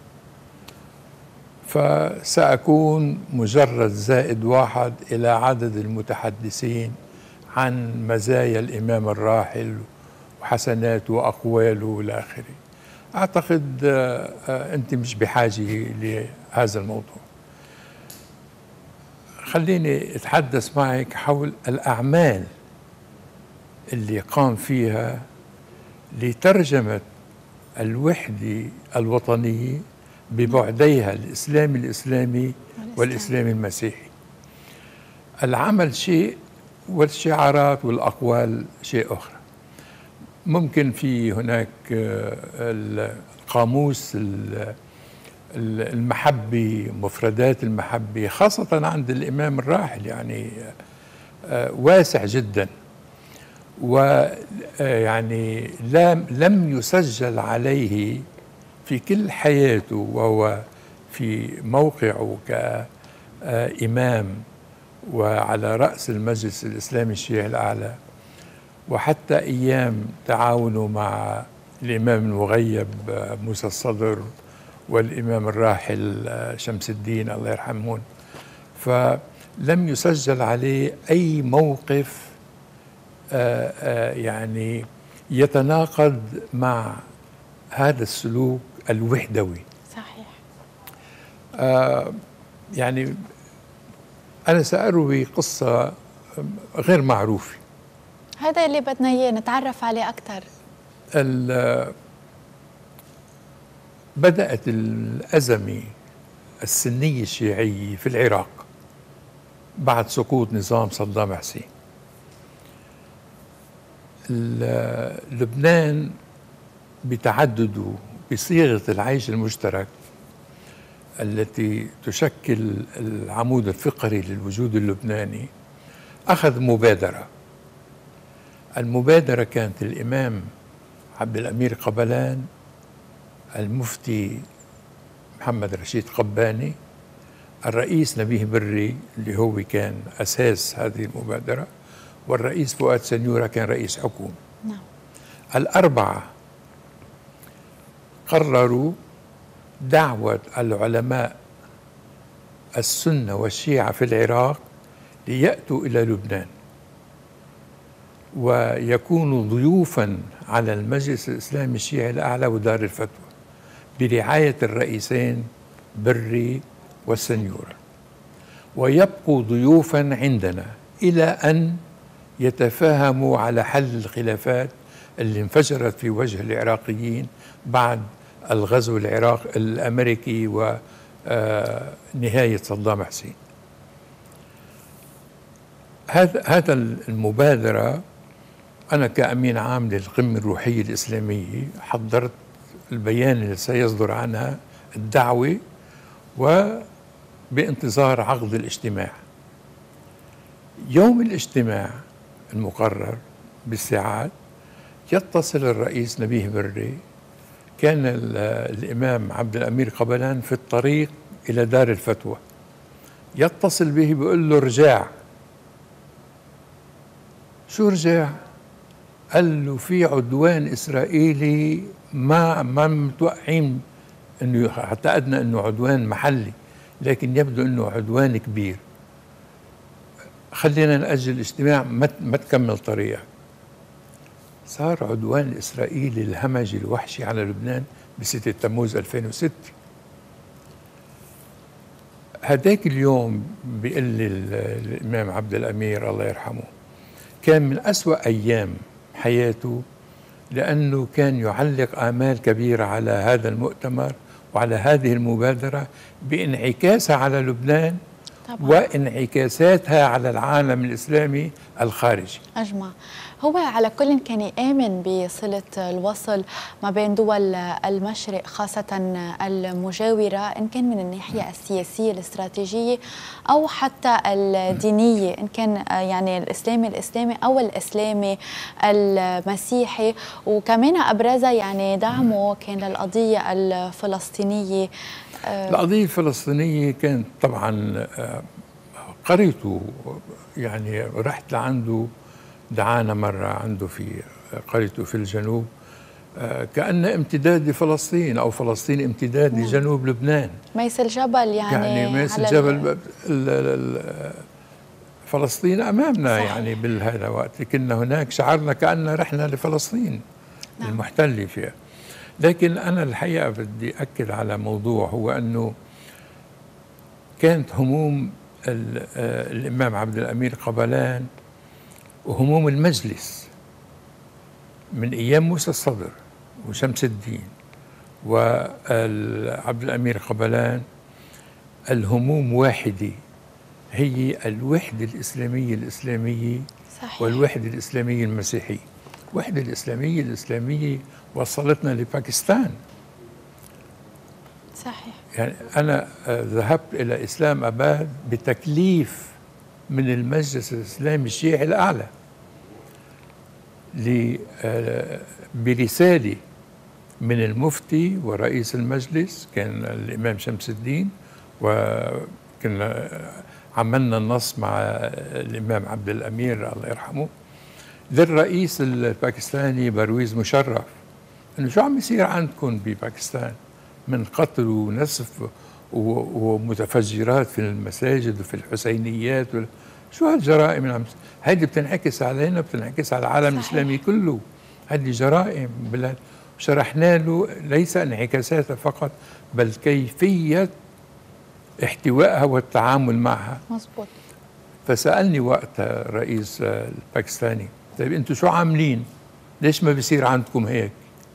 فسأكون مجرد زائد واحد إلى عدد المتحدثين عن مزايا الإمام الراحل وحسناته وأقواله والى آخره. أعتقد آه آه أنت مش بحاجة لهذا الموضوع. خليني أتحدث معك حول الأعمال اللي قام فيها لترجمة الوحدة الوطنية ببعديها الإسلامي الإسلامي والإسلامي المسيحي. العمل شيء والشعارات والأقوال شيء آخر. ممكن في هناك القاموس المحبة، مفردات المحبة خاصة عند الإمام الراحل يعني واسع جدا، ويعني لم يسجل عليه في كل حياته وهو في موقعه كإمام وعلى رأس المجلس الإسلامي الشيعي الأعلى، وحتى أيام تعاونه مع الإمام المغيب موسى الصدر والإمام الراحل شمس الدين الله يرحمهم، فلم يسجل عليه أي موقف آآ آآ يعني يتناقض مع هذا السلوك الوحدوي. صحيح. آه يعني أنا سأروي قصة غير معروفة. هذا اللي بدنا إياه نتعرف عليه أكثر. بدأت الأزمة السنية الشيعية في العراق بعد سقوط نظام صدام حسين. لبنان بتعدده بصيغة العيش المشترك التي تشكل العمود الفقري للوجود اللبناني أخذ مبادرة. المبادرة كانت الإمام عبد الأمير قبلان، المفتي محمد رشيد قباني، الرئيس نبيه بري اللي هو كان أساس هذه المبادرة، والرئيس فؤاد سنيورة كان رئيس حكومة. نعم. الأربعة قرروا دعوة العلماء السنة والشيعة في العراق ليأتوا إلى لبنان ويكونوا ضيوفا على المجلس الإسلامي الشيعي الأعلى ودار الفتوى برعاية الرئيسين بري والسنيورة، ويبقوا ضيوفا عندنا إلى أن يتفاهموا على حل الخلافات اللي انفجرت في وجه العراقيين بعد الغزو العراق الأمريكي ونهاية صدام حسين. هذا هذا المبادرة أنا كأمين عام للقمة الروحية الإسلامية حضرت البيان اللي سيصدر عنها الدعوة وبانتظار عقد الاجتماع. يوم الاجتماع المقرر بالساعات يتصل الرئيس نبيه بري، كان الإمام عبد الأمير قبلان في الطريق إلى دار الفتوى، يتصل به بيقول له رجع. شو رجع؟ قال له في عدوان إسرائيلي ما ما متوقعين انه، اعتقدنا انه عدوان محلي لكن يبدو انه عدوان كبير، خلينا نأجل الاجتماع ما تكمل طريقك. صار عدوان الإسرائيلي الهمجي الوحشي على لبنان بستة تموز ألفين وستة. هداك اليوم بيقول لي الإمام عبد الأمير الله يرحمه كان من أسوأ أيام حياته، لأنه كان يعلق آمال كبيرة على هذا المؤتمر وعلى هذه المبادرة بانعكاسها على لبنان طبعا. وانعكاساتها على العالم الإسلامي الخارجي. أجمع. هو على كل كان يآمن بصلة الوصل ما بين دول المشرق خاصة المجاورة، إن كان من الناحية السياسية الاستراتيجية أو حتى الدينية، إن كان يعني الإسلامي الإسلامي أو الإسلامي المسيحي، وكمان أبرزها يعني دعمه كان للقضية الفلسطينية. القضية الفلسطينية كانت طبعا قريته، يعني رحت لعنده، دعانا مرة عنده في قريته في الجنوب، كأن امتداد لفلسطين أو فلسطين امتداد نعم. لجنوب لبنان. ميس الجبل يعني يعني ميس الجبل فلسطين أمامنا. صحيح. يعني بهذا الوقت كنا هناك شعرنا كأن رحنا لفلسطين. نعم. المحتل فيها. لكن أنا الحقيقة بدي أكد على موضوع، هو أنه كانت هموم الإمام عبد الأمير قبلان وهموم المجلس من أيام موسى الصدر وشمس الدين وعبد الأمير قبلان، الهموم واحدة، هي الوحدة الإسلامية الإسلامية. صحيح. والوحدة الإسلامية المسيحية. الوحدة الإسلامية الإسلامية وصلتنا لباكستان. صحيح. يعني أنا ذهبت إلى إسلام أباد بتكليف من المجلس الإسلامي الشيعي الأعلى برسالة من المفتي ورئيس المجلس كان الإمام شمس الدين، وكنا عملنا النص مع الإمام عبد الأمير الله يرحمه للرئيس الباكستاني برويز مشرف، إنه شو عم يصير عندكم بباكستان من قتل ونسف ومتفجرات في المساجد وفي الحسينيات، شو هالجرائم اللي عم هيدي بتنعكس علينا، بتنعكس على العالم الإسلامي كله. هذه جرائم بلاد شرحنا له ليس انعكاساتها فقط بل كيفية احتوائها والتعامل معها. مظبوط. فسألني وقتها الرئيس الباكستاني، طيب انتم شو عاملين؟ ليش ما بيصير عندكم هيك؟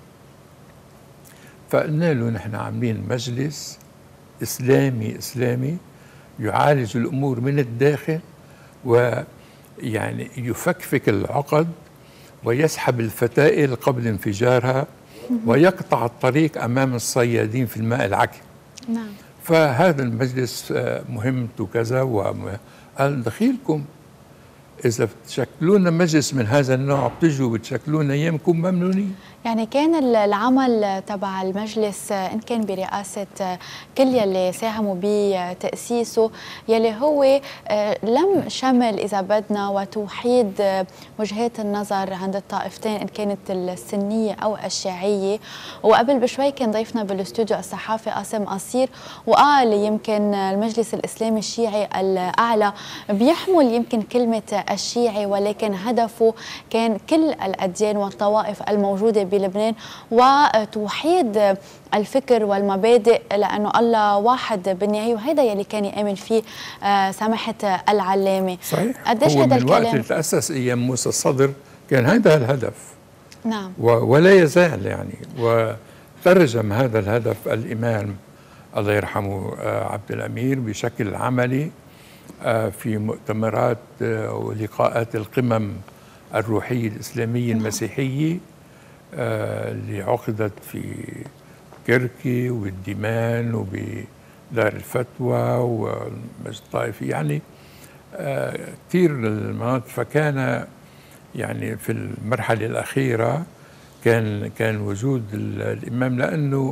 فقلنا له نحن عاملين مجلس إسلامي إسلامي يعالج الأمور من الداخل، ويعني يفكفك العقد ويسحب الفتائل قبل انفجارها ويقطع الطريق أمام الصيادين في الماء العكر. نعم. فهذا المجلس مهمته كذا، وقال دخيلكم إذا بتشكلونا مجلس من هذا النوع بتجوا بتشكلونا أيامكم ممنونين. يعني كان العمل تبع المجلس إن كان برئاسة كل يلي ساهموا بتأسيسه، يلي هو لم شمل إذا بدنا وتوحيد وجهات النظر عند الطائفتين إن كانت السنية أو الشيعية. وقبل بشوي كان ضيفنا بالاستوديو الصحافي قاسم قصير وقال يمكن المجلس الإسلامي الشيعي الأعلى بيحمل يمكن كلمة الشيعي، ولكن هدفه كان كل الأديان والطوائف الموجودة بلبنان وتوحيد الفكر والمبادئ، لأنه الله واحد بالنهاية، وهذا يلي كان يؤمن فيه سماحة العلامة. صحيح. قديش هذا الكلام الوقت اللي تأسس أيام موسى الصدر كان هذا الهدف. نعم. ولا يزال يعني، وترجم هذا الهدف الإمام الله يرحمه عبد الأمير بشكل عملي في مؤتمرات ولقاءات القمم الروحية الإسلامية المسيحية اللي عقدت في كركي والديمان وبدار الفتوى والمسجد الطائفي، يعني كثير المناطق. فكان يعني في المرحلة الأخيرة كان كان وجود الإمام، لأنه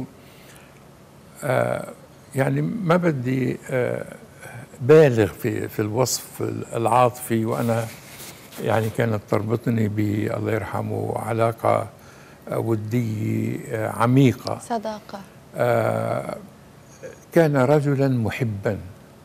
يعني ما بدي بالغ في في الوصف العاطفي، وأنا يعني كانت تربطني بالله يرحمه علاقة ودية عميقة، صداقة. آه كان رجلا محبا،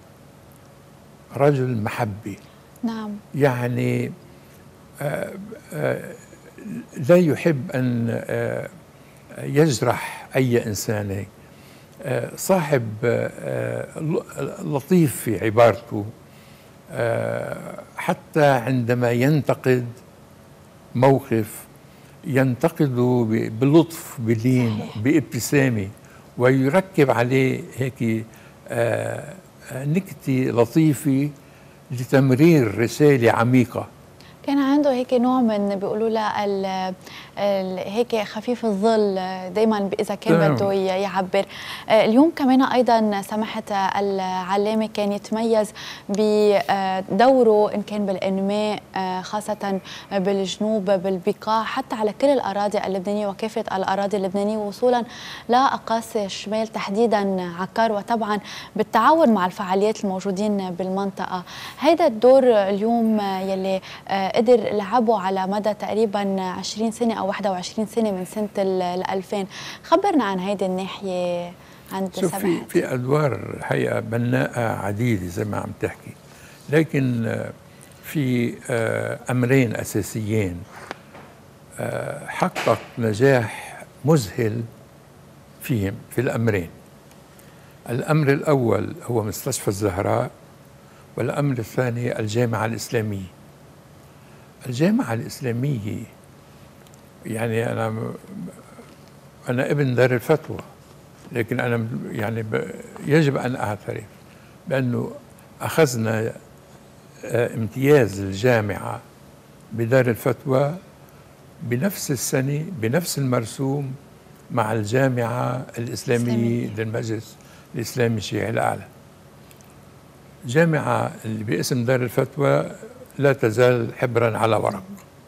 رجل محبي. نعم. يعني آه آه لا يحب أن آه يجرح أي إنسان، آه صاحب آه لطيف في عبارته، آه حتى عندما ينتقد موقف ينتقده بلطف بلين بابتسامة، ويركب عليه هيك آه نكتة لطيفة لتمرير رسالة عميقة. كان عنده هيك نوع من بيقولوا لها ال ال هيك خفيف الظل دائما اذا كان بده يعبر. اليوم كمان ايضا سمحت العلامه كان يتميز بدوره ان كان بالانماء خاصه بالجنوب بالبقاع حتى على كل الاراضي اللبنانيه وكافه الاراضي اللبنانيه وصولا لاقاصي الشمال تحديدا عكار وطبعا بالتعاون مع الفعاليات الموجودين بالمنطقه. هيدا الدور اليوم يلي قدر لعبه على مدى تقريبا عشرين سنة أو واحد وعشرين سنة من سنة الألفين. خبرنا عن هيدي الناحية عند شوف في, في أدوار حقيقة بناءة عديدة زي ما عم تحكي، لكن في أمرين أساسيين حقق نجاح مذهل فيهم في الأمرين. الأمر الأول هو مستشفى الزهراء، والأمر الثاني الجامعة الإسلامية. الجامعة الإسلامية يعني أنا أنا ابن دار الفتوى، لكن أنا يعني يجب أن أعترف بأنه أخذنا امتياز الجامعة بدار الفتوى بنفس السنة بنفس المرسوم مع الجامعة الإسلامية للمجلس الإسلامي الشيعي الأعلى. جامعة اللي باسم دار الفتوى لا تزال حبرا على ورق.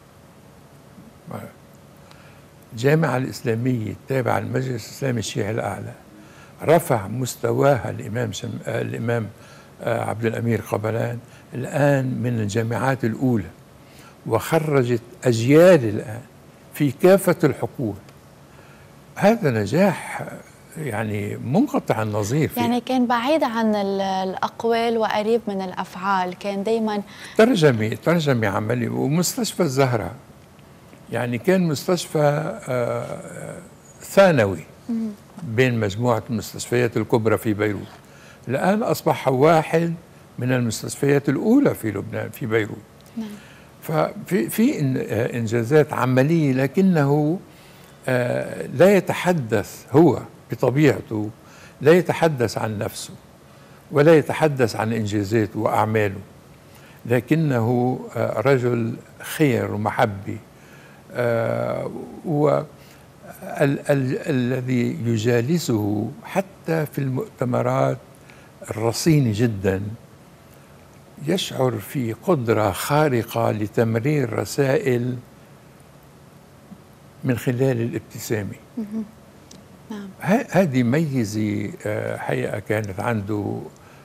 الجامعة الإسلامية التابعة للمجلس الإسلامي الشيعي الأعلى رفع مستواها الإمام شم... الإمام عبد الأمير قبلان الآن من الجامعات الأولى، وخرجت أجيال الآن في كافة الحقول. هذا نجاح يعني منقطع النظير فيه. يعني كان بعيد عن الأقوال وقريب من الأفعال، كان دايما ترجمة ترجمة عملي. ومستشفى الزهراء يعني كان مستشفى آه ثانوي بين مجموعة المستشفيات الكبرى في بيروت، الآن أصبح واحد من المستشفيات الأولى في لبنان في بيروت. نعم. ففي في إنجازات عملية، لكنه آه لا يتحدث هو بطبيعته، لا يتحدث عن نفسه ولا يتحدث عن إنجازاته وأعماله، لكنه آه رجل خير ومحبة. آه والذي يجالسه حتى في المؤتمرات الرصينة جدا يشعر في قدرة خارقة لتمرير رسائل من خلال الابتسامة. نعم. هذه ميزة حقيقة كانت عنده،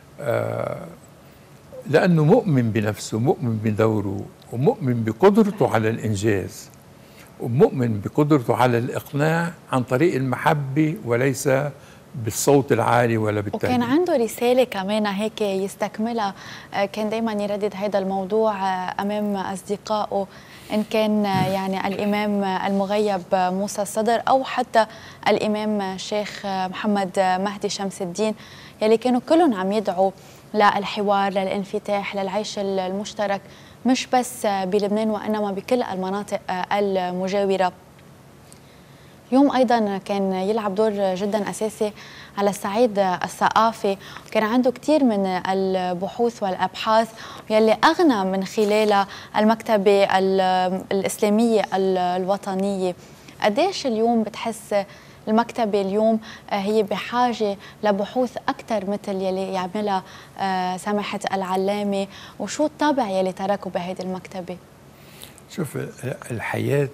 لأنه مؤمن بنفسه، مؤمن بدوره، ومؤمن بقدرته على الإنجاز، ومؤمن بقدرته على الإقناع عن طريق المحبة وليس بالصوت العالي ولا بالتهديد. وكان عنده رسالة كمان هيك يستكملها، كان دايما يردد هذا الموضوع أمام أصدقائه، إن كان يعني الإمام المغيب موسى الصدر أو حتى الإمام الشيخ محمد مهدي شمس الدين، يلي كانوا كلهم عم يدعوا للحوار، للانفتاح، للعيش المشترك، مش بس بلبنان وإنما بكل المناطق المجاورة. اليوم أيضا كان يلعب دور جدا أساسي على الصعيد الثقافي، كان عنده كثير من البحوث والأبحاث يلي أغنى من خلالها المكتبة الإسلامية الوطنية. قديش اليوم بتحس المكتبة اليوم هي بحاجة لبحوث أكثر مثل يلي يعملها سماحة العلامة، وشو الطابع يلي تركه بهذه المكتبة؟ شوف، الحياة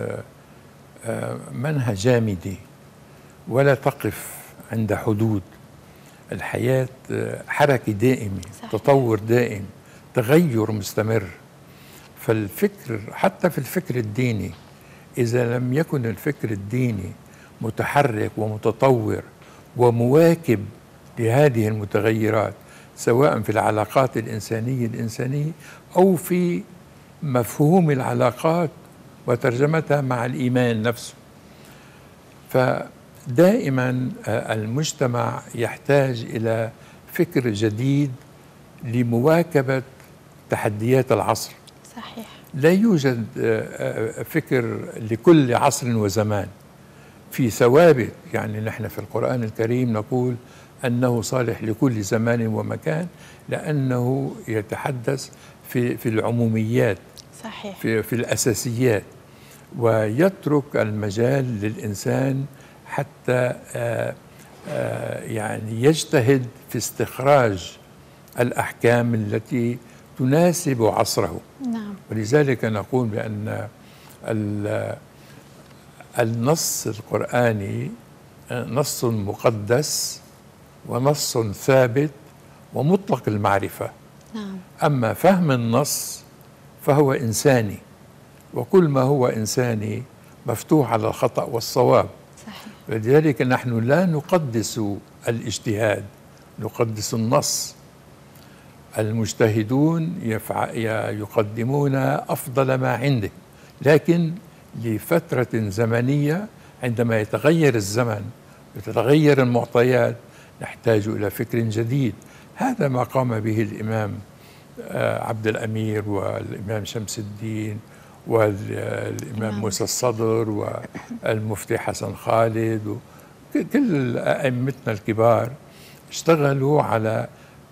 منها جامدة ولا تقف عند حدود. الحياة حركة دائمة، صحيح. تطور دائم، تغير مستمر. فالفكر حتى في الفكر الديني، إذا لم يكن الفكر الديني متحرك ومتطور ومواكب لهذه المتغيرات، سواء في العلاقات الإنسانية الإنسانية أو في مفهوم العلاقات وترجمتها مع الإيمان نفسه، فدائما المجتمع يحتاج إلى فكر جديد لمواكبة تحديات العصر. صحيح. لا يوجد فكر لكل عصر وزمان، في ثوابت. يعني نحن في القرآن الكريم نقول أنه صالح لكل زمان ومكان، لأنه يتحدث في في العموميات، صحيح، في في الأساسيات، ويترك المجال للإنسان حتى آآ آآ يعني يجتهد في استخراج الأحكام التي تناسب عصره. نعم. ولذلك نقول بأن النص القرآني نص مقدس ونص ثابت ومطلق المعرفة. نعم. أما فهم النص فهو إنساني، وكل ما هو إنساني مفتوح على الخطأ والصواب. صحيح. لذلك نحن لا نقدس الاجتهاد، نقدس النص. المجتهدون يفع... يقدمون أفضل ما عندهم، لكن لفترة زمنية عندما يتغير الزمن وتتغير المعطيات نحتاج إلى فكر جديد. هذا ما قام به الإمام عبد الأمير والإمام شمس الدين والإمام موسى الصدر والمفتي حسن خالد وكل أئمتنا الكبار اشتغلوا على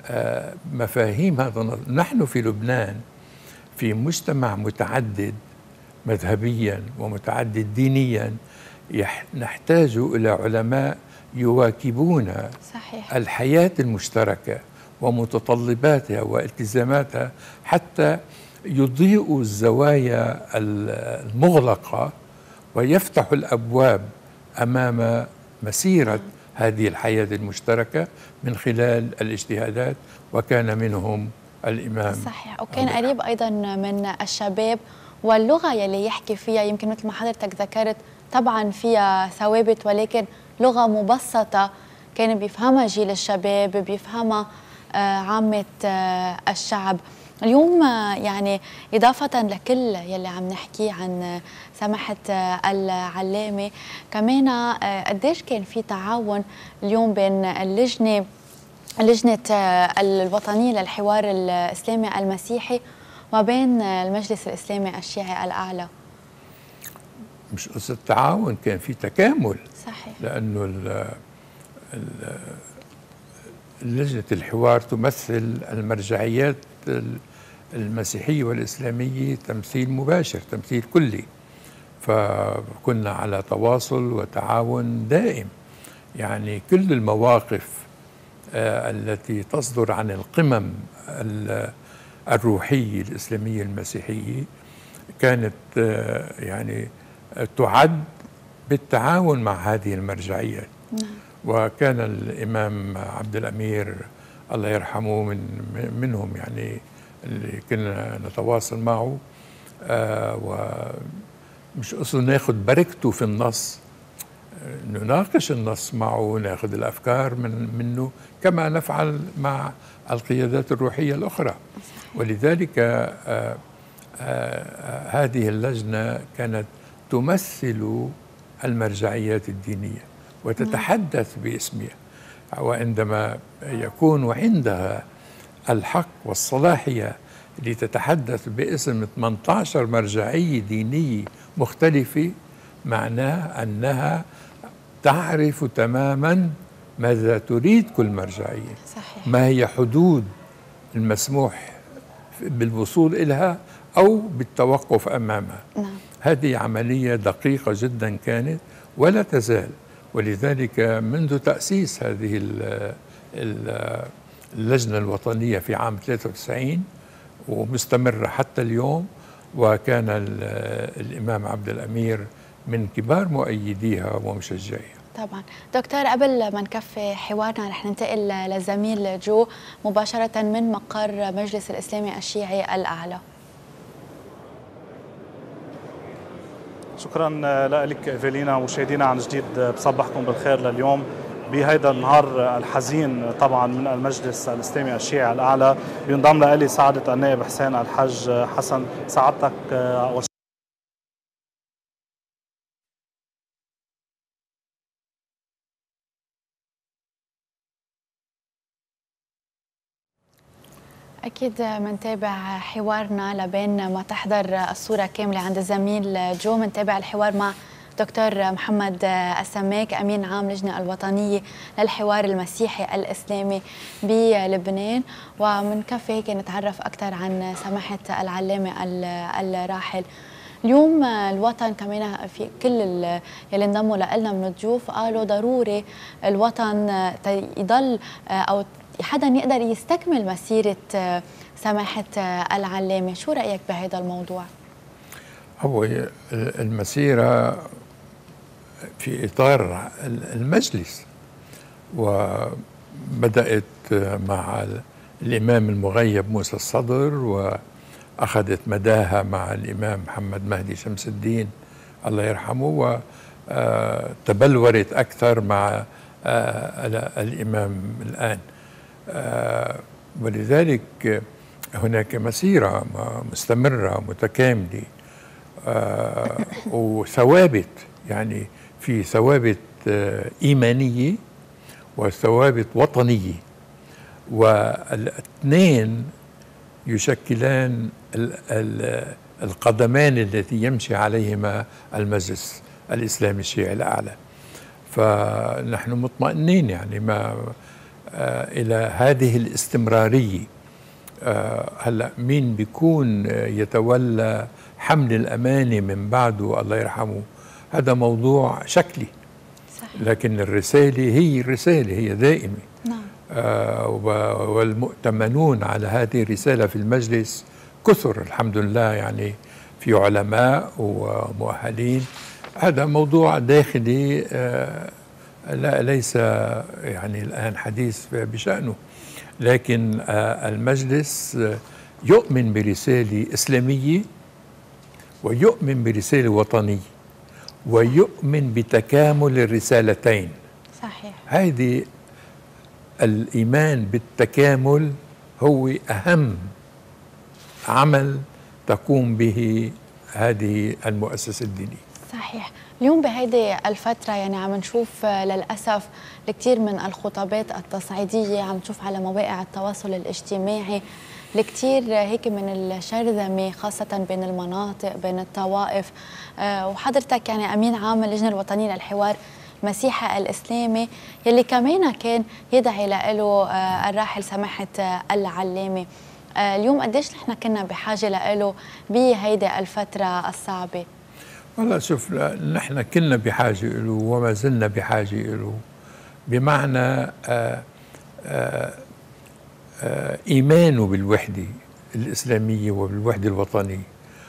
مفاهيم هذا النظر. نحن في لبنان في مجتمع متعدد مذهبيا ومتعدد دينيا، نحتاج إلى علماء يواكبون صحيح. الحياة المشتركة ومتطلباتها والتزاماتها حتى يضيئوا الزوايا المغلقة ويفتحوا الأبواب أمام مسيرة هذه الحياة المشتركة من خلال الاجتهادات، وكان منهم الإمام. صحيح، وكان قريب أيضا من الشباب، واللغة يلي يحكي فيها يمكن مثل ما حضرتك ذكرت طبعا فيها ثوابت، ولكن لغة مبسطة كان بيفهمها جيل الشباب، بيفهمها عامة الشعب. اليوم يعني إضافة لكل يلي عم نحكيه عن سماحة العلامة، كمان قديش كان في تعاون اليوم بين اللجنة اللجنة الوطنية للحوار الإسلامي المسيحي وبين المجلس الإسلامي الشيعي الأعلى؟ مش قصة تعاون، كان في تكامل. صحيح. لأنه ال ال لجنة الحوار تمثل المرجعيات المسيحية والإسلامية تمثيل مباشر، تمثيل كلي، فكنا على تواصل وتعاون دائم. يعني كل المواقف آه التي تصدر عن القمم الروحية الإسلامية المسيحية كانت آه يعني تعد بالتعاون مع هذه المرجعيات. نعم. وكان الإمام عبد الأمير الله يرحمه من منهم، يعني اللي كنا نتواصل معه، آه ومش قصة ناخذ بركته في النص، نناقش النص معه، ناخذ الأفكار من منه كما نفعل مع القيادات الروحية الأخرى. ولذلك آه آه هذه اللجنة كانت تمثل المرجعيات الدينية وتتحدث باسمها، وعندما يكون عندها الحق والصلاحية لتتحدث باسم ثمانية عشر مرجعية دينية مختلفة، معناه أنها تعرف تماما ماذا تريد كل مرجعية. صحيح. ما هي حدود المسموح بالوصول إليها أو بالتوقف أمامها. نعم. هذه عملية دقيقة جدا كانت ولا تزال، ولذلك منذ تأسيس هذه اللجنة الوطنية في عام ثلاثة وتسعين ومستمرة حتى اليوم، وكان الإمام عبد الأمير من كبار مؤيديها ومشجعيها. طبعا. دكتور، قبل ما نكفي حوارنا رح ننتقل لزميل جو مباشرة من مقر مجلس الإسلامي الشيعي الأعلى. شكرا لك إيفالينا. مشاهدينا عن جديد بصبحكم بالخير لليوم بهيدا النهار الحزين طبعا من المجلس الإسلامي الشيعي الأعلى. بينضم لي سعادة النائب حسين الحج حسن. سعادتك أكيد منتابع حوارنا لبين ما تحضر الصورة كاملة عند الزميل جو. منتابع الحوار مع دكتور محمد السماك أمين عام لجنة الوطنية للحوار المسيحي الإسلامي بلبنان. ومن كفي هيك نتعرف أكثر عن سماحة العلامة الراحل. اليوم الوطن كمان في كل يلي انضموا لنا من الضيوف قالوا ضروري الوطن يضل أو حدا يقدر يستكمل مسيرة سماحة العلامة. شو رأيك بهذا الموضوع؟ هو المسيرة في إطار المجلس، وبدأت مع الإمام المغيب موسى الصدر، وأخذت مداها مع الإمام محمد مهدي شمس الدين الله يرحمه، وتبلورت أكثر مع الإمام الآن. ولذلك هناك مسيرة مستمرة متكاملة وثوابت، يعني في ثوابت إيمانية وثوابت وطنية، والاثنين يشكلان القدمان التي يمشي عليهما المجلس الإسلامي الشيعي الأعلى. فنحن مطمئنين يعني ما إلى هذه الاستمرارية. هلا مين بيكون يتولى حمل الأمانة من بعده الله يرحمه، هذا موضوع شكلي. صحيح. لكن الرسالة هي الرسالة هي دائمة. نعم. آه والمؤتمنون على هذه الرسالة في المجلس كثر الحمد لله، يعني في علماء ومؤهلين. هذا موضوع داخلي آه لا ليس يعني الآن حديث بشأنه، لكن آه المجلس يؤمن برسالة إسلامية ويؤمن برسالة وطنية ويؤمن بتكامل الرسالتين. صحيح. هذه الإيمان بالتكامل هو أهم عمل تقوم به هذه المؤسسة الدينية. صحيح. اليوم بهيدي الفترة يعني عم نشوف للأسف الكثير من الخطابات التصعيدية، عم نشوف على مواقع التواصل الاجتماعي الكثير هيك من الشرذمة، خاصة بين المناطق بين الطوائف. أه وحضرتك يعني أمين عام اللجنة الوطنية للحوار المسيحي الإسلامي يلي كمان كان يدعي له أه الراحل سماحة العلامة. أه اليوم قديش نحن كنا بحاجة له بهيدي الفترة الصعبة؟ والله شوف، نحن كنا بحاجة له وما زلنا بحاجة له، بمعنى آآ آآ إيمانه بالوحدة الإسلامية وبالوحدة الوطنية،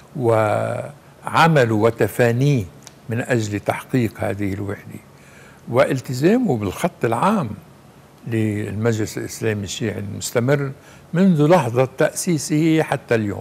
وعمله وتفانيه من أجل تحقيق هذه الوحدة، والتزامه بالخط العام للمجلس الإسلامي الشيعي المستمر منذ لحظة تأسيسه حتى اليوم.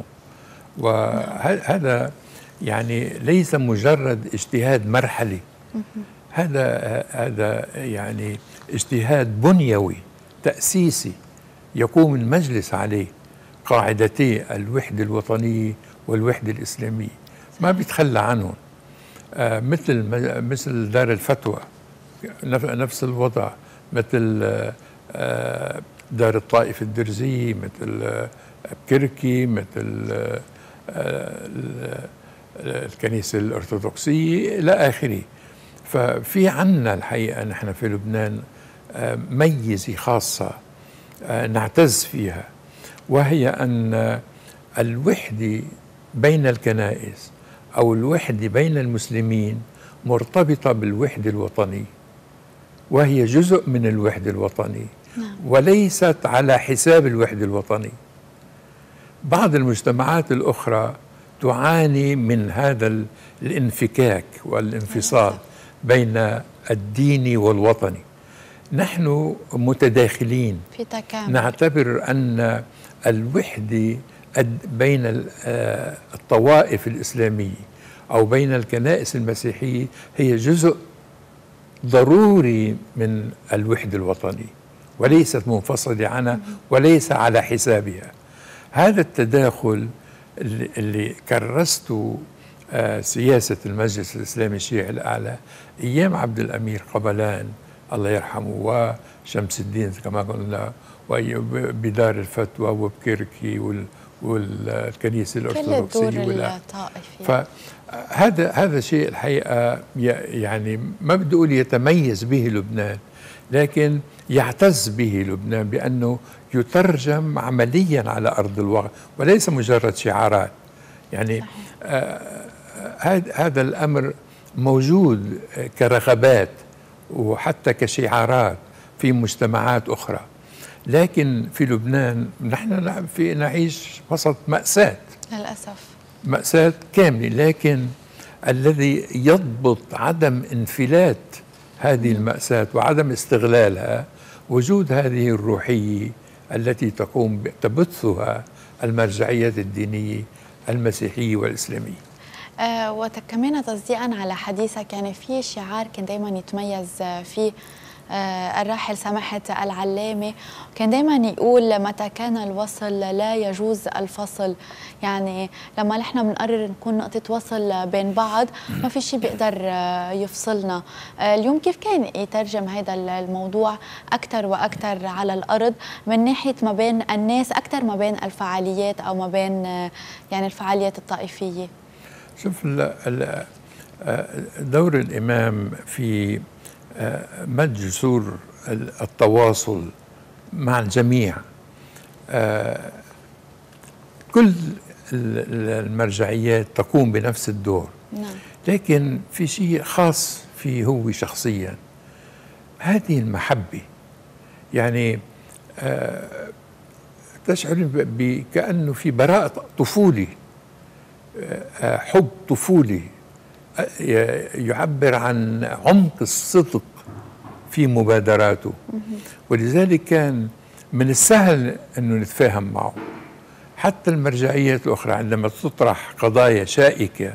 وهذا يعني ليس مجرد اجتهاد مرحلي، هذا هذا يعني اجتهاد بنيوي تأسيسي يقوم المجلس عليه قاعدتي الوحدة الوطنية والوحدة الإسلامية، ما بيتخلى عنهم. آه مثل مثل دار الفتوى نفس الوضع، مثل آه دار الطائف الدرزية، مثل آه بكركي، مثل آه الكنيسة الأرثوذكسية إلى آخره. ففي عنا الحقيقة نحن في لبنان آه ميزة خاصة نعتز فيها، وهي أن الوحدة بين الكنائس أو الوحدة بين المسلمين مرتبطة بالوحدة الوطنية، وهي جزء من الوحدة الوطنية وليست على حساب الوحدة الوطنية. بعض المجتمعات الأخرى تعاني من هذا الانفكاك والانفصال بين الديني والوطني. نحن متداخلين في تكامل، نعتبر أن الوحدة بين الطوائف الإسلامية أو بين الكنائس المسيحية هي جزء ضروري من الوحدة الوطنية وليست منفصلة عنها وليس على حسابها. هذا التداخل اللي كرسته سياسة المجلس الإسلامي الشيعي الأعلى أيام عبد الأمير قبلان الله يرحمه وشمس الدين كما قلنا، وبدار الفتوى وبكركي والكنيسة كل الأرثوذكسية الدور الطائفية. فهذا هذا شيء الحقيقة يعني ما بدي أقول يتميز به لبنان، لكن يعتز به لبنان بأنه يترجم عمليا على أرض الواقع وليس مجرد شعارات. يعني آه هذا الأمر موجود كرغبات وحتى كشعارات في مجتمعات أخرى، لكن في لبنان نحن في نعيش وسط مأساة للأسف، مأساة كاملة. لكن الذي يضبط عدم انفلات هذه المأساة وعدم استغلالها وجود هذه الروحية التي تقوم تبثها المرجعيات الدينية المسيحية والإسلامية. آه وكمان تصديقا على حديثك، يعني في شعار كان دايما يتميز فيه آه الراحل سماحة العلامة، كان دايما يقول متى كان الوصل لا يجوز الفصل. يعني لما نحن بنقرر نكون نقطة وصل بين بعض ما في شيء بيقدر آه يفصلنا. آه اليوم كيف كان يترجم هذا الموضوع أكثر وأكثر على الأرض من ناحية ما بين الناس أكثر ما بين الفعاليات أو ما بين آه يعني الفعاليات الطائفية؟ شوف دور الإمام في مد جسور التواصل مع الجميع. كل المرجعيات تقوم بنفس الدور، لكن في شيء خاص فيه هو شخصيا، هذه المحبة. يعني تشعر بكأنه في براءة طفولي، حب طفولي يعبر عن عمق الصدق في مبادراته، ولذلك كان من السهل أنه نتفاهم معه. حتى المرجعيات الأخرى عندما تطرح قضايا شائكة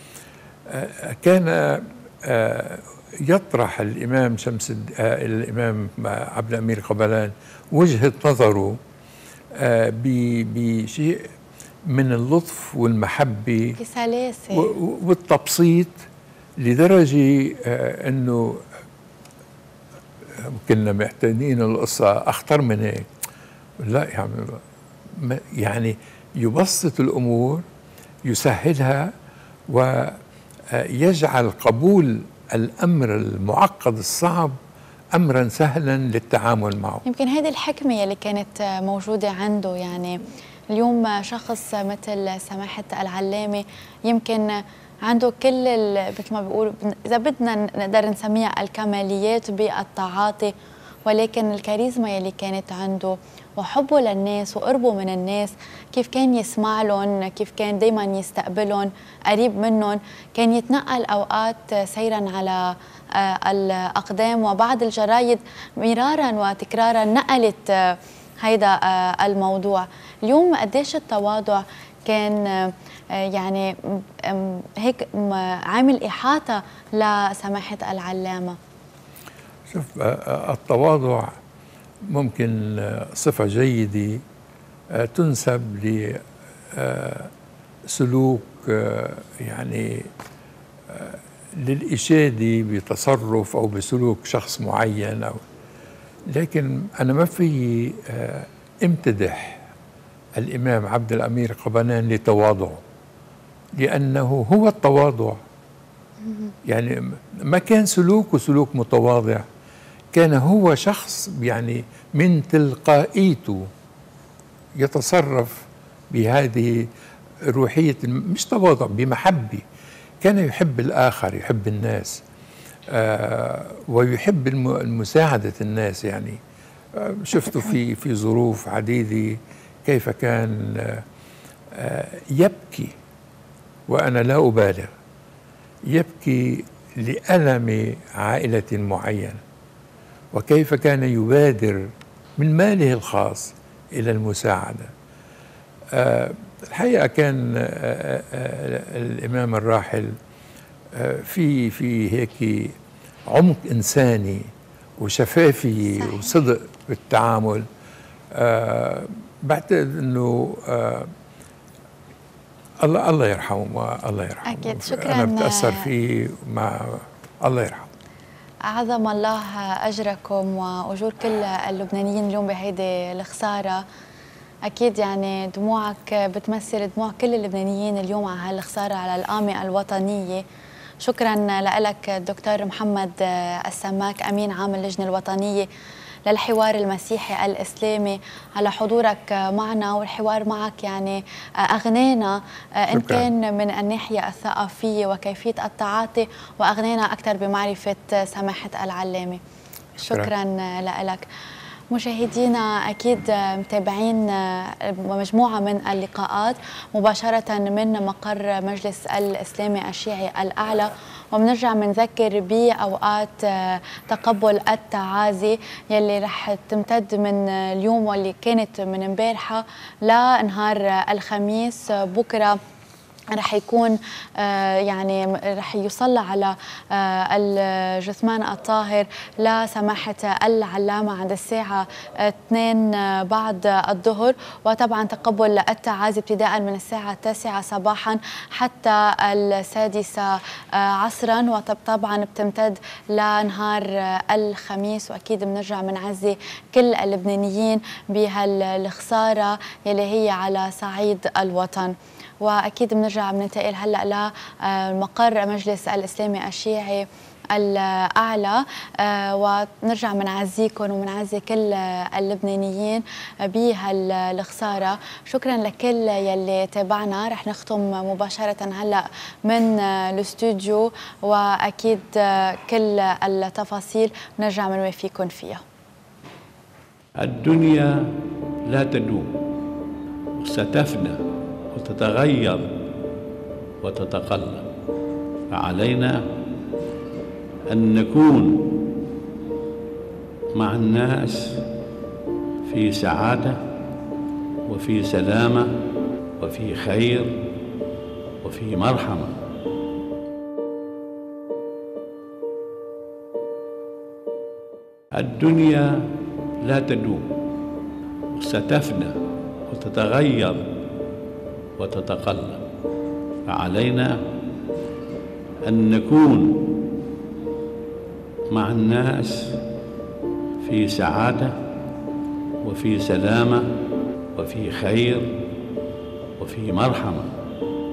كان يطرح الإمام شمس الإمام عبد الأمير قبلان وجهة نظره بشيء من اللطف والمحبة بسلاسة والتبسيط، لدرجة أنه كنا معتادين القصة أخطر من هيك. لا يعني يعني يبسط الأمور، يسهلها، ويجعل قبول الأمر المعقد الصعب أمرا سهلا للتعامل معه. يمكن هذه الحكمة اللي كانت موجودة عنده. يعني اليوم شخص مثل سماحة العلامة يمكن عنده كل مثل ما بيقولوا إذا بدنا نقدر نسميها الكماليات بالتعاطي، ولكن الكاريزما اللي كانت عنده وحبه للناس وقربه من الناس، كيف كان يسمع لهم، كيف كان دايما يستقبلهم قريب منهم، كان يتنقل أوقات سيرا على الأقدام، وبعض الجرايد مرارا وتكرارا نقلت هيدا الموضوع. اليوم قديش التواضع كان يعني هيك عامل إحاطة لسماحة العلامة. شوف، التواضع ممكن صفة جيدة تنسب لسلوك يعني للإشادة بتصرف أو بسلوك شخص معين، أو لكن أنا ما في امتدح الإمام عبد الأمير قبلان لتواضعه، لأنه هو التواضع. يعني ما كان سلوكه سلوك متواضع، كان هو شخص يعني من تلقائيته يتصرف بهذه روحية مش تواضع، بمحبة. كان يحب الآخر، يحب الناس، آه ويحب المساعدة الناس. يعني آه شفته في في ظروف عديدة كيف كان آه يبكي، وأنا لا أبالغ، يبكي لألم عائلة معينة، وكيف كان يبادر من ماله الخاص إلى المساعدة. آه الحقيقة كان آه آه الإمام الراحل آه في في هيك عمق إنساني وشفافية وصدق بالتعامل. آه بعتقد إنه آه الله الله يرحمه، الله يرحمه. أكيد. شكرا. أنا بتأثر فيه، مع الله يرحمه. أعظم الله أجركم وأجور كل اللبنانيين اليوم بهيدي الخسارة. أكيد يعني دموعك بتمثل دموع كل اللبنانيين اليوم على هالخسارة على القامة الوطنية. شكرا لك دكتور محمد السماك أمين عام اللجنة الوطنية للحوار المسيحي الإسلامي على حضورك معنا، والحوار معك يعني أغنينا إن كان من الناحية الثقافية وكيفية التعاطي، وأغنينا أكثر بمعرفة سماحة العلامة. شكرا لك. مشاهدينا أكيد متابعين مجموعة من اللقاءات مباشرة من مقر مجلس الإسلامي الشيعي الأعلى، وبنرجع بنذكر بأوقات تقبل التعازي يلي رح تمتد من اليوم واللي كانت من امبارحة لنهار الخميس. بكرة رح يكون يعني رح يصلى على الجثمان الطاهر لسماحة العلامة عند الساعة اثنين بعد الظهر، وطبعا تقبل التعازي ابتداء من الساعة التاسعة صباحا حتى السادسة عصرا، وطبعا بتمتد لنهار الخميس. وأكيد بنرجع بنعزي كل اللبنانيين بهالخسارة يلي هي على صعيد الوطن. واكيد بنرجع بننتقل هلا لمقر مجلس الاسلامي الشيعي الاعلى، ونرجع بنعزيكم وبنعزي كل اللبنانيين بهالخساره. شكرا لكل يلي تابعنا. رح نختم مباشره هلا من الاستوديو، واكيد كل التفاصيل نرجع بنوافيكم فيها. الدنيا لا تدوم وستفنى وتتغير وتتقلب، فعلينا أن نكون مع الناس في سعادة وفي سلامة وفي خير وفي مرحمة. الدنيا لا تدوم وستفنى وتتغير وتتقلب، فعلينا أن نكون مع الناس في سعادة وفي سلامة وفي خير وفي مرحمة.